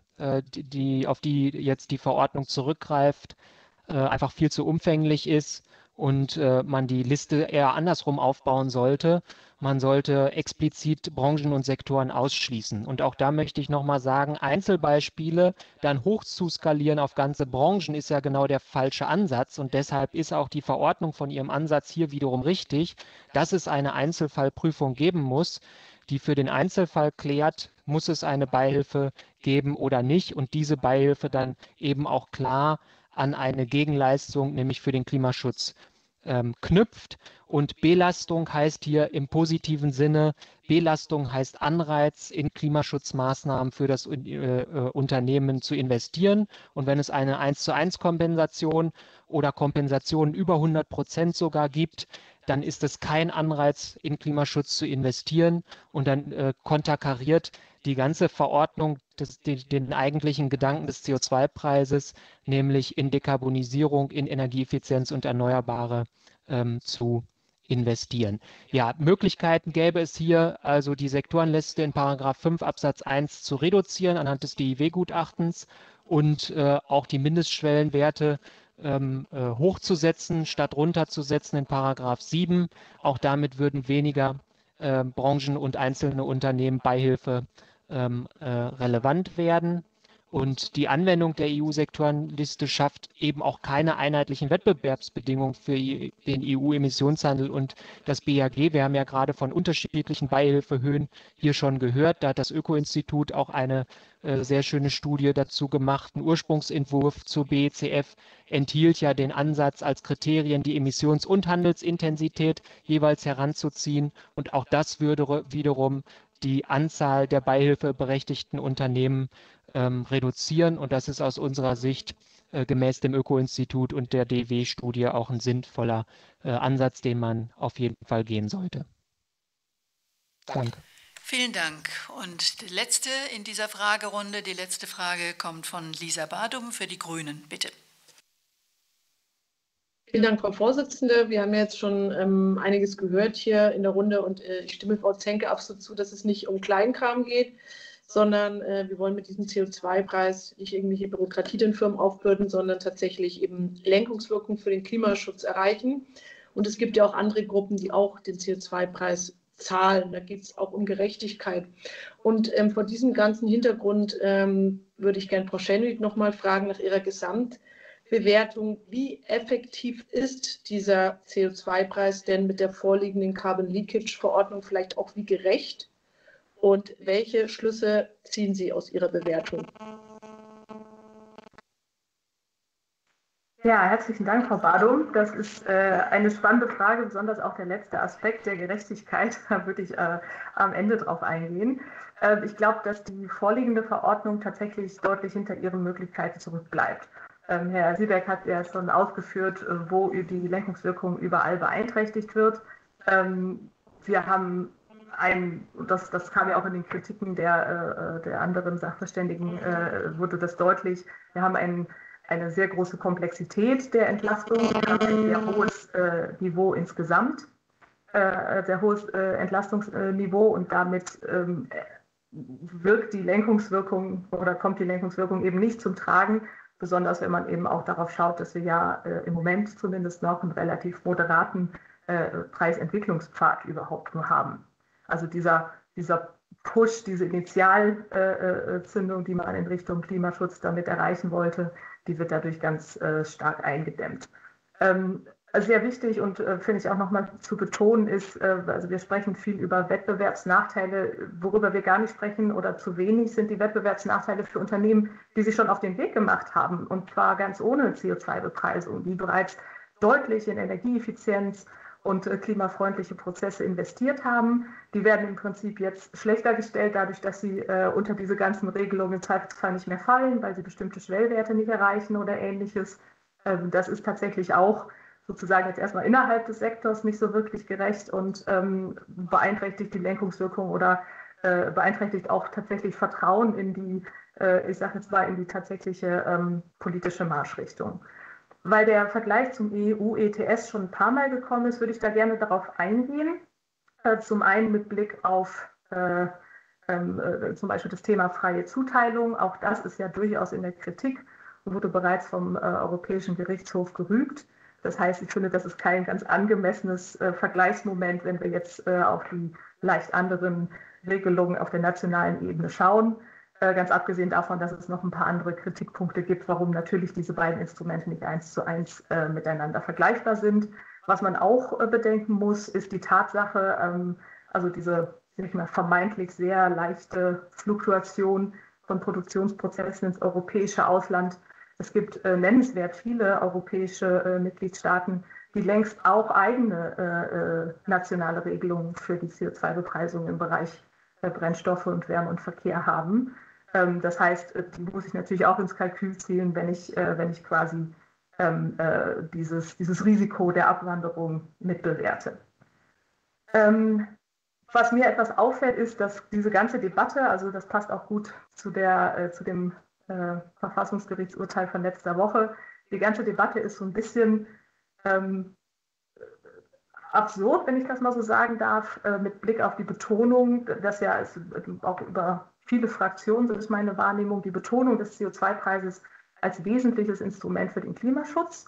auf die jetzt die Verordnung zurückgreift, einfach viel zu umfänglich ist und man die Liste eher andersrum aufbauen sollte. Man sollte explizit Branchen und Sektoren ausschließen. Und auch da möchte ich nochmal sagen, Einzelbeispiele dann hoch zu skalieren auf ganze Branchen ist ja genau der falsche Ansatz. Und deshalb ist auch die Verordnung von ihrem Ansatz hier wiederum richtig, dass es eine Einzelfallprüfung geben muss, die für den Einzelfall klärt, muss es eine Beihilfe geben oder nicht. Und diese Beihilfe dann eben auch klar an eine Gegenleistung, nämlich für den Klimaschutz, knüpft. Und Belastung heißt hier im positiven Sinne, Belastung heißt Anreiz, in Klimaschutzmaßnahmen für das Unternehmen zu investieren. Und wenn es eine 1:1 Kompensation oder Kompensationen über 100% sogar gibt, dann ist es kein Anreiz, in Klimaschutz zu investieren. Und dann konterkariert die ganze Verordnung den eigentlichen Gedanken des CO2-Preises, nämlich in Dekarbonisierung, in Energieeffizienz und Erneuerbare zu investieren. Ja, Möglichkeiten gäbe es hier, also die Sektorenliste in § 5 Absatz 1 zu reduzieren anhand des DIW-Gutachtens und auch die Mindestschwellenwerte hochzusetzen, statt runterzusetzen in § 7. Auch damit würden weniger Branchen und einzelne Unternehmen Beihilfe relevant werden. Und die Anwendung der EU-Sektorenliste schafft eben auch keine einheitlichen Wettbewerbsbedingungen für den EU-Emissionshandel und das BAG. Wir haben ja gerade von unterschiedlichen Beihilfehöhen hier schon gehört. Da hat das Öko-Institut auch eine sehr schöne Studie dazu gemacht. Ein Ursprungsentwurf zur BECF enthielt ja den Ansatz, als Kriterien die Emissions- und Handelsintensität jeweils heranzuziehen. Und auch das würde wiederum die Anzahl der beihilfeberechtigten Unternehmen reduzieren. Und das ist aus unserer Sicht gemäß dem Öko-Institut und der DW-Studie auch ein sinnvoller Ansatz, den man auf jeden Fall gehen sollte. Danke. Vielen Dank. Und die letzte in dieser Fragerunde, die letzte Frage kommt von Lisa Badum für die Grünen. Bitte. Vielen Dank, Frau Vorsitzende. Wir haben jetzt schon einiges gehört hier in der Runde und ich stimme Frau Zenke absolut zu, dass es nicht um Kleinkram geht, sondern wir wollen mit diesem CO2-Preis nicht irgendwelche Bürokratie den Firmen aufbürden, sondern tatsächlich eben Lenkungswirkung für den Klimaschutz erreichen. Und es gibt ja auch andere Gruppen, die auch den CO2-Preis zahlen. Da geht es auch um Gerechtigkeit. Und vor diesem ganzen Hintergrund würde ich gerne Frau Schenwick noch mal fragen nach ihrer Gesamtbewertung. Wie effektiv ist dieser CO2-Preis denn mit der vorliegenden Carbon Leakage-Verordnung, vielleicht auch wie gerecht? Und welche Schlüsse ziehen Sie aus Ihrer Bewertung? Ja, herzlichen Dank, Frau Badum. Das ist eine spannende Frage, besonders auch der letzte Aspekt der Gerechtigkeit. Da würde ich am Ende drauf eingehen. Ich glaube, dass die vorliegende Verordnung tatsächlich deutlich hinter ihren Möglichkeiten zurückbleibt. Herr Siebeck hat ja schon ausgeführt, wo die Lenkungswirkung überall beeinträchtigt wird. Wir haben das kam ja auch in den Kritiken der anderen Sachverständigen, wurde das deutlich. Wir haben eine sehr große Komplexität der Entlastung, ein sehr hohes Niveau insgesamt, sehr hohes Entlastungsniveau und damit wirkt die Lenkungswirkung oder kommt die Lenkungswirkung eben nicht zum Tragen, besonders wenn man eben auch darauf schaut, dass wir ja im Moment zumindest noch einen relativ moderaten Preisentwicklungspfad überhaupt nur haben. Also dieser Push, diese Initialzündung, die man in Richtung Klimaschutz damit erreichen wollte, die wird dadurch ganz stark eingedämmt. Sehr wichtig und finde ich auch nochmal zu betonen ist, also wir sprechen viel über Wettbewerbsnachteile, worüber wir gar nicht sprechen oder zu wenig sind die Wettbewerbsnachteile für Unternehmen, die sich schon auf den Weg gemacht haben und zwar ganz ohne CO2-Bepreisung, die bereits deutlich in Energieeffizienz und klimafreundliche Prozesse investiert haben. Die werden im Prinzip jetzt schlechter gestellt, dadurch, dass sie unter diese ganzen Regelungen im Zweifelsfall nicht mehr fallen, weil sie bestimmte Schwellwerte nicht erreichen oder Ähnliches. Das ist tatsächlich auch sozusagen jetzt erstmal innerhalb des Sektors nicht so wirklich gerecht und beeinträchtigt die Lenkungswirkung oder beeinträchtigt auch tatsächlich Vertrauen in die, ich sage jetzt mal, in die tatsächliche politische Marschrichtung. Weil der Vergleich zum EU-ETS schon ein paar Mal gekommen ist, würde ich da gerne darauf eingehen. Zum einen mit Blick auf zum Beispiel das Thema freie Zuteilung. Auch das ist ja durchaus in der Kritik und wurde bereits vom Europäischen Gerichtshof gerügt. Das heißt, ich finde, das ist kein ganz angemessenes Vergleichsmoment, wenn wir jetzt auf die leicht anderen Regelungen auf der nationalen Ebene schauen. Ganz abgesehen davon, dass es noch ein paar andere Kritikpunkte gibt, warum natürlich diese beiden Instrumente nicht 1:1 miteinander vergleichbar sind. Was man auch bedenken muss, ist die Tatsache, also diese vermeintlich sehr leichte Fluktuation von Produktionsprozessen ins europäische Ausland. Es gibt nennenswert viele europäische Mitgliedstaaten, die längst auch eigene nationale Regelungen für die CO2-Bepreisung im Bereich Brennstoffe und Wärme und Verkehr haben. Das heißt, die muss ich natürlich auch ins Kalkül ziehen, wenn ich quasi dieses Risiko der Abwanderung mitbewerte. Was mir etwas auffällt, ist, dass diese ganze Debatte, also das passt auch gut zu dem Verfassungsgerichtsurteil von letzter Woche, die ganze Debatte ist so ein bisschen absurd, wenn ich das mal so sagen darf, mit Blick auf die Betonung, dass ja auch über viele Fraktionen, so ist meine Wahrnehmung, die Betonung des CO2-Preises als wesentliches Instrument für den Klimaschutz.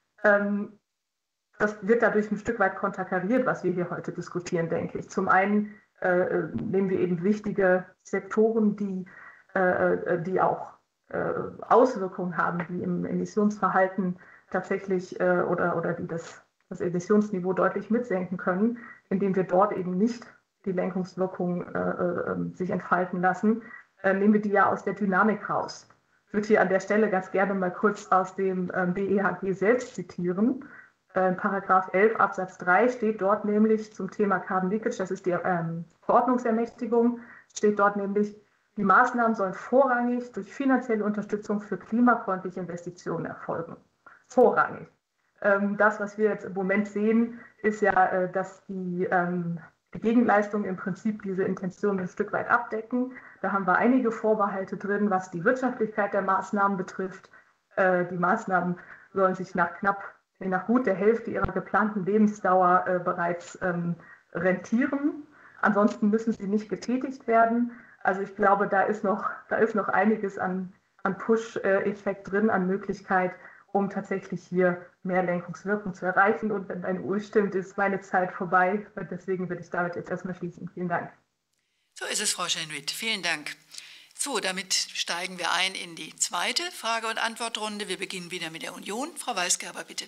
Das wird dadurch ein Stück weit konterkariert, was wir hier heute diskutieren, denke ich. Zum einen nehmen wir eben wichtige Sektoren, die auch Auswirkungen haben, die im Emissionsverhalten tatsächlich oder die das Emissionsniveau deutlich mitsenken können, indem wir dort eben nicht die Lenkungswirkung sich entfalten lassen, nehmen wir die ja aus der Dynamik raus. Ich würde hier an der Stelle ganz gerne mal kurz aus dem BEHG selbst zitieren. Paragraph 11 Absatz 3 steht dort nämlich zum Thema Carbon Leakage, das ist die Verordnungsermächtigung, steht dort nämlich, die Maßnahmen sollen vorrangig durch finanzielle Unterstützung für klimafreundliche Investitionen erfolgen. Vorrangig. Das, was wir jetzt im Moment sehen, ist ja, dass die Gegenleistungen im Prinzip diese Intention ein Stück weit abdecken. Da haben wir einige Vorbehalte drin, was die Wirtschaftlichkeit der Maßnahmen betrifft. Die Maßnahmen sollen sich nach gut der Hälfte ihrer geplanten Lebensdauer bereits rentieren. Ansonsten müssen sie nicht getätigt werden. Also ich glaube, da ist noch einiges an Push-Effekt drin, an Möglichkeit, um tatsächlich hier mehr Lenkungswirkung zu erreichen. Und wenn eine Uhr stimmt, ist meine Zeit vorbei. Und deswegen würde ich damit jetzt erstmal schließen. Vielen Dank. So ist es, Frau Schenwitt. Vielen Dank. So, damit steigen wir ein in die zweite Frage- und Antwortrunde. Wir beginnen wieder mit der Union. Frau Weisgerber, bitte.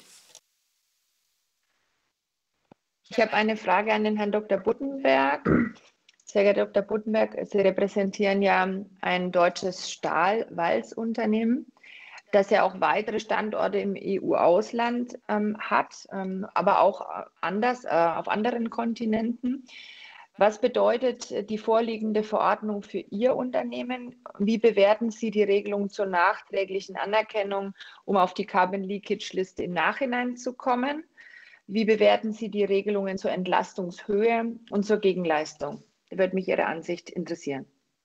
Ich habe eine Frage an den Herrn Dr. Buttenberg. Sehr geehrter Dr. Buttenberg, Sie repräsentieren ja ein deutsches Stahlwalzunternehmen, das ja auch weitere Standorte im EU-Ausland hat, aber auch anders auf anderen Kontinenten. Was bedeutet die vorliegende Verordnung für Ihr Unternehmen? Wie bewerten Sie die Regelung zur nachträglichen Anerkennung, um auf die Carbon Leakage Liste im Nachhinein zu kommen? Wie bewerten Sie die Regelungen zur Entlastungshöhe und zur Gegenleistung? Da würde mich Ihre Ansicht interessieren.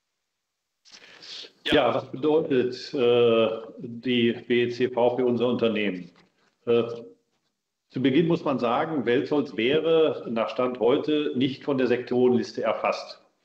Ja, was bedeutet die BECV für unser Unternehmen? Zu Beginn muss man sagen, Weltholz wäre nach Stand heute nicht von der Sektorenliste erfasst.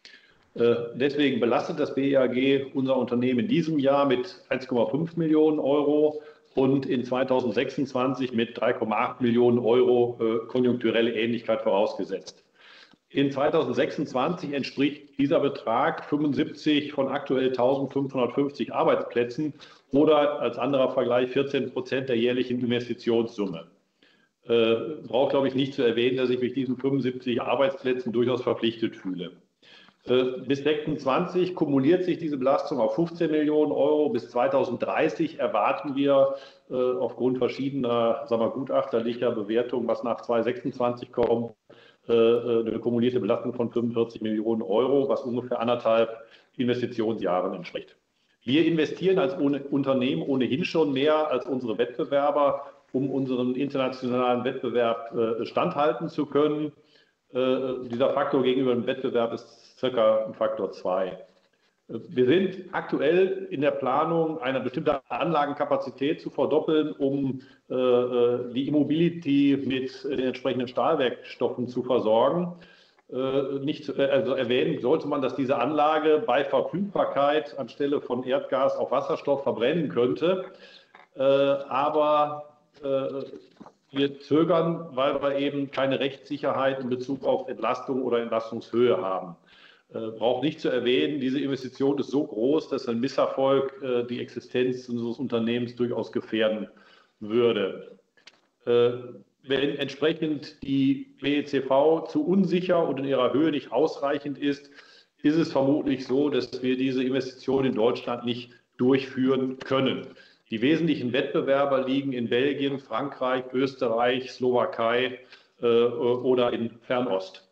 Deswegen belastet das BEAG unser Unternehmen in diesem Jahr mit 1,5 Millionen Euro und in 2026 mit 3,8 Millionen Euro konjunkturelle Ähnlichkeit vorausgesetzt. In 2026 entspricht dieser Betrag 75 von aktuell 1.550 Arbeitsplätzen oder als anderer Vergleich 14% der jährlichen Investitionssumme. Braucht, glaube ich, nicht zu erwähnen, dass ich mit diesen 75 Arbeitsplätzen durchaus verpflichtet fühle. Bis 2026 kumuliert sich diese Belastung auf 15 Millionen Euro. Bis 2030 erwarten wir aufgrund verschiedener gutachterlicher Bewertungen, was nach 2026 kommt, eine kumulierte Belastung von 45 Millionen Euro, was ungefähr 1,5 Investitionsjahren entspricht. Wir investieren als Unternehmen ohnehin schon mehr als unsere Wettbewerber, um unseren internationalen Wettbewerb standhalten zu können. Dieser Faktor gegenüber dem Wettbewerb ist circa ein Faktor 2. Wir sind aktuell in der Planung, eine bestimmte Anlagenkapazität zu verdoppeln, um die E-Mobility mit den entsprechenden Stahlwerkstoffen zu versorgen. Also erwähnen sollte man, dass diese Anlage bei Verfügbarkeit anstelle von Erdgas auch Wasserstoff verbrennen könnte. Aber wir zögern, weil wir eben keine Rechtssicherheit in Bezug auf Entlastung oder Entlastungshöhe haben. Braucht nicht zu erwähnen, diese Investition ist so groß, dass ein Misserfolg die Existenz unseres Unternehmens durchaus gefährden würde. Wenn entsprechend die BECV zu unsicher und in ihrer Höhe nicht ausreichend ist, ist es vermutlich so, dass wir diese Investition in Deutschland nicht durchführen können. Die wesentlichen Wettbewerber liegen in Belgien, Frankreich, Österreich, Slowakei oder in Fernost.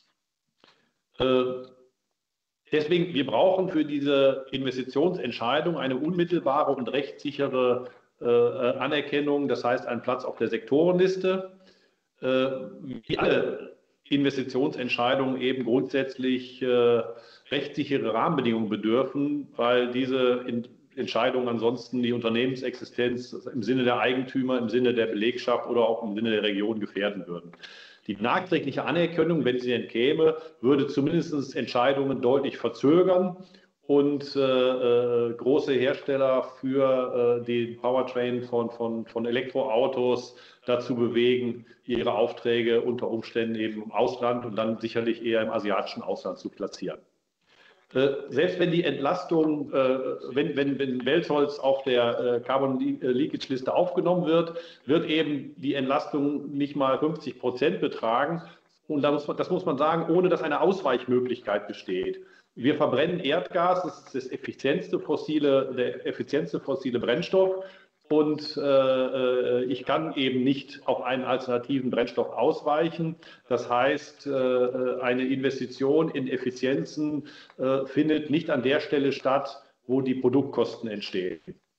Deswegen, wir brauchen für diese Investitionsentscheidung eine unmittelbare und rechtssichere Anerkennung, das heißt einen Platz auf der Sektorenliste. Wie alle Investitionsentscheidungen eben grundsätzlich rechtssichere Rahmenbedingungen bedürfen, weil diese Entscheidungen ansonsten die Unternehmensexistenz im Sinne der Eigentümer, im Sinne der Belegschaft oder auch im Sinne der Region gefährden würden. Die nachträgliche Anerkennung, wenn sie denn käme, würde zumindest Entscheidungen deutlich verzögern und große Hersteller für den Powertrain von Elektroautos dazu bewegen, ihre Aufträge unter Umständen eben im Ausland und dann sicherlich eher im asiatischen Ausland zu platzieren. Selbst wenn die Entlastung, wenn Weltholz auf der Carbon Leakage Liste aufgenommen wird, wird eben die Entlastung nicht mal 50% betragen. Und das muss man sagen, ohne dass eine Ausweichmöglichkeit besteht. Wir verbrennen Erdgas, das ist der effizienteste fossile Brennstoff. Und ich kann eben nicht auf einen alternativen Brennstoff ausweichen. Das heißt, eine Investition in Effizienzen findet nicht an der Stelle statt, wo die Produktkosten entstehen.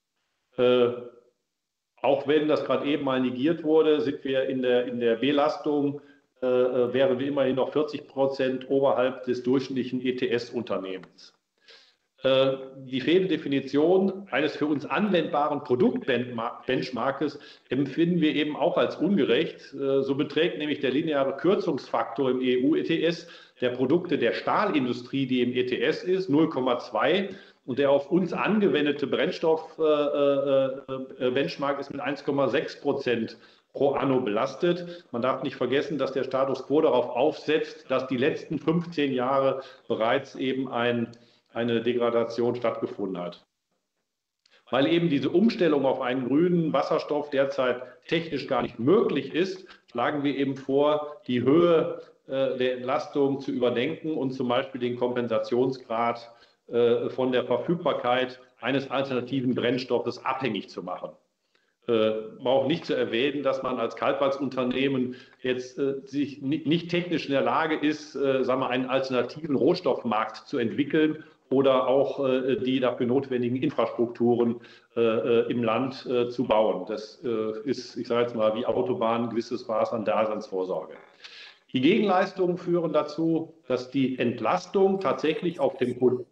Auch wenn das gerade eben mal negiert wurde, sind wir in der Belastung, wären wir immerhin noch 40% oberhalb des durchschnittlichen ETS-Unternehmens. Die fehlende Definition eines für uns anwendbaren Produktbenchmarkes empfinden wir eben auch als ungerecht. So beträgt nämlich der lineare Kürzungsfaktor im EU-ETS der Produkte der Stahlindustrie, die im ETS ist, 0,2 und der auf uns angewendete Brennstoff-Benchmark ist mit 1,6% pro anno belastet. Man darf nicht vergessen, dass der Status quo darauf aufsetzt, dass die letzten 15 Jahre bereits eben eine Degradation stattgefunden hat. Weil eben diese Umstellung auf einen grünen Wasserstoff derzeit technisch gar nicht möglich ist, schlagen wir eben vor, die Höhe der Entlastung zu überdenken und zum Beispiel den Kompensationsgrad von der Verfügbarkeit eines alternativen Brennstoffes abhängig zu machen. Braucht nicht zu erwähnen, dass man als Kaltwasserunternehmen jetzt sich nicht technisch in der Lage ist, sagen wir, einen alternativen Rohstoffmarkt zu entwickeln oder auch die dafür notwendigen Infrastrukturen im Land zu bauen. Das ist, ich sage jetzt mal, wie Autobahnen, gewisses Maß an Daseinsvorsorge. Die Gegenleistungen führen dazu, dass die Entlastung tatsächlich auf dem Kunden.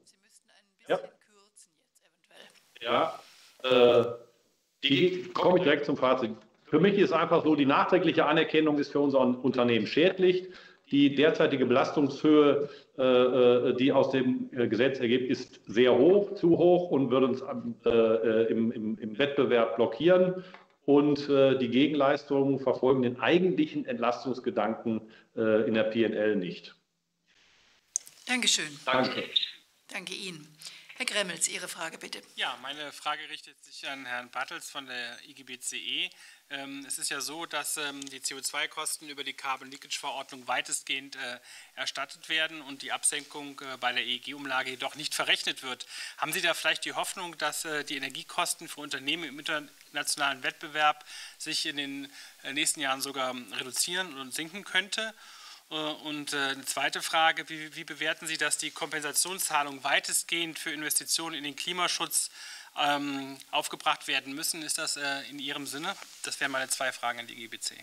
Komme ich direkt zum Fazit. Für mich ist einfach so, die nachträgliche Anerkennung ist für unser Unternehmen schädlich. Die derzeitige Belastungshöhe, die aus dem Gesetz ergibt, ist sehr hoch, zu hoch und würde uns im Wettbewerb blockieren. Und die Gegenleistungen verfolgen den eigentlichen Entlastungsgedanken in der PNL nicht. Dankeschön. Danke. Danke Ihnen. Herr Gremmels, Ihre Frage bitte. Ja, meine Frage richtet sich an Herrn Bartels von der IGBCE. Es ist ja so, dass die CO2-Kosten über die Carbon Leakage-Verordnung weitestgehend erstattet werden und die Absenkung bei der EEG-Umlage jedoch nicht verrechnet wird. Haben Sie da vielleicht die Hoffnung, dass die Energiekosten für Unternehmen im internationalen Wettbewerb sich in den nächsten Jahren sogar reduzieren und sinken könnte? Und eine zweite Frage, wie bewerten Sie, dass die Kompensationszahlungen weitestgehend für Investitionen in den Klimaschutz aufgebracht werden müssen? Ist das in Ihrem Sinne? Das wären meine zwei Fragen an die IGBC.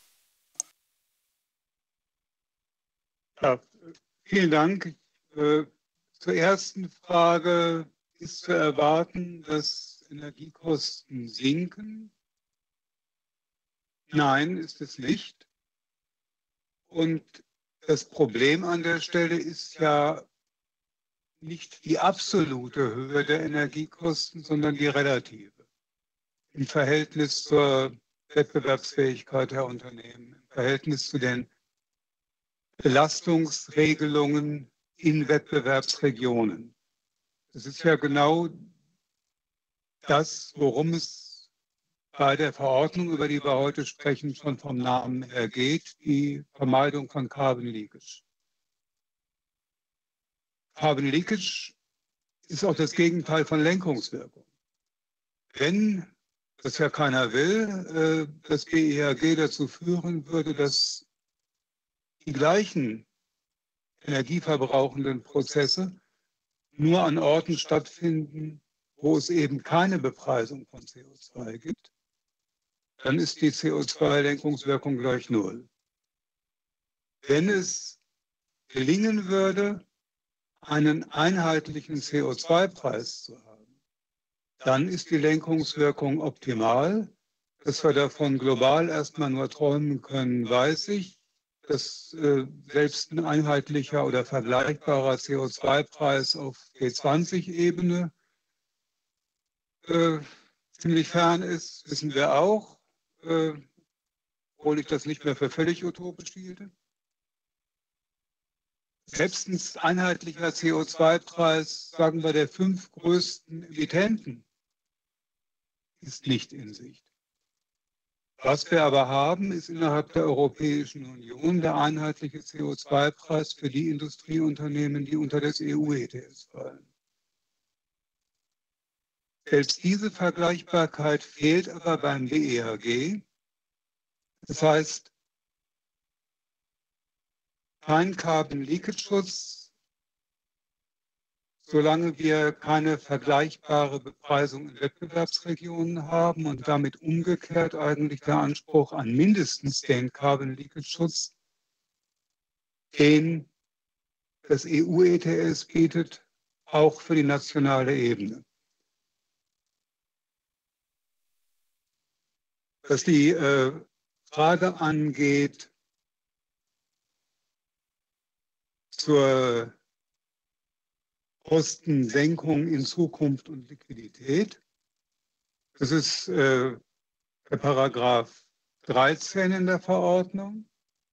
Ja, vielen Dank. Zur ersten Frage ist zu erwarten, dass Energiekosten sinken. Nein, ist es nicht. Und das Problem an der Stelle ist ja nicht die absolute Höhe der Energiekosten, sondern die relative. Im Verhältnis zur Wettbewerbsfähigkeit der Unternehmen, im Verhältnis zu den Belastungsregelungen in Wettbewerbsregionen. Das ist ja genau das, worum es bei der Verordnung, über die wir heute sprechen, schon vom Namen her geht, die Vermeidung von Carbon Leakage. Carbon Leakage ist auch das Gegenteil von Lenkungswirkung. Wenn, das ja keiner will, das BEHG dazu führen würde, dass die gleichen energieverbrauchenden Prozesse nur an Orten stattfinden, wo es eben keine Bepreisung von CO2 gibt, dann ist die CO2-Lenkungswirkung gleich 0. Wenn es gelingen würde, einen einheitlichen CO2-Preis zu haben, dann ist die Lenkungswirkung optimal. Dass wir davon global erstmal nur träumen können, weiß ich. Dass selbst ein einheitlicher oder vergleichbarer CO2-Preis auf G20-Ebene ziemlich fern ist, wissen wir auch. Obwohl ich das nicht mehr für völlig utopisch hielte. Selbst ein einheitlicher CO2-Preis, sagen wir, der 5 größten Emittenten, ist nicht in Sicht. Was wir aber haben, ist innerhalb der Europäischen Union der einheitliche CO2-Preis für die Industrieunternehmen, die unter das EU-ETS fallen. Selbst diese Vergleichbarkeit fehlt aber beim BEHG. Das heißt, kein Carbon-Leakage-Schutz, solange wir keine vergleichbare Bepreisung in Wettbewerbsregionen haben und damit umgekehrt eigentlich der Anspruch an mindestens den Carbon-Leakage-Schutz, den das EU-ETS bietet, auch für die nationale Ebene. Was die Frage angeht zur Kostensenkung in Zukunft und Liquidität, das ist der Paragraph 13 in der Verordnung.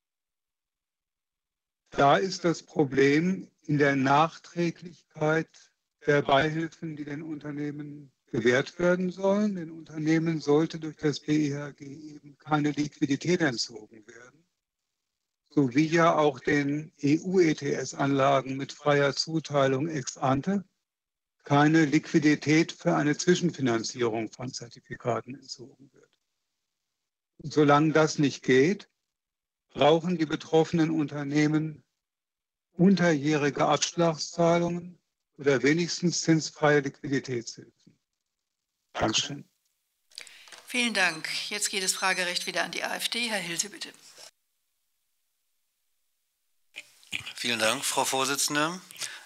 Da ist das Problem in der Nachträglichkeit der Beihilfen, die den Unternehmen gewährt werden sollen. Den Unternehmen sollte durch das BEHG eben keine Liquidität entzogen werden, sowie ja auch den EU-ETS-Anlagen mit freier Zuteilung ex ante keine Liquidität für eine Zwischenfinanzierung von Zertifikaten entzogen wird. Und solange das nicht geht, brauchen die betroffenen Unternehmen unterjährige Abschlagszahlungen oder wenigstens zinsfreie Liquiditätshilfen. Dankeschön. Vielen Dank. Jetzt geht das Fragerecht wieder an die AfD. Herr Hilse, bitte. Vielen Dank, Frau Vorsitzende.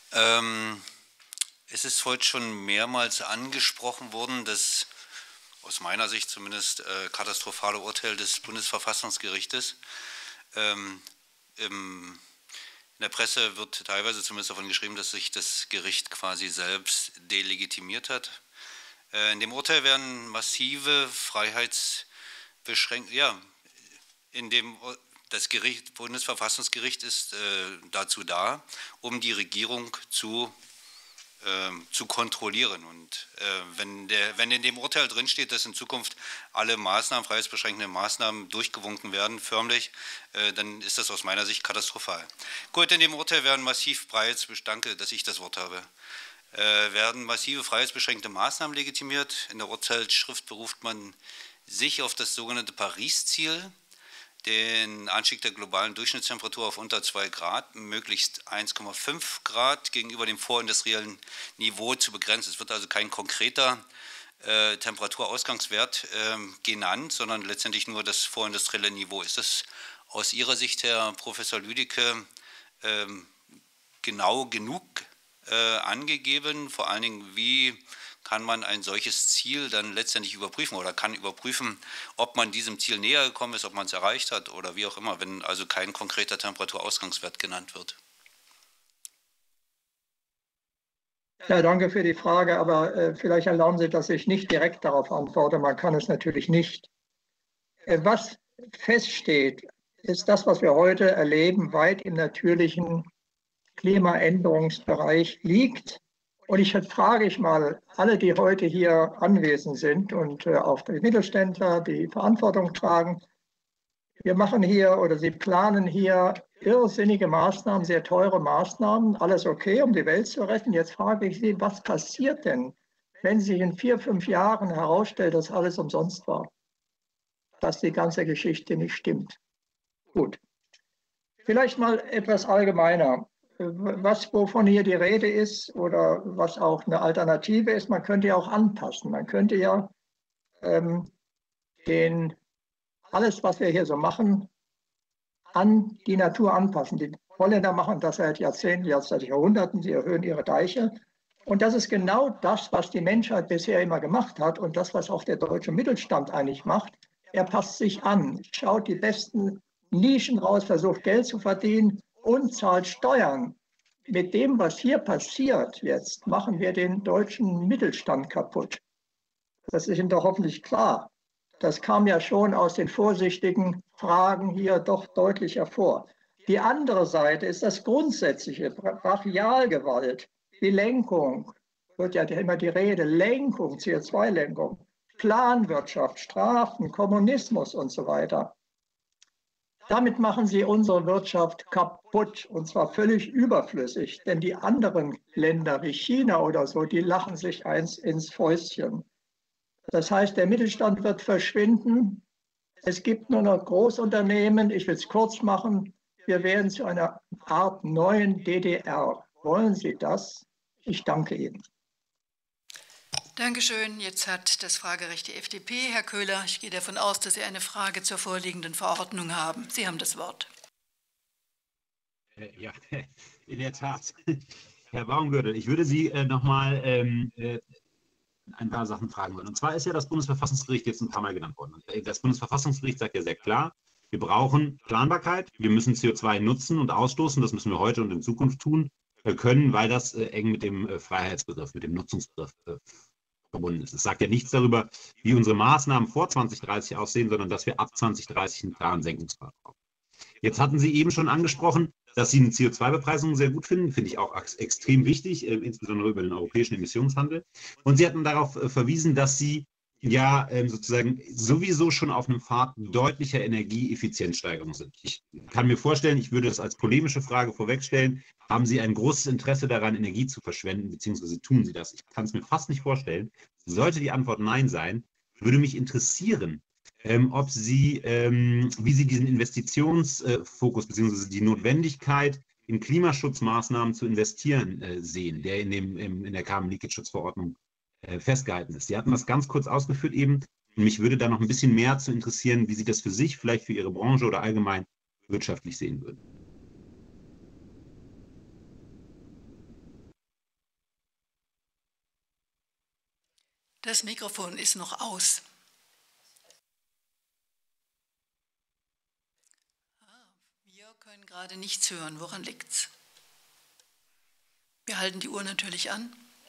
Es ist heute schon mehrmals angesprochen worden, dass aus meiner Sicht zumindest katastrophale Urteil des Bundesverfassungsgerichtes in der Presse wird teilweise zumindest davon geschrieben, dass sich das Gericht quasi selbst delegitimiert hat. In dem Urteil werden massive Freiheitsbeschränkungen, ja, in dem das Bundesverfassungsgericht ist dazu da, um die Regierung zu kontrollieren. Und wenn in dem Urteil drinsteht, dass in Zukunft alle Maßnahmen, freiheitsbeschränkende Maßnahmen durchgewunken werden, förmlich, dann ist das aus meiner Sicht katastrophal. Gut, in dem Urteil werden danke, dass ich das Wort habe, werden massive freiheitsbeschränkende Maßnahmen legitimiert. In der Urteilsschrift beruft man sich auf das sogenannte Paris-Ziel, den Anstieg der globalen Durchschnittstemperatur auf unter 2 Grad, möglichst 1,5 Grad gegenüber dem vorindustriellen Niveau zu begrenzen. Es wird also kein konkreter Temperaturausgangswert genannt, sondern letztendlich nur das vorindustrielle Niveau. Ist das aus Ihrer Sicht, Herr Professor Lüdicke, genau genug angegeben? Vor allen Dingen, wie kann man ein solches Ziel dann letztendlich überprüfen oder kann überprüfen, ob man diesem Ziel näher gekommen ist, ob man es erreicht hat oder wie auch immer, wenn also kein konkreter Temperaturausgangswert genannt wird? Ja, danke für die Frage, aber vielleicht erlauben Sie, dass ich nicht direkt darauf antworte. Man kann es natürlich nicht. Was feststeht, ist das, was wir heute erleben, weit im natürlichen Klimaänderungsbereich liegt. Und frage ich mal alle, die heute hier anwesend sind und auch die Mittelständler, die Verantwortung tragen, wir machen hier oder Sie planen hier irrsinnige Maßnahmen, sehr teure Maßnahmen, alles okay, um die Welt zu retten. Jetzt frage ich Sie, was passiert denn, wenn sich in 4, 5 Jahren herausstellt, dass alles umsonst war, dass die ganze Geschichte nicht stimmt? Gut, vielleicht mal etwas allgemeiner. Wovon hier die Rede ist oder was auch eine Alternative ist, man könnte ja auch anpassen. Man könnte ja alles, was wir hier so machen, an die Natur anpassen. Die Holländer machen das seit Jahrzehnten, seit Jahrhunderten, sie erhöhen ihre Deiche. Und das ist genau das, was die Menschheit bisher immer gemacht hat und das, was auch der deutsche Mittelstand eigentlich macht. Er passt sich an, schaut die besten Nischen raus, versucht Geld zu verdienen und zahlt Steuern. Mit dem, was hier passiert jetzt, machen wir den deutschen Mittelstand kaputt. Das ist Ihnen doch hoffentlich klar. Das kam ja schon aus den vorsichtigen Fragen hier doch deutlich hervor. Die andere Seite ist das Grundsätzliche, Brachialgewalt, die Lenkung, wird ja immer die Rede, Lenkung, CO2-Lenkung, Planwirtschaft, Strafen, Kommunismus und so weiter. Damit machen Sie unsere Wirtschaft kaputt und zwar völlig überflüssig, denn die anderen Länder wie China oder so, die lachen sich eins ins Fäustchen. Das heißt, der Mittelstand wird verschwinden. Es gibt nur noch Großunternehmen. Ich will es kurz machen. Wir werden zu einer Art neuen DDR. Wollen Sie das? Ich danke Ihnen. Dankeschön. Jetzt hat das Fragerecht die FDP. Herr Köhler, ich gehe davon aus, dass Sie eine Frage zur vorliegenden Verordnung haben. Sie haben das Wort. Ja, in der Tat. Herr Baumgürtel, ich würde Sie nochmal ein paar Sachen fragen wollen. Und zwar ist ja das Bundesverfassungsgericht jetzt ein paar Mal genannt worden. Das Bundesverfassungsgericht sagt ja sehr klar, wir brauchen Planbarkeit, wir müssen CO2 nutzen und ausstoßen, das müssen wir heute und in Zukunft tun können, weil das eng mit dem Freiheitsbegriff, mit dem Nutzungsbegriff verbunden ist. Es sagt ja nichts darüber, wie unsere Maßnahmen vor 2030 aussehen, sondern dass wir ab 2030 einen klaren Senkungsgrad brauchen. Jetzt hatten Sie eben schon angesprochen, dass Sie eine CO2-Bepreisung sehr gut finden, finde ich auch extrem wichtig, insbesondere über den europäischen Emissionshandel. Und Sie hatten darauf verwiesen, dass Sie ja sozusagen sowieso schon auf einem Pfad deutlicher Energieeffizienzsteigerung sind. Ich kann mir vorstellen, ich würde das als polemische Frage vorwegstellen, haben Sie ein großes Interesse daran, Energie zu verschwenden, beziehungsweise tun Sie das? Ich kann es mir fast nicht vorstellen. Sollte die Antwort Nein sein, würde mich interessieren, ob Sie, wie Sie diesen Investitionsfokus beziehungsweise die Notwendigkeit, in Klimaschutzmaßnahmen zu investieren, sehen, der in der Carbon Leakage Schutzverordnung festgehalten ist. Sie hatten das ganz kurz ausgeführt eben. Und mich würde da noch ein bisschen mehr zu interessieren, wie Sie das für sich, vielleicht für Ihre Branche oder allgemein wirtschaftlich sehen würden. Das Mikrofon ist noch aus. Wir können gerade nichts hören. Woran liegt's? Wir halten die Uhr natürlich an.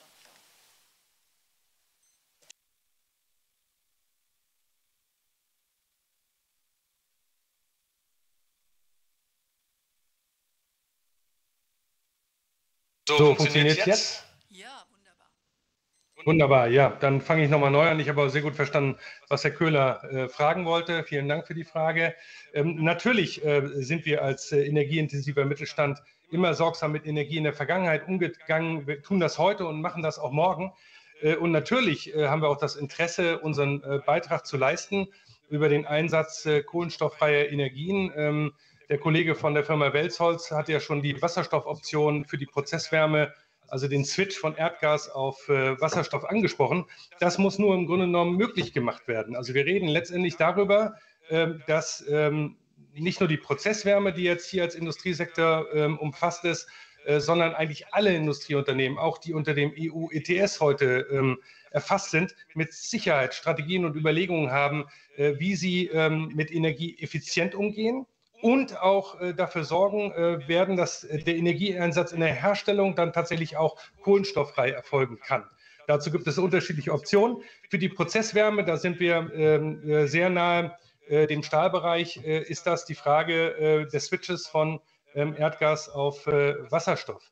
So, funktioniert es jetzt? Ja, wunderbar. Wunderbar, ja. Dann fange ich nochmal neu an. Ich habe aber sehr gut verstanden, was Herr Köhler fragen wollte. Vielen Dank für die Frage. Natürlich sind wir als energieintensiver Mittelstand immer sorgsam mit Energie in der Vergangenheit umgegangen. Wir tun das heute und machen das auch morgen. Und natürlich haben wir auch das Interesse, unseren Beitrag zu leisten über den Einsatz kohlenstofffreier Energien. Der Kollege von der Firma Welzholz hat ja schon die Wasserstoffoption für die Prozesswärme, also den Switch von Erdgas auf Wasserstoff angesprochen. Das muss nur im Grunde genommen möglich gemacht werden. Also wir reden letztendlich darüber, dass nicht nur die Prozesswärme, die jetzt hier als Industriesektor umfasst ist, sondern eigentlich alle Industrieunternehmen, auch die unter dem EU-ETS heute erfasst sind, mit Sicherheit Strategien und Überlegungen haben, wie sie mit Energie effizient umgehen. Und auch dafür sorgen werden, dass der Energieeinsatz in der Herstellung dann tatsächlich auch kohlenstofffrei erfolgen kann. Dazu gibt es unterschiedliche Optionen. Für die Prozesswärme, da sind wir sehr nahe dem Stahlbereich, ist das die Frage des Switches von Erdgas auf Wasserstoff.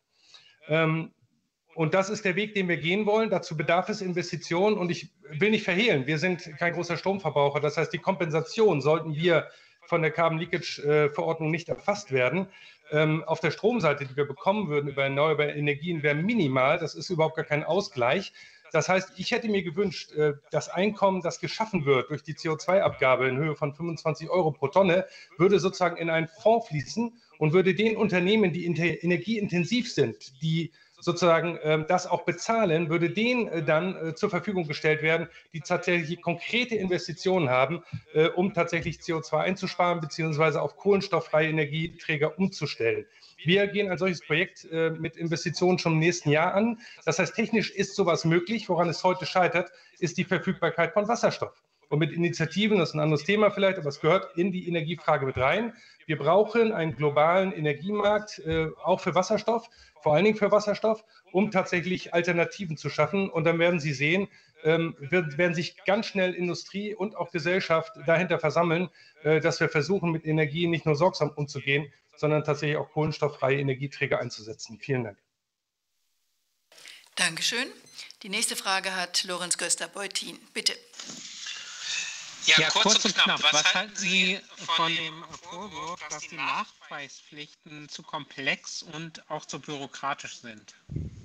Und das ist der Weg, den wir gehen wollen. Dazu bedarf es Investitionen. Und ich will nicht verhehlen, wir sind kein großer Stromverbraucher. Das heißt, die Kompensation sollten wir von der Carbon Leakage Verordnung nicht erfasst werden. Auf der Stromseite, die wir bekommen würden über erneuerbare Energien, wäre minimal. Das ist überhaupt gar kein Ausgleich. Das heißt, ich hätte mir gewünscht, das Einkommen, das geschaffen wird durch die CO2-Abgabe in Höhe von 25 € pro Tonne, würde sozusagen in einen Fonds fließen und würde den Unternehmen, die energieintensiv sind, die sozusagen das auch bezahlen, würde denen dann zur Verfügung gestellt werden, die tatsächlich konkrete Investitionen haben, um tatsächlich CO2 einzusparen bzw. auf kohlenstofffreie Energieträger umzustellen. Wir gehen ein solches Projekt mit Investitionen schon im nächsten Jahr an. Das heißt, technisch ist sowas möglich. Woran es heute scheitert, ist die Verfügbarkeit von Wasserstoff. Und mit Initiativen, das ist ein anderes Thema vielleicht, aber es gehört in die Energiefrage mit rein. Wir brauchen einen globalen Energiemarkt, auch für Wasserstoff, vor allen Dingen für Wasserstoff, um tatsächlich Alternativen zu schaffen. Und dann werden Sie sehen, werden sich ganz schnell Industrie und auch Gesellschaft dahinter versammeln, dass wir versuchen, mit Energie nicht nur sorgsam umzugehen, sondern tatsächlich auch kohlenstofffreie Energieträger einzusetzen. Vielen Dank. Dankeschön. Die nächste Frage hat Lorenz Göster-Beutin. Bitte. Ja, kurz und knapp. Was halten Sie von dem Vorwurf, dass die Nachweispflichten zu komplex und auch zu bürokratisch sind?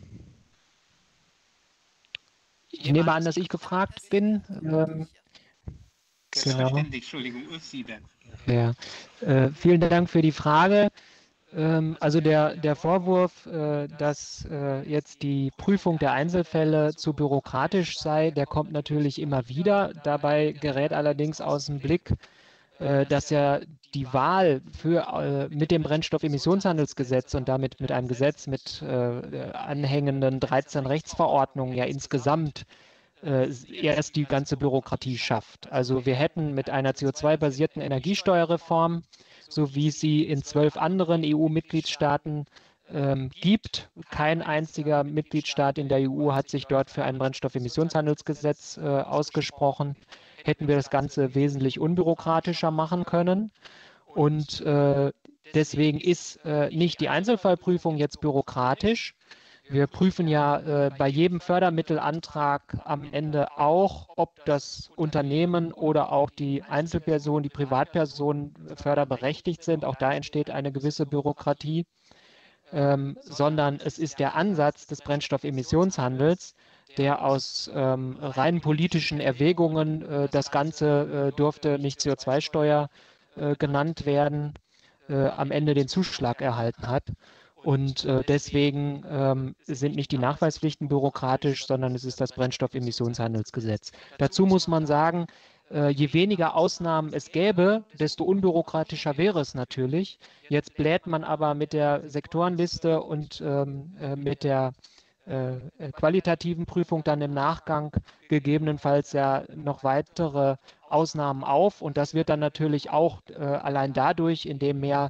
Ich nehme an, dass ich gefragt bin. Selbstverständlich, Entschuldigung, Sie denn. Ja, vielen Dank für die Frage. Also der Vorwurf, dass jetzt die Prüfung der Einzelfälle zu bürokratisch sei, der kommt natürlich immer wieder. Dabei gerät allerdings aus dem Blick, dass ja die Wahl mit dem Brennstoffemissionshandelsgesetz und damit mit einem Gesetz mit anhängenden 13 Rechtsverordnungen ja insgesamt erst die ganze Bürokratie schafft. Also wir hätten mit einer CO2-basierten Energiesteuerreform, so wie es sie in 12 anderen EU-Mitgliedstaaten gibt. Kein einziger Mitgliedstaat in der EU hat sich dort für ein Brennstoffemissionshandelsgesetz ausgesprochen. Hätten wir das Ganze wesentlich unbürokratischer machen können. Und deswegen ist nicht die Einzelfallprüfung jetzt bürokratisch. Wir prüfen ja bei jedem Fördermittelantrag am Ende auch, ob das Unternehmen oder auch die Einzelperson, die Privatperson förderberechtigt sind. Auch da entsteht eine gewisse Bürokratie, sondern es ist der Ansatz des Brennstoffemissionshandels, der aus rein politischen Erwägungen, das Ganze durfte nicht CO2-Steuer genannt werden, am Ende den Zuschlag erhalten hat. Und deswegen sind nicht die Nachweispflichten bürokratisch, sondern es ist das Brennstoffemissionshandelsgesetz. Dazu muss man sagen, je weniger Ausnahmen es gäbe, desto unbürokratischer wäre es natürlich. Jetzt bläht man aber mit der Sektorenliste und mit der qualitativen Prüfung dann im Nachgang gegebenenfalls ja noch weitere Ausnahmen auf. Und das wird dann natürlich auch allein dadurch, indem mehr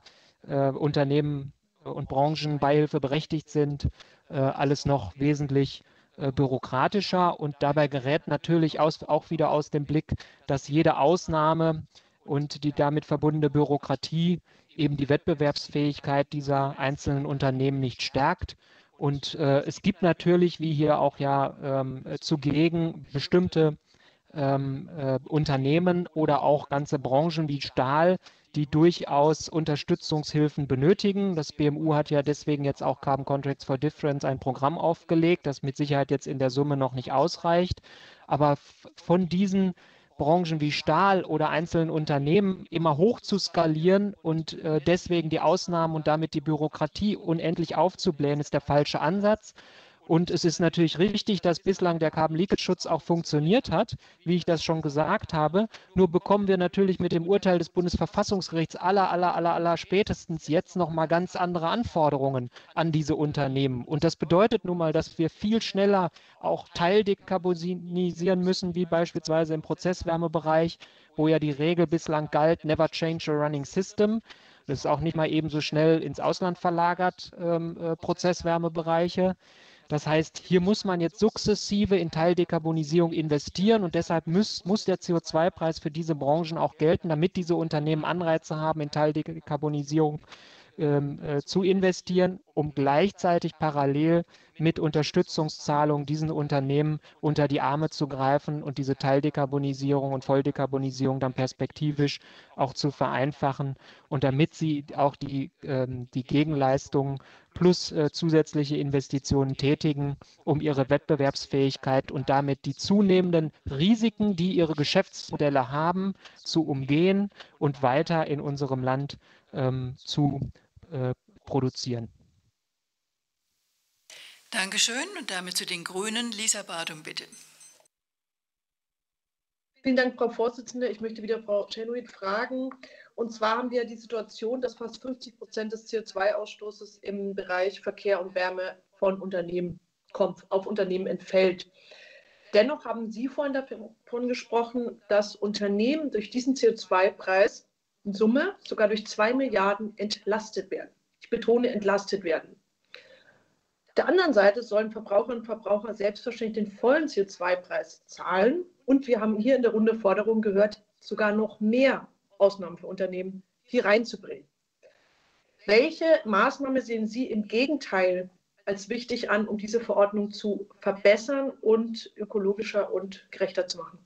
Unternehmen und Branchen beihilfeberechtigt sind, alles noch wesentlich bürokratischer. Und dabei gerät natürlich auch wieder aus dem Blick, dass jede Ausnahme und die damit verbundene Bürokratie eben die Wettbewerbsfähigkeit dieser einzelnen Unternehmen nicht stärkt. Und es gibt natürlich, wie hier auch ja zugegen, bestimmte Unternehmen oder auch ganze Branchen wie Stahl, die durchaus Unterstützungshilfen benötigen. Das BMU hat ja deswegen jetzt auch Carbon Contracts for Difference ein Programm aufgelegt, das mit Sicherheit jetzt in der Summe noch nicht ausreicht. Aber von diesen Branchen wie Stahl oder einzelnen Unternehmen immer hoch zu skalieren und deswegen die Ausnahmen und damit die Bürokratie unendlich aufzublähen, ist der falsche Ansatz. Und es ist natürlich richtig, dass bislang der Carbon-Leakage-Schutz auch funktioniert hat, wie ich das schon gesagt habe. Nur bekommen wir natürlich mit dem Urteil des Bundesverfassungsgerichts aller spätestens jetzt nochmal ganz andere Anforderungen an diese Unternehmen. Und das bedeutet nun mal, dass wir viel schneller auch teildekarbonisieren müssen, wie beispielsweise im Prozesswärmebereich, wo ja die Regel bislang galt, never change a running system. Das ist auch nicht mal eben so schnell ins Ausland verlagert, Prozesswärmebereiche. Das heißt, hier muss man jetzt sukzessive in Teildekarbonisierung investieren und deshalb muss der CO2-Preis für diese Branchen auch gelten, damit diese Unternehmen Anreize haben, in Teildekarbonisierung zu investieren, um gleichzeitig parallel mit Unterstützungszahlungen diesen Unternehmen unter die Arme zu greifen und diese Teildekarbonisierung und Volldekarbonisierung dann perspektivisch auch zu vereinfachen und damit sie auch die Gegenleistungen plus zusätzliche Investitionen tätigen, um ihre Wettbewerbsfähigkeit und damit die zunehmenden Risiken, die ihre Geschäftsmodelle haben, zu umgehen und weiter in unserem Land zu produzieren. Dankeschön. Und damit zu den Grünen. Lisa Badum, bitte. Vielen Dank, Frau Vorsitzende. Ich möchte wieder Frau Czenuit fragen. Und zwar haben wir die Situation, dass fast 50% des CO2-Ausstoßes im Bereich Verkehr und Wärme von Unternehmen kommt, auf Unternehmen entfällt. Dennoch haben Sie vorhin davon gesprochen, dass Unternehmen durch diesen CO2-Preis in Summe sogar durch 2 Milliarden entlastet werden. Ich betone, entlastet werden. Auf der anderen Seite sollen Verbraucherinnen und Verbraucher selbstverständlich den vollen CO2-Preis zahlen. Und wir haben hier in der Runde Forderungen gehört, sogar noch mehr Ausnahmen für Unternehmen hier reinzubringen. Welche Maßnahme sehen Sie im Gegenteil als wichtig an, um diese Verordnung zu verbessern und ökologischer und gerechter zu machen?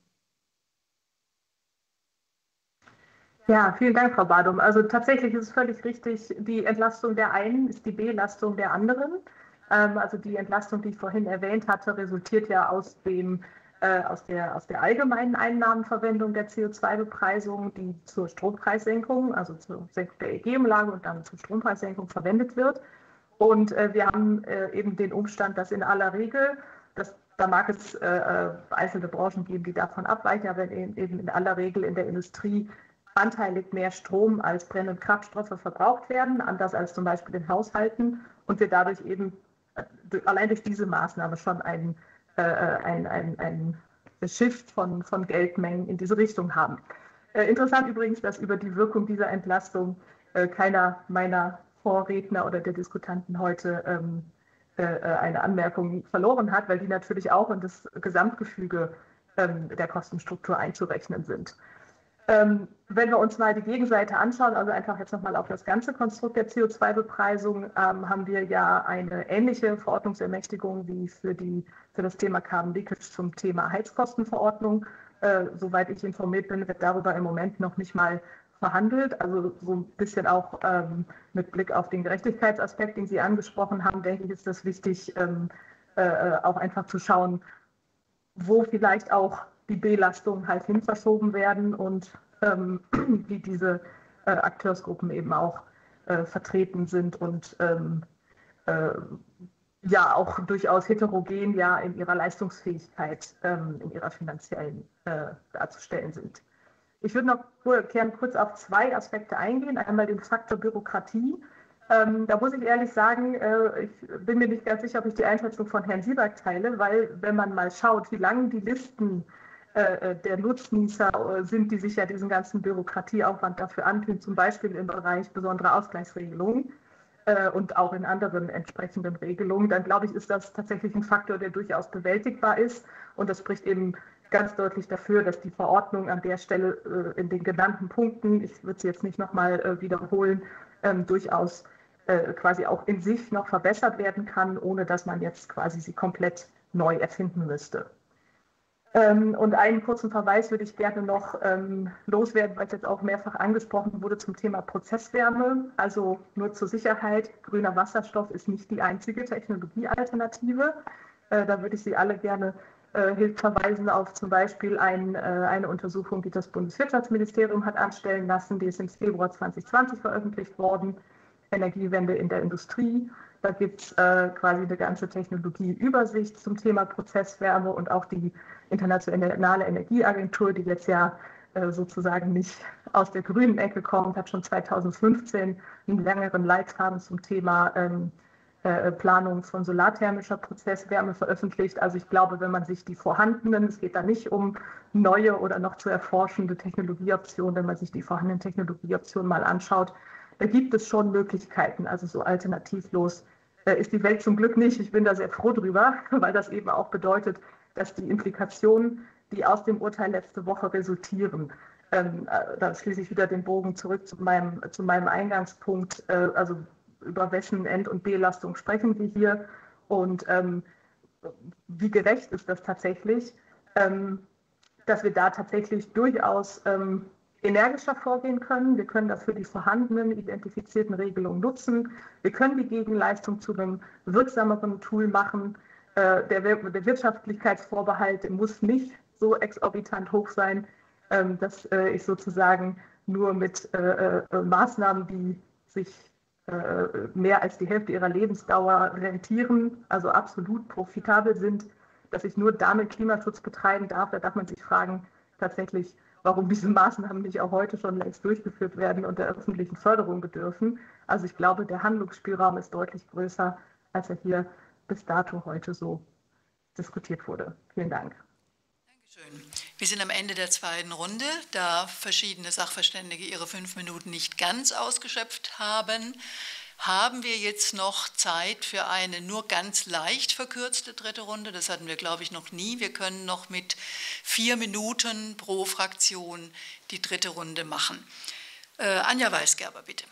Ja, vielen Dank, Frau Badum. Also tatsächlich ist es völlig richtig, die Entlastung der einen ist die Belastung der anderen. Also die Entlastung, die ich vorhin erwähnt hatte, resultiert ja aus der allgemeinen Einnahmenverwendung der CO2-Bepreisung, die zur Strompreissenkung, also zur Senkung der EEG-Umlage und dann zur Strompreissenkung verwendet wird. Und wir haben eben den Umstand, dass in aller Regel, da mag es einzelne Branchen geben, die davon abweichen, aber eben in aller Regel in der Industrie anteilig mehr Strom als Brenn- und Kraftstoffe verbraucht werden, anders als zum Beispiel in Haushalten. Und wir dadurch eben allein durch diese Maßnahme schon ein Shift von Geldmengen in diese Richtung haben. Interessant übrigens, dass über die Wirkung dieser Entlastung keiner meiner Vorredner oder der Diskutanten heute eine Anmerkung verloren hat, weil die natürlich auch in das Gesamtgefüge der Kostenstruktur einzurechnen sind. Wenn wir uns mal die Gegenseite anschauen, also einfach jetzt nochmal auf das ganze Konstrukt der CO2-Bepreisung, haben wir ja eine ähnliche Verordnungsermächtigung wie für das Thema Carbon Leakage zum Thema Heizkostenverordnung. Soweit ich informiert bin, wird darüber im Moment noch nicht mal verhandelt. Also so ein bisschen auch mit Blick auf den Gerechtigkeitsaspekt, den Sie angesprochen haben, denke ich, ist das wichtig, auch einfach zu schauen, wo vielleicht auch die Belastungen halt hin verschoben werden und wie diese Akteursgruppen eben auch vertreten sind und ja auch durchaus heterogen ja in ihrer Leistungsfähigkeit, in ihrer finanziellen darzustellen sind. Ich würde noch gerne kurz auf 2 Aspekte eingehen. Einmal den Faktor Bürokratie. Da muss ich ehrlich sagen, ich bin mir nicht ganz sicher, ob ich die Einschätzung von Herrn Sieberg teile, weil wenn man mal schaut, wie lang die Listen der Nutznießer sind, die sich ja diesen ganzen Bürokratieaufwand dafür antun, zum Beispiel im Bereich besonderer Ausgleichsregelungen und auch in anderen entsprechenden Regelungen, dann glaube ich, ist das tatsächlich ein Faktor, der durchaus bewältigbar ist. Und das spricht eben ganz deutlich dafür, dass die Verordnung an der Stelle in den genannten Punkten, ich würde sie jetzt nicht nochmal wiederholen, durchaus quasi auch in sich noch verbessert werden kann, ohne dass man jetzt quasi sie komplett neu erfinden müsste. Und einen kurzen Verweis würde ich gerne noch loswerden, weil es jetzt auch mehrfach angesprochen wurde zum Thema Prozesswärme. Also nur zur Sicherheit, grüner Wasserstoff ist nicht die einzige Technologiealternative. Da würde ich Sie alle gerne verweisen auf zum Beispiel eine Untersuchung, die das Bundeswirtschaftsministerium hat anstellen lassen. Die ist im Februar 2020 veröffentlicht worden. Energiewende in der Industrie. Da gibt es quasi eine ganze Technologieübersicht zum Thema Prozesswärme und auch die Internationale Energieagentur, die jetzt ja sozusagen nicht aus der grünen Ecke kommt, hat schon 2015 einen längeren Leitfaden zum Thema Planung von solarthermischer Prozesswärme veröffentlicht. Also ich glaube, wenn man sich die vorhandenen, es geht da nicht um neue oder noch zu erforschende Technologieoptionen, wenn man sich die vorhandenen Technologieoptionen mal anschaut, da gibt es schon Möglichkeiten, also so alternativlos ist die Welt zum Glück nicht. Ich bin da sehr froh drüber, weil das eben auch bedeutet, dass die Implikationen, die aus dem Urteil letzte Woche resultieren, da schließe ich wieder den Bogen zurück zu meinem Eingangspunkt, also über wessen End- und Belastung sprechen wir hier und wie gerecht ist das tatsächlich, dass wir da tatsächlich durchaus energischer vorgehen können. Wir können dafür die vorhandenen identifizierten Regelungen nutzen. Wir können die Gegenleistung zu einem wirksameren Tool machen. Der Wirtschaftlichkeitsvorbehalt muss nicht so exorbitant hoch sein, dass ich sozusagen nur mit Maßnahmen, die sich mehr als die Hälfte ihrer Lebensdauer rentieren, also absolut profitabel sind, dass ich nur damit Klimaschutz betreiben darf. Da darf man sich fragen, tatsächlich, warum diese Maßnahmen nicht auch heute schon längst durchgeführt werden und der öffentlichen Förderung bedürfen. Also ich glaube, der Handlungsspielraum ist deutlich größer, als er hier bis dato heute so diskutiert wurde. Vielen Dank. Dankeschön. Wir sind am Ende der zweiten Runde, da verschiedene Sachverständige ihre 5 Minuten nicht ganz ausgeschöpft haben. Haben wir jetzt noch Zeit für eine nur ganz leicht verkürzte dritte Runde? Das hatten wir, glaube ich, noch nie. Wir können noch mit 4 Minuten pro Fraktion die dritte Runde machen. Anja Weisgerber, bitte.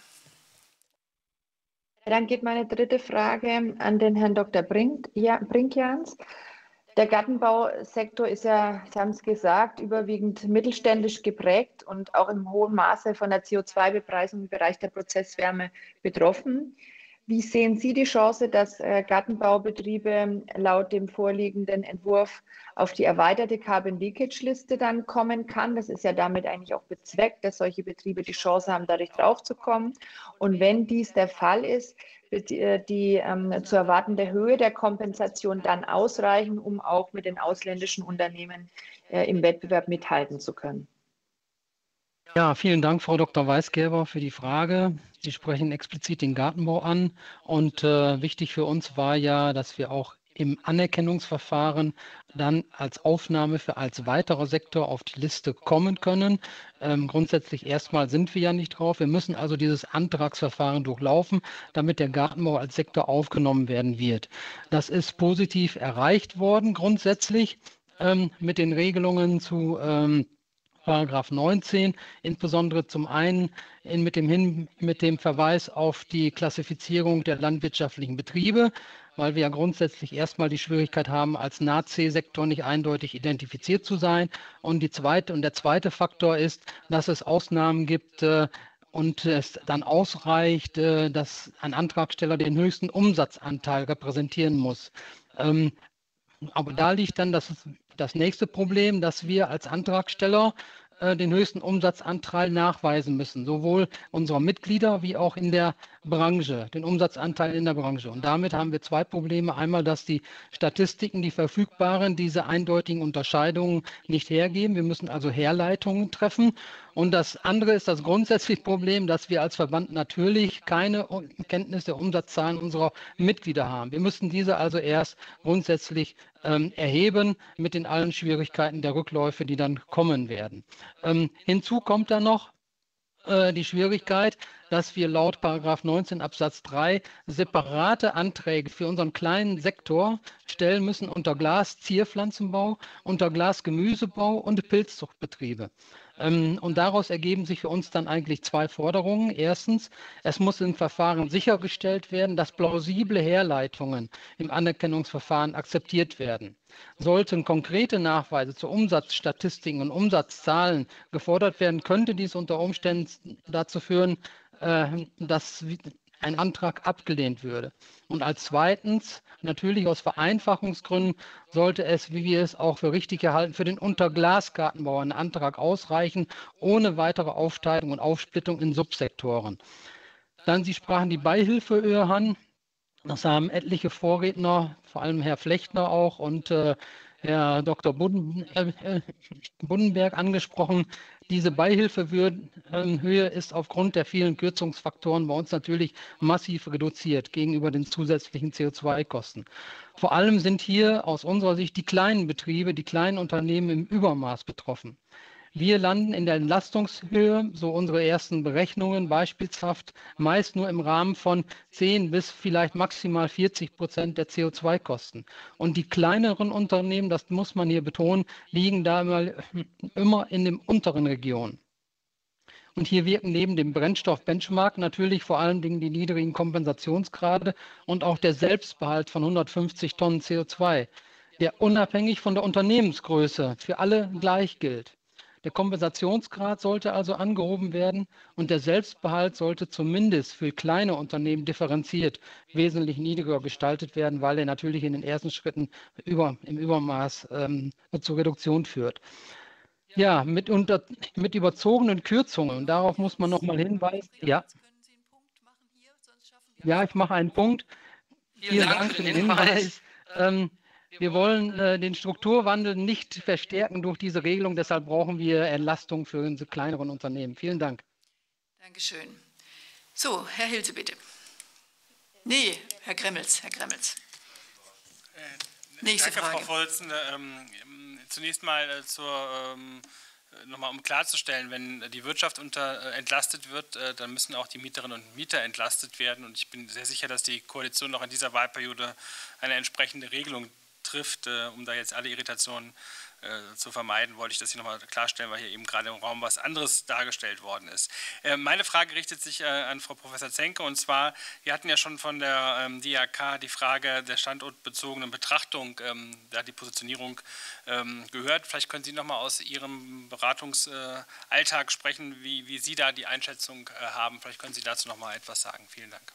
Dann geht meine dritte Frage an den Herrn Dr. Brinkians. Der Gartenbausektor ist ja, Sie haben es gesagt, überwiegend mittelständisch geprägt und auch im hohen Maße von der CO2-Bepreisung im Bereich der Prozesswärme betroffen. Wie sehen Sie die Chance, dass Gartenbaubetriebe laut dem vorliegenden Entwurf auf die erweiterte Carbon-Leakage-Liste dann kommen kann? Das ist ja damit eigentlich auch bezweckt, dass solche Betriebe die Chance haben, dadurch draufzukommen. Und wenn dies der Fall ist, wird die zu erwartende Höhe der Kompensation dann ausreichen, um auch mit den ausländischen Unternehmen im Wettbewerb mithalten zu können? Ja, vielen Dank, Frau Dr. Weisgerber, für die Frage. Sie sprechen explizit den Gartenbau an. Und wichtig für uns war ja, dass wir auch im Anerkennungsverfahren dann als Aufnahme als weiterer Sektor auf die Liste kommen können. Grundsätzlich erstmal sind wir ja nicht drauf. Wir müssen also dieses Antragsverfahren durchlaufen, damit der Gartenbau als Sektor aufgenommen werden wird. Das ist positiv erreicht worden grundsätzlich mit den Regelungen zu Paragraph 19, insbesondere zum einen mit dem Verweis auf die Klassifizierung der landwirtschaftlichen Betriebe, weil wir ja grundsätzlich erstmal die Schwierigkeit haben, als NAC-Sektor nicht eindeutig identifiziert zu sein. Und der zweite Faktor ist, dass es Ausnahmen gibt und es dann ausreicht, dass ein Antragsteller den höchsten Umsatzanteil repräsentieren muss. Aber da liegt dann das nächste Problem, dass wir als Antragsteller den höchsten Umsatzanteil nachweisen müssen, sowohl unserer Mitglieder wie auch in der Branche, den Umsatzanteil in der Branche. Und damit haben wir 2 Probleme. Einmal, dass die Statistiken, die verfügbaren, diese eindeutigen Unterscheidungen nicht hergeben. Wir müssen also Herleitungen treffen. Und das andere ist das grundsätzliche Problem, dass wir als Verband natürlich keine Kenntnis der Umsatzzahlen unserer Mitglieder haben. Wir müssen diese also erst grundsätzlich erheben mit den allen Schwierigkeiten der Rückläufe, die dann kommen werden. Hinzu kommt dann noch die Schwierigkeit, dass wir laut § 19 Absatz 3 separate Anträge für unseren kleinen Sektor stellen müssen unter Glas-Zierpflanzenbau, unter Glasgemüsebau und Pilzzuchtbetriebe. Und daraus ergeben sich für uns dann eigentlich zwei Forderungen. Erstens, es muss im Verfahren sichergestellt werden, dass plausible Herleitungen im Anerkennungsverfahren akzeptiert werden. Sollten konkrete Nachweise zu Umsatzstatistiken und Umsatzzahlen gefordert werden, könnte dies unter Umständen dazu führen, dass ein Antrag abgelehnt würde. Und als zweitens, natürlich aus Vereinfachungsgründen, sollte es, wie wir es auch für richtig erhalten, für den Unterglasgartenbau ein Antrag ausreichen, ohne weitere Aufteilung und Aufsplittung in Subsektoren. Dann, Sie sprachen die Beihilfehöhe an. Das haben etliche Vorredner, vor allem Herr Flechtner auch und Herr Dr. Buddenberg angesprochen. Diese Beihilfehöhe ist aufgrund der vielen Kürzungsfaktoren bei uns natürlich massiv reduziert gegenüber den zusätzlichen CO2-Kosten. Vor allem sind hier aus unserer Sicht die kleinen Betriebe, die kleinen Unternehmen im Übermaß betroffen. Wir landen in der Entlastungshöhe, so unsere ersten Berechnungen, beispielshaft meist nur im Rahmen von 10 bis vielleicht maximal 40% der CO2-Kosten. Und die kleineren Unternehmen, das muss man hier betonen, liegen da immer in den unteren Regionen. Und hier wirken neben dem Brennstoff-Benchmark natürlich vor allen Dingen die niedrigen Kompensationsgrade und auch der Selbstbehalt von 150 Tonnen CO2, der unabhängig von der Unternehmensgröße für alle gleich gilt. Der Kompensationsgrad sollte also angehoben werden und der Selbstbehalt sollte zumindest für kleine Unternehmen differenziert wesentlich niedriger gestaltet werden, weil er natürlich in den ersten Schritten im Übermaß zur Reduktion führt. Ja, mit überzogenen Kürzungen, und darauf muss man noch mal hinweisen. Ja, ich mache einen Punkt. Vielen Dank für den Hinweis. Wir wollen den Strukturwandel nicht verstärken durch diese Regelung. Deshalb brauchen wir Entlastung für unsere kleineren Unternehmen. Vielen Dank. Dankeschön. So, Herr Hilse, bitte. Nee, Herr Gremmels. Nächste Frage. Frau Vorsitzende. Zunächst mal nochmal um klarzustellen, wenn die Wirtschaft entlastet wird, dann müssen auch die Mieterinnen und Mieter entlastet werden. Und ich bin sehr sicher, dass die Koalition noch in dieser Wahlperiode eine entsprechende Regelung trifft, um da jetzt alle Irritationen zu vermeiden, wollte ich das hier nochmal klarstellen, weil hier eben gerade im Raum was anderes dargestellt worden ist. Meine Frage richtet sich an Frau Professor Zenke, und zwar, wir hatten ja schon von der DIHK die Frage der standortbezogenen Betrachtung, die Positionierung gehört. Vielleicht können Sie nochmal aus Ihrem Beratungsalltag sprechen, wie Sie da die Einschätzung haben. Vielleicht können Sie dazu nochmal etwas sagen. Vielen Dank.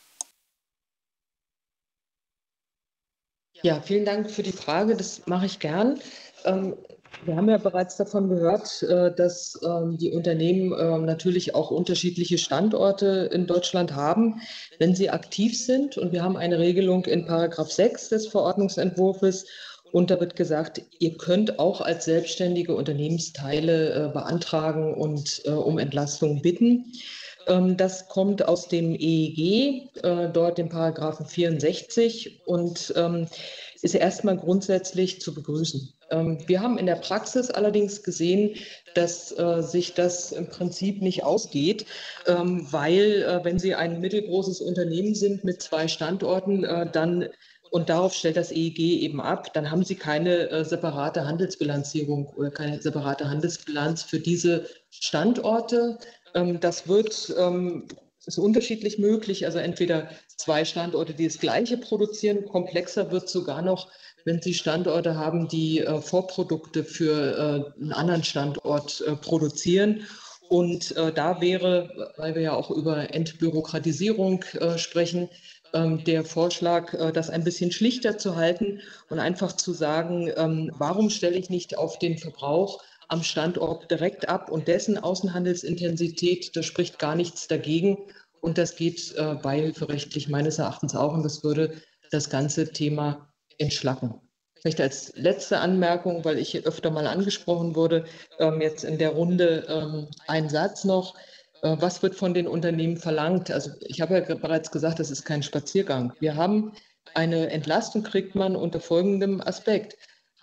Ja, vielen Dank für die Frage. Das mache ich gern. Wir haben ja bereits davon gehört, dass die Unternehmen natürlich auch unterschiedliche Standorte in Deutschland haben, wenn sie aktiv sind. Und wir haben eine Regelung in § 6 des Verordnungsentwurfs. Und da wird gesagt, ihr könnt auch als selbstständige Unternehmensteile beantragen und um Entlastung bitten. Das kommt aus dem EEG, dort dem Paragraphen 64 und ist erstmal grundsätzlich zu begrüßen. Wir haben in der Praxis allerdings gesehen, dass sich das im Prinzip nicht ausgeht, weil wenn Sie ein mittelgroßes Unternehmen sind mit 2 Standorten, und darauf stellt das EEG eben ab, dann haben Sie keine separate Handelsbilanzierung oder keine separate Handelsbilanz für diese Standorte. Das ist unterschiedlich möglich, also entweder 2 Standorte, die das Gleiche produzieren, komplexer wird sogar noch, wenn Sie Standorte haben, die Vorprodukte für einen anderen Standort produzieren. Und da wäre, weil wir ja auch über Entbürokratisierung sprechen, der Vorschlag, das ein bisschen schlichter zu halten und einfach zu sagen, warum stelle ich nicht auf den Verbrauch am Standort direkt ab und dessen Außenhandelsintensität, da spricht gar nichts dagegen. Und das geht beihilferechtlich meines Erachtens auch und das würde das ganze Thema entschlacken. Vielleicht als letzte Anmerkung, weil ich öfter mal angesprochen wurde, jetzt in der Runde ein Satz noch. Was wird von den Unternehmen verlangt? Also ich habe ja bereits gesagt, das ist kein Spaziergang. Wir haben eine Entlastung, kriegt man unter folgendem Aspekt.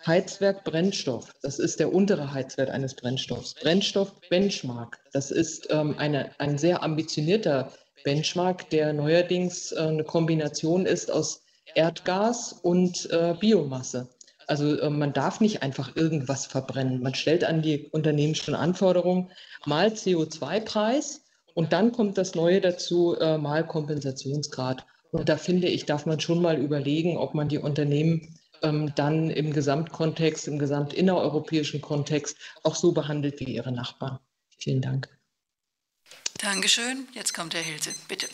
Heizwerk Brennstoff, das ist der untere Heizwert eines Brennstoffs. Brennstoff Benchmark, das ist ein sehr ambitionierter Benchmark, der neuerdings eine Kombination ist aus Erdgas und Biomasse. Also man darf nicht einfach irgendwas verbrennen. Man stellt an die Unternehmen schon Anforderungen, mal CO2-Preis und dann kommt das Neue dazu, mal Kompensationsgrad. Und da finde ich, darf man schon mal überlegen, ob man die Unternehmen dann im Gesamtkontext, im gesamtinnereuropäischen Kontext auch so behandelt wie ihre Nachbarn. Vielen Dank. Dankeschön. Jetzt kommt Herr Hilse, bitte.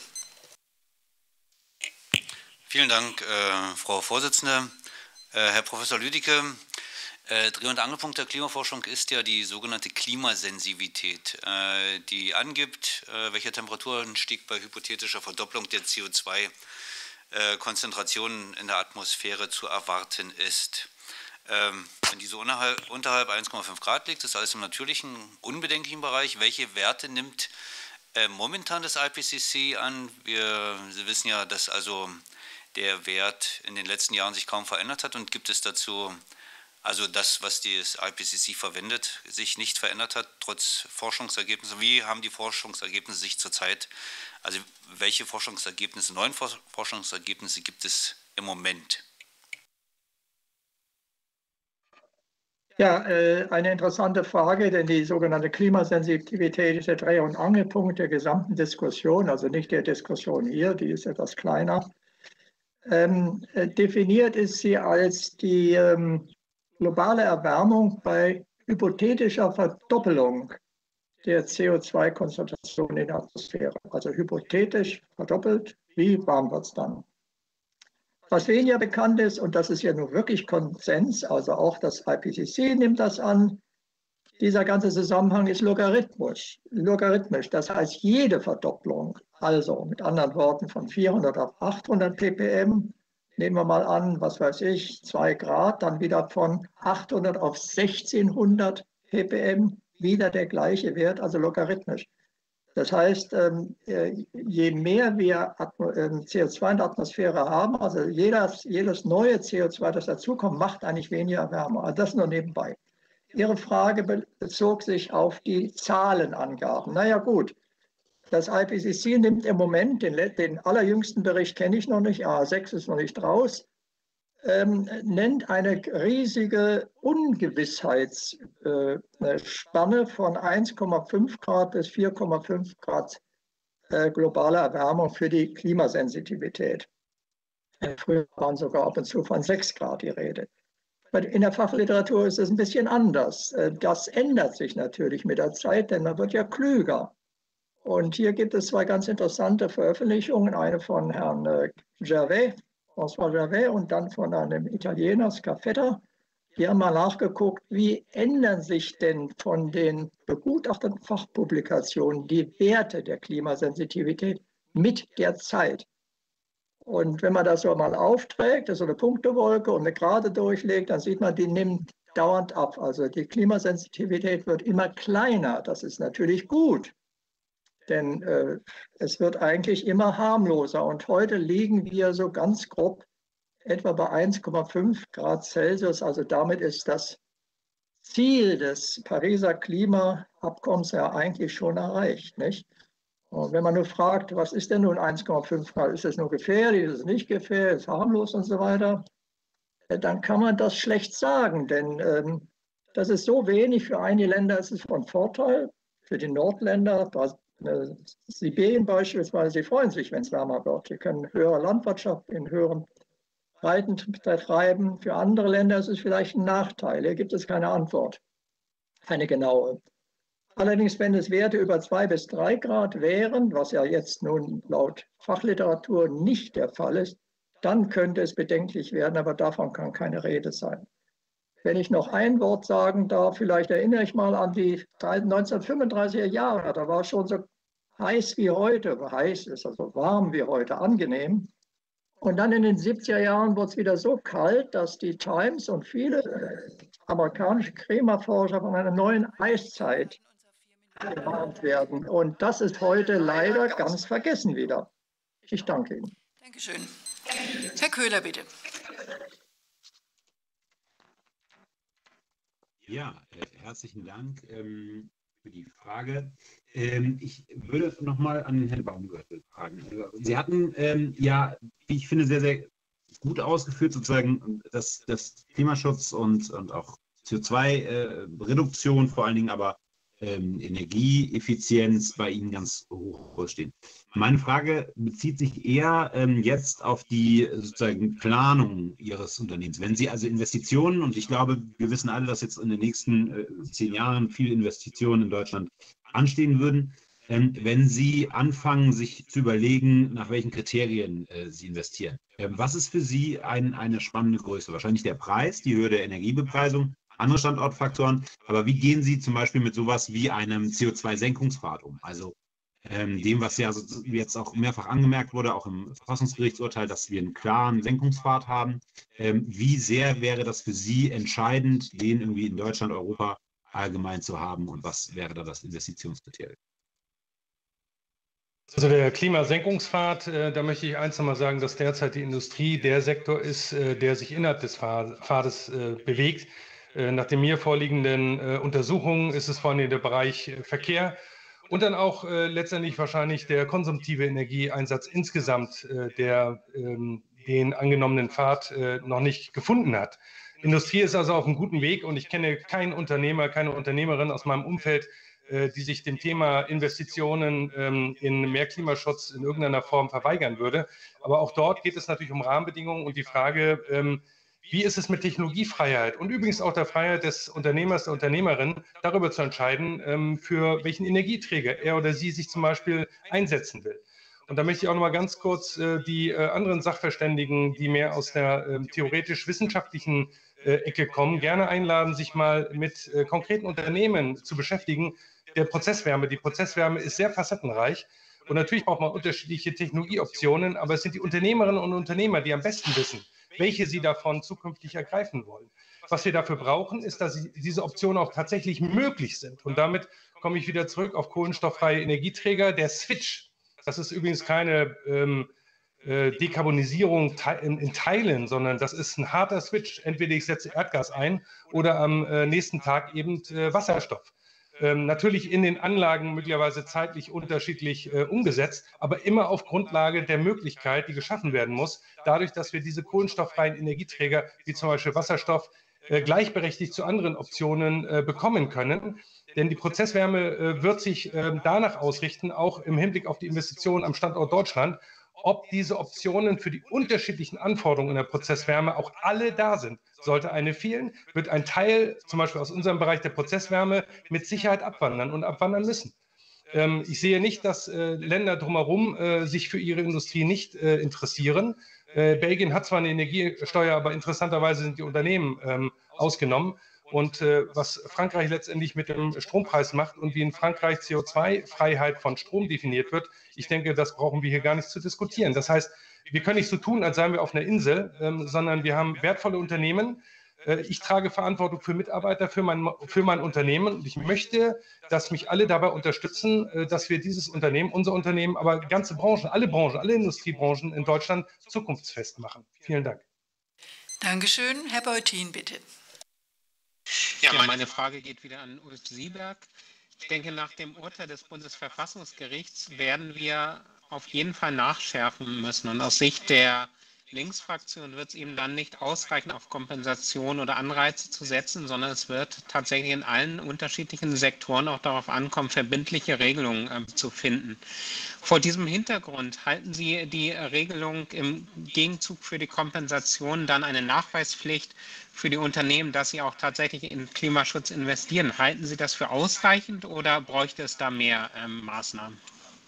Vielen Dank, Frau Vorsitzende. Herr Professor Lüdicke, Dreh- und Angelpunkt der Klimaforschung ist ja die sogenannte Klimasensitivität, die angibt, welcher Temperaturanstieg bei hypothetischer Verdopplung der CO2-Konzentration in der Atmosphäre zu erwarten ist. Wenn diese unterhalb 1,5 Grad liegt, ist alles im natürlichen, unbedenklichen Bereich. Welche Werte nimmt momentan das IPCC an? Sie wissen ja, dass also der Wert in den letzten Jahren sich kaum verändert hat, und gibt es dazu, also das, was das IPCC verwendet, sich nicht verändert hat, trotz Forschungsergebnissen? Wie haben die Forschungsergebnisse sich zurzeit, also welche Forschungsergebnisse, neuen Forschungsergebnisse gibt es im Moment? Ja, eine interessante Frage, denn die sogenannte Klimasensitivität ist der Dreh- und Angelpunkt der gesamten Diskussion, also nicht der Diskussion hier, die ist etwas kleiner. Definiert ist sie als die globale Erwärmung bei hypothetischer Verdoppelung der CO2-Konzentration in der Atmosphäre. Also hypothetisch verdoppelt, wie warm wird es dann? Was weniger bekannt ist, und das ist ja nun wirklich Konsens, also auch das IPCC nimmt das an, dieser ganze Zusammenhang ist logarithmisch. Das heißt, jede Verdopplung, also mit anderen Worten von 400 auf 800 ppm, nehmen wir mal an, was weiß ich, 2 Grad, dann wieder von 800 auf 1600 ppm, wieder der gleiche Wert, also logarithmisch. Das heißt, je mehr wir CO2 in der Atmosphäre haben, also jedes neue CO2, das dazukommt, macht eigentlich weniger Wärme. Also das nur nebenbei. Ihre Frage bezog sich auf die Zahlenangaben. Naja gut, das IPCC nimmt im Moment, den allerjüngsten Bericht kenne ich noch nicht, A6 ist noch nicht raus, nennt eine riesige Ungewissheitsspanne von 1,5 Grad bis 4,5 Grad globale Erwärmung für die Klimasensitivität. Früher waren sogar ab und zu von 6 Grad die Rede. In der Fachliteratur ist es ein bisschen anders. Das ändert sich natürlich mit der Zeit, denn man wird ja klüger. Und hier gibt es zwei ganz interessante Veröffentlichungen, eine von Herrn François Gervais, und dann von einem Italiener, Scaffetta. Die haben mal nachgeguckt, wie ändern sich denn von den begutachteten Fachpublikationen die Werte der Klimasensitivität mit der Zeit. Und wenn man das so mal aufträgt, das ist so eine Punktewolke und eine Gerade durchlegt, dann sieht man, die nimmt dauernd ab. Also die Klimasensitivität wird immer kleiner. Das ist natürlich gut, denn es wird eigentlich immer harmloser. Und heute liegen wir so ganz grob etwa bei 1,5 Grad Celsius. Also damit ist das Ziel des Pariser Klimaabkommens ja eigentlich schon erreicht, nicht? Und wenn man nur fragt, was ist denn nun 1,5 Grad? Ist es nur gefährlich, ist es nicht gefährlich, ist es harmlos und so weiter? Dann kann man das schlecht sagen, denn das ist so wenig. Für einige Länder ist es von Vorteil. Für die Nordländer, Sibirien beispielsweise, sie freuen sich, wenn es wärmer wird. Sie können höhere Landwirtschaft in höheren Breiten betreiben. Für andere Länder ist es vielleicht ein Nachteil. Hier gibt es keine Antwort, keine genaue. Allerdings, wenn es Werte über 2 bis 3 Grad wären, was ja jetzt nun laut Fachliteratur nicht der Fall ist, dann könnte es bedenklich werden, aber davon kann keine Rede sein. Wenn ich noch ein Wort sagen darf, vielleicht erinnere ich mal an die 1935er Jahre, da war es schon so heiß wie heute, heiß ist also warm wie heute, angenehm. Und dann in den 70er Jahren wurde es wieder so kalt, dass die Times und viele amerikanische Klimaforscher von einer neuen Eiszeit gewarnt werden. Und das ist heute leider ganz vergessen wieder. Ich danke Ihnen. Dankeschön. Herr Köhler, bitte. Ja, herzlichen Dank für die Frage. Ich würde nochmal an Herrn Baumgörtel fragen. Sie hatten ja, wie ich finde, sehr, sehr gut ausgeführt, sozusagen, dass Klimaschutz und auch CO2-Reduktion vor allen Dingen, aber Energieeffizienz bei Ihnen ganz hoch stehen. Meine Frage bezieht sich eher jetzt auf die sozusagen Planung Ihres Unternehmens. Wenn Sie also Investitionen, und ich glaube, wir wissen alle, dass jetzt in den nächsten 10 Jahren viele Investitionen in Deutschland anstehen würden, wenn Sie anfangen, sich zu überlegen, nach welchen Kriterien Sie investieren. Was ist für Sie eine spannende Größe? Wahrscheinlich der Preis, die Höhe der Energiebepreisung, andere Standortfaktoren, aber wie gehen Sie zum Beispiel mit sowas wie einem CO2-Senkungspfad um? Also dem, was ja jetzt auch mehrfach angemerkt wurde, auch im Verfassungsgerichtsurteil, dass wir einen klaren Senkungspfad haben. Wie sehr wäre das für Sie entscheidend, den irgendwie in Deutschland, Europa allgemein zu haben, und was wäre da das Investitionskriterium? Also der Klimasenkungspfad, da möchte ich eins nochmal sagen, dass derzeit die Industrie der Sektor ist, der sich innerhalb des Pfades bewegt. Nach den mir vorliegenden Untersuchungen ist es vor allem der Bereich Verkehr und dann auch letztendlich wahrscheinlich der konsumtive Energieeinsatz insgesamt, der den angenommenen Pfad noch nicht gefunden hat. Industrie ist also auf einem guten Weg, und ich kenne keinen Unternehmer, keine Unternehmerin aus meinem Umfeld, die sich dem Thema Investitionen in mehr Klimaschutz in irgendeiner Form verweigern würde. Aber auch dort geht es natürlich um Rahmenbedingungen und die Frage, wie ist es mit Technologiefreiheit und übrigens auch der Freiheit des Unternehmers, der Unternehmerin, darüber zu entscheiden, für welchen Energieträger er oder sie sich zum Beispiel einsetzen will. Und da möchte ich auch noch mal ganz kurz die anderen Sachverständigen, die mehr aus der theoretisch-wissenschaftlichen Ecke kommen, gerne einladen, sich mal mit konkreten Unternehmen zu beschäftigen. Die Prozesswärme ist sehr facettenreich. Und natürlich braucht man unterschiedliche Technologieoptionen, aber es sind die Unternehmerinnen und Unternehmer, die am besten wissen, welche sie davon zukünftig ergreifen wollen. Was wir dafür brauchen, ist, dass diese Optionen auch tatsächlich möglich sind. Und damit komme ich wieder zurück auf kohlenstofffreie Energieträger. Der Switch, das ist übrigens keine Dekarbonisierung in Teilen, sondern das ist ein harter Switch. Entweder ich setze Erdgas ein oder am nächsten Tag eben Wasserstoff. Natürlich in den Anlagen möglicherweise zeitlich unterschiedlich umgesetzt, aber immer auf Grundlage der Möglichkeit, die geschaffen werden muss, dadurch, dass wir diese kohlenstofffreien Energieträger, wie zum Beispiel Wasserstoff, gleichberechtigt zu anderen Optionen bekommen können. Denn die Prozesswärme wird sich danach ausrichten, auch im Hinblick auf die Investitionen am Standort Deutschland, ob diese Optionen für die unterschiedlichen Anforderungen in der Prozesswärme auch alle da sind. Sollte eine fehlen, wird ein Teil, zum Beispiel aus unserem Bereich der Prozesswärme, mit Sicherheit abwandern und abwandern müssen. Ich sehe nicht, dass Länder drumherum sich für ihre Industrie nicht interessieren. Belgien hat zwar eine Energiesteuer, aber interessanterweise sind die Unternehmen ausgenommen. Und was Frankreich letztendlich mit dem Strompreis macht und wie in Frankreich CO2-Freiheit von Strom definiert wird, ich denke, das brauchen wir hier gar nicht zu diskutieren. Das heißt, wir können nicht so tun, als seien wir auf einer Insel, sondern wir haben wertvolle Unternehmen. Ich trage Verantwortung für Mitarbeiter, für mein Unternehmen, und ich möchte, dass mich alle dabei unterstützen, dass wir dieses Unternehmen, unser Unternehmen, aber ganze Branchen, alle Industriebranchen in Deutschland zukunftsfest machen. Vielen Dank. Dankeschön. Herr Beutin, bitte. Ja, meine Frage geht wieder an Ulf Sieberg. Ich denke, nach dem Urteil des Bundesverfassungsgerichts werden wir auf jeden Fall nachschärfen müssen. Und aus Sicht der Linksfraktion wird es eben dann nicht ausreichen, auf Kompensation oder Anreize zu setzen, sondern es wird tatsächlich in allen unterschiedlichen Sektoren auch darauf ankommen, verbindliche Regelungen zu finden. Vor diesem Hintergrund halten Sie die Regelung im Gegenzug für die Kompensation dann eine Nachweispflicht für die Unternehmen, dass sie auch tatsächlich in Klimaschutz investieren? Halten Sie das für ausreichend oder bräuchte es da mehr Maßnahmen?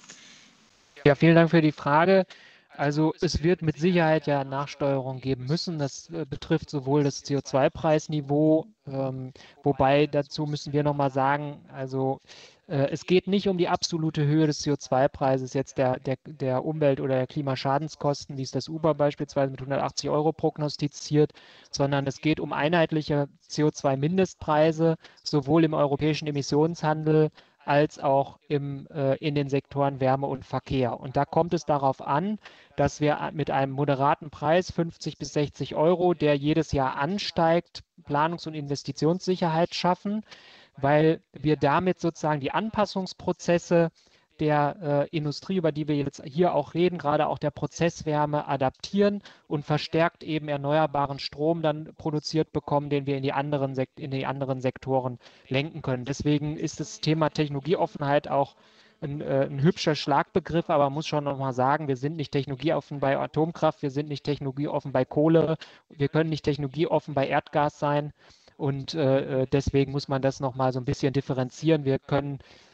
Ja, vielen Dank für die Frage. Also es wird mit Sicherheit ja Nachsteuerung geben müssen. Das betrifft sowohl das CO2-Preisniveau, wobei dazu müssen wir nochmal sagen, also es geht nicht um die absolute Höhe des CO2-Preises, jetzt der Umwelt- oder der Klimaschadenskosten, wie es das Uber beispielsweise mit 180 € prognostiziert, sondern es geht um einheitliche CO2-Mindestpreise, sowohl im europäischen Emissionshandel als auch in den Sektoren Wärme und Verkehr. Und da kommt es darauf an, dass wir mit einem moderaten Preis, 50 bis 60 €, der jedes Jahr ansteigt, Planungs- und Investitionssicherheit schaffen, weil wir damit sozusagen die Anpassungsprozesse der Industrie, über die wir jetzt hier auch reden, gerade auch der Prozesswärme adaptieren und verstärkt eben erneuerbaren Strom dann produziert bekommen, den wir in die anderen Sektoren lenken können. Deswegen ist das Thema Technologieoffenheit auch ein hübscher Schlagbegriff, aber man muss schon nochmal sagen, wir sind nicht technologieoffen bei Atomkraft, wir sind nicht technologieoffen bei Kohle, wir können nicht technologieoffen bei Erdgas sein und deswegen muss man das nochmal so ein bisschen differenzieren. Wir können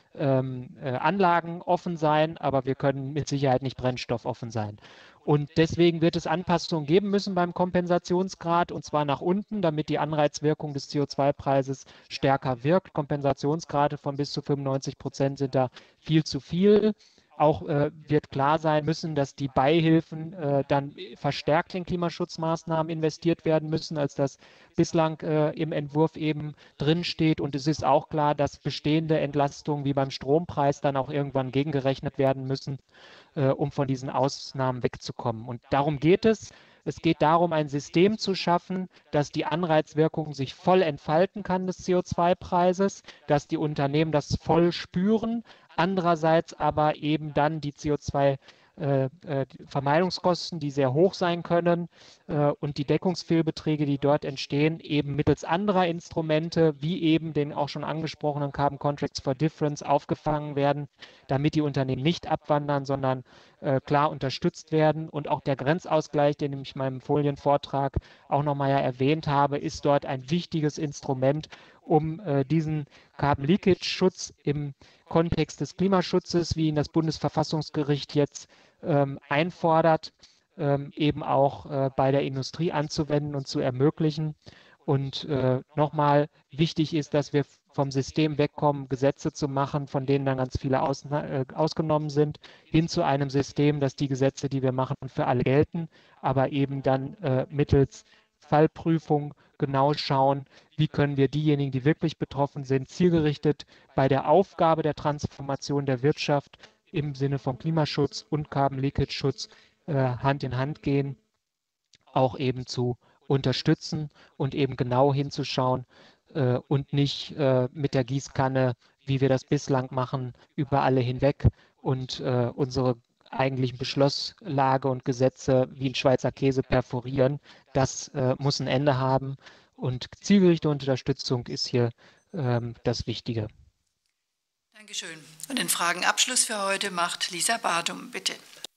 Anlagen offen sein, aber wir können mit Sicherheit nicht brennstoffoffen sein. Und deswegen wird es Anpassungen geben müssen beim Kompensationsgrad, und zwar nach unten, damit die Anreizwirkung des CO2-Preises stärker wirkt. Kompensationsgrade von bis zu 95% sind da viel zu viel. Auch wird klar sein müssen, dass die Beihilfen dann verstärkt in Klimaschutzmaßnahmen investiert werden müssen, als das bislang im Entwurf eben drinsteht. Und es ist auch klar, dass bestehende Entlastungen wie beim Strompreis dann auch irgendwann gegengerechnet werden müssen, um von diesen Ausnahmen wegzukommen. Und darum geht es. Es geht darum, ein System zu schaffen, dass die Anreizwirkung sich voll entfalten kann des CO2-Preises, dass die Unternehmen das voll spüren, andererseits aber eben dann die CO2-Vermeidungskosten, die sehr hoch sein können und die Deckungsfehlbeträge, die dort entstehen, eben mittels anderer Instrumente, wie eben den auch schon angesprochenen Carbon Contracts for Difference, aufgefangen werden, damit die Unternehmen nicht abwandern, sondern klar unterstützt werden. Und auch der Grenzausgleich, den ich in meinem Folienvortrag auch nochmal erwähnt habe, ist dort ein wichtiges Instrument, um diesen Carbon Leakage Schutz im Kontext des Klimaschutzes, wie ihn das Bundesverfassungsgericht jetzt einfordert, eben auch bei der Industrie anzuwenden und zu ermöglichen. Und nochmal wichtig ist, dass wir vom System wegkommen, Gesetze zu machen, von denen dann ganz viele ausgenommen sind, hin zu einem System, dass die Gesetze, die wir machen, für alle gelten, aber eben dann mittels Fallprüfung genau schauen, wie können wir diejenigen, die wirklich betroffen sind, zielgerichtet bei der Aufgabe der Transformation der Wirtschaft im Sinne von Klimaschutz und Carbon Leakage Schutz Hand in Hand gehen, auch eben zu unterstützen und eben genau hinzuschauen und nicht mit der Gießkanne, wie wir das bislang machen, über alle hinweg und unsere eigentlichen Beschlusslage und Gesetze wie ein Schweizer Käse perforieren. Das muss ein Ende haben und zielgerichtete Unterstützung ist hier das Wichtige. Dankeschön. Und den Fragenabschluss für heute macht Lisa Badum, bitte.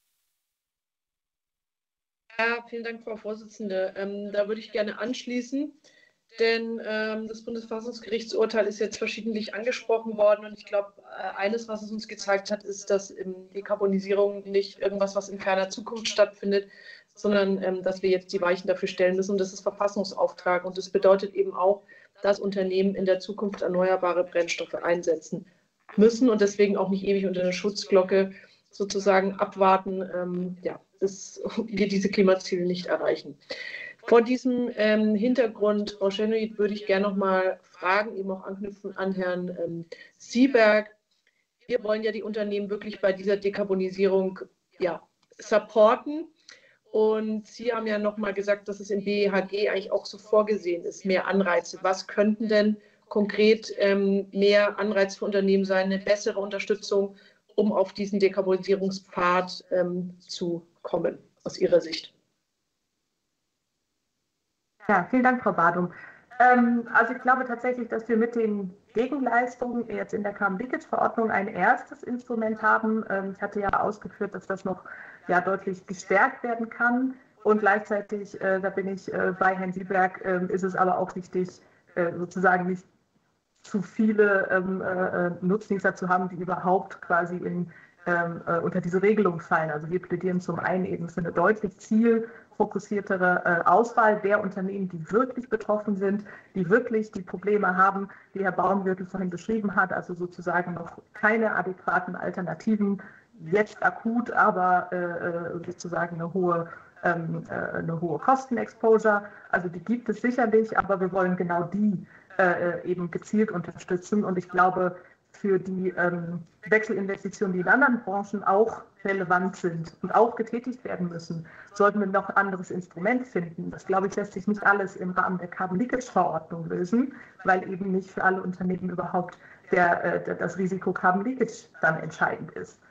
Ja, vielen Dank, Frau Vorsitzende. Da würde ich gerne anschließen, denn das Bundesverfassungsgerichtsurteil ist jetzt verschiedentlich angesprochen worden und ich glaube, eines, was es uns gezeigt hat, ist, dass Dekarbonisierung nicht irgendwas, was in ferner Zukunft stattfindet, sondern dass wir jetzt die Weichen dafür stellen müssen und das ist Verfassungsauftrag und das bedeutet eben auch, dass Unternehmen in der Zukunft erneuerbare Brennstoffe einsetzen müssen und deswegen auch nicht ewig unter der Schutzglocke sozusagen abwarten, bis wir diese Klimaziele nicht erreichen. Vor diesem Hintergrund, Frau Schenoid, würde ich gerne noch mal fragen, eben auch anknüpfen an Herrn Sieberg. Wir wollen ja die Unternehmen wirklich bei dieser Dekarbonisierung supporten. Und Sie haben ja noch mal gesagt, dass es im BEHG eigentlich auch so vorgesehen ist, mehr Anreize. Was könnten denn konkret mehr Anreize für Unternehmen sein, eine bessere Unterstützung, um auf diesen Dekarbonisierungspfad zu kommen, aus Ihrer Sicht? Ja, vielen Dank, Frau Badum. Also ich glaube tatsächlich, dass wir mit den Gegenleistungen jetzt in der Carbon Leakage Verordnung ein erstes Instrument haben. Ich hatte ja ausgeführt, dass das noch deutlich gestärkt werden kann. Und gleichzeitig, da bin ich bei Herrn Sieberg, ist es aber auch wichtig, sozusagen nicht zu viele Nutznießer zu haben, die überhaupt quasi unter diese Regelung fallen. Also wir plädieren zum einen eben für eine deutlich zielfokussiertere Auswahl der Unternehmen, die wirklich betroffen sind, die wirklich die Probleme haben, die Herr Baumgürtel vorhin beschrieben hat, also sozusagen noch keine adäquaten Alternativen, jetzt akut, aber sozusagen eine hohe Kostenexposure. Also die gibt es sicherlich, aber wir wollen genau die eben gezielt unterstützen. Und ich glaube, für die Wechselinvestitionen, die in anderen Branchen auch relevant sind und auch getätigt werden müssen, sollten wir noch ein anderes Instrument finden. Das, glaube ich, lässt sich nicht alles im Rahmen der Carbon Leakage Verordnung lösen, weil eben nicht für alle Unternehmen überhaupt das Risiko Carbon Leakage dann entscheidend ist.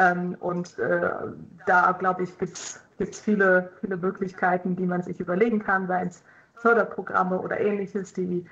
Da, glaube ich, gibt es viele Möglichkeiten, die man sich überlegen kann, seien es Förderprogramme oder Ähnliches, die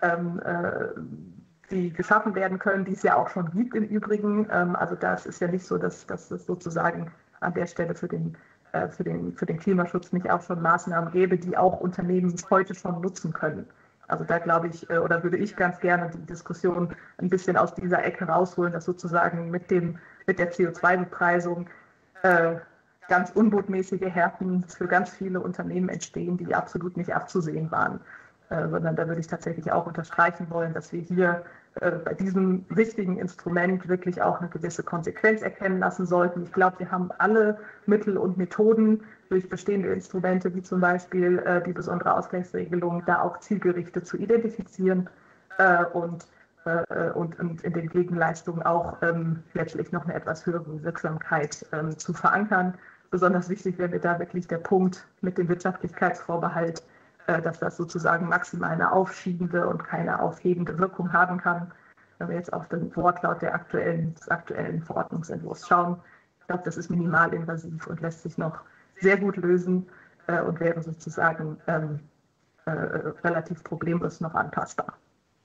geschaffen werden können, die es ja auch schon gibt im Übrigen. Also das ist ja nicht so, dass es sozusagen an der Stelle für den Klimaschutz nicht auch schon Maßnahmen gäbe, die auch Unternehmen heute schon nutzen können. Also da glaube ich, oder würde ich ganz gerne die Diskussion ein bisschen aus dieser Ecke rausholen, dass sozusagen mit der CO2-Bepreisung ganz unbotmäßige Härten für ganz viele Unternehmen entstehen, die absolut nicht abzusehen waren. Sondern da würde ich tatsächlich auch unterstreichen wollen, dass wir hier bei diesem wichtigen Instrument wirklich auch eine gewisse Konsequenz erkennen lassen sollten. Ich glaube, wir haben alle Mittel und Methoden durch bestehende Instrumente, wie zum Beispiel die besondere Ausgleichsregelung, da auch zielgerichtet zu identifizieren und in den Gegenleistungen auch letztlich noch eine etwas höhere Wirksamkeit zu verankern. Besonders wichtig wäre mir da wirklich der Punkt mit dem Wirtschaftlichkeitsvorbehalt, dass das sozusagen maximal eine aufschiebende und keine aufhebende Wirkung haben kann. Wenn wir jetzt auf den Wortlaut des aktuellen Verordnungsentwurfs schauen, ich glaube, das ist minimalinvasiv und lässt sich noch sehr gut lösen und wäre sozusagen relativ problemlos noch anpassbar.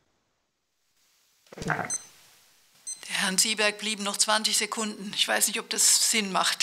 Der Herrn Sieberg blieben noch 20 Sekunden. Ich weiß nicht, ob das Sinn macht.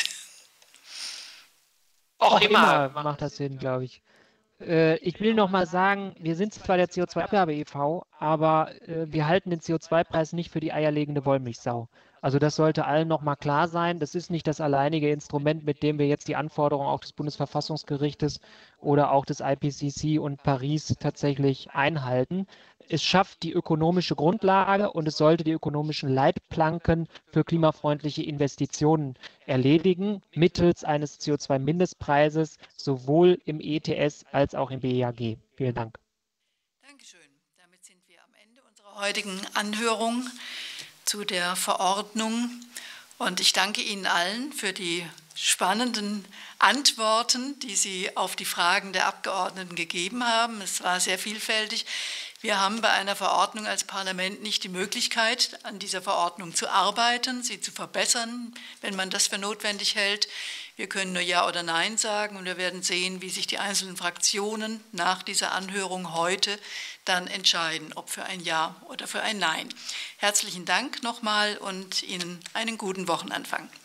Auch immer macht das Sinn, glaube ich. Ich will noch mal sagen, wir sind zwar der CO2-Abgabe e.V., aber wir halten den CO2-Preis nicht für die eierlegende Wollmilchsau. Also das sollte allen noch mal klar sein. Das ist nicht das alleinige Instrument, mit dem wir jetzt die Anforderungen auch des Bundesverfassungsgerichtes oder auch des IPCC und Paris tatsächlich einhalten. Es schafft die ökonomische Grundlage und es sollte die ökonomischen Leitplanken für klimafreundliche Investitionen erledigen, mittels eines CO2-Mindestpreises, sowohl im ETS als auch im BEAG. Vielen Dank. Dankeschön. Damit sind wir am Ende unserer heutigen Anhörung zu der Verordnung. Und ich danke Ihnen allen für die spannenden Antworten, die Sie auf die Fragen der Abgeordneten gegeben haben. Es war sehr vielfältig. Wir haben bei einer Verordnung als Parlament nicht die Möglichkeit, an dieser Verordnung zu arbeiten, sie zu verbessern, wenn man das für notwendig hält. Wir können nur Ja oder Nein sagen und wir werden sehen, wie sich die einzelnen Fraktionen nach dieser Anhörung heute dann entscheiden, ob für ein Ja oder für ein Nein. Herzlichen Dank nochmal und Ihnen einen guten Wochenanfang.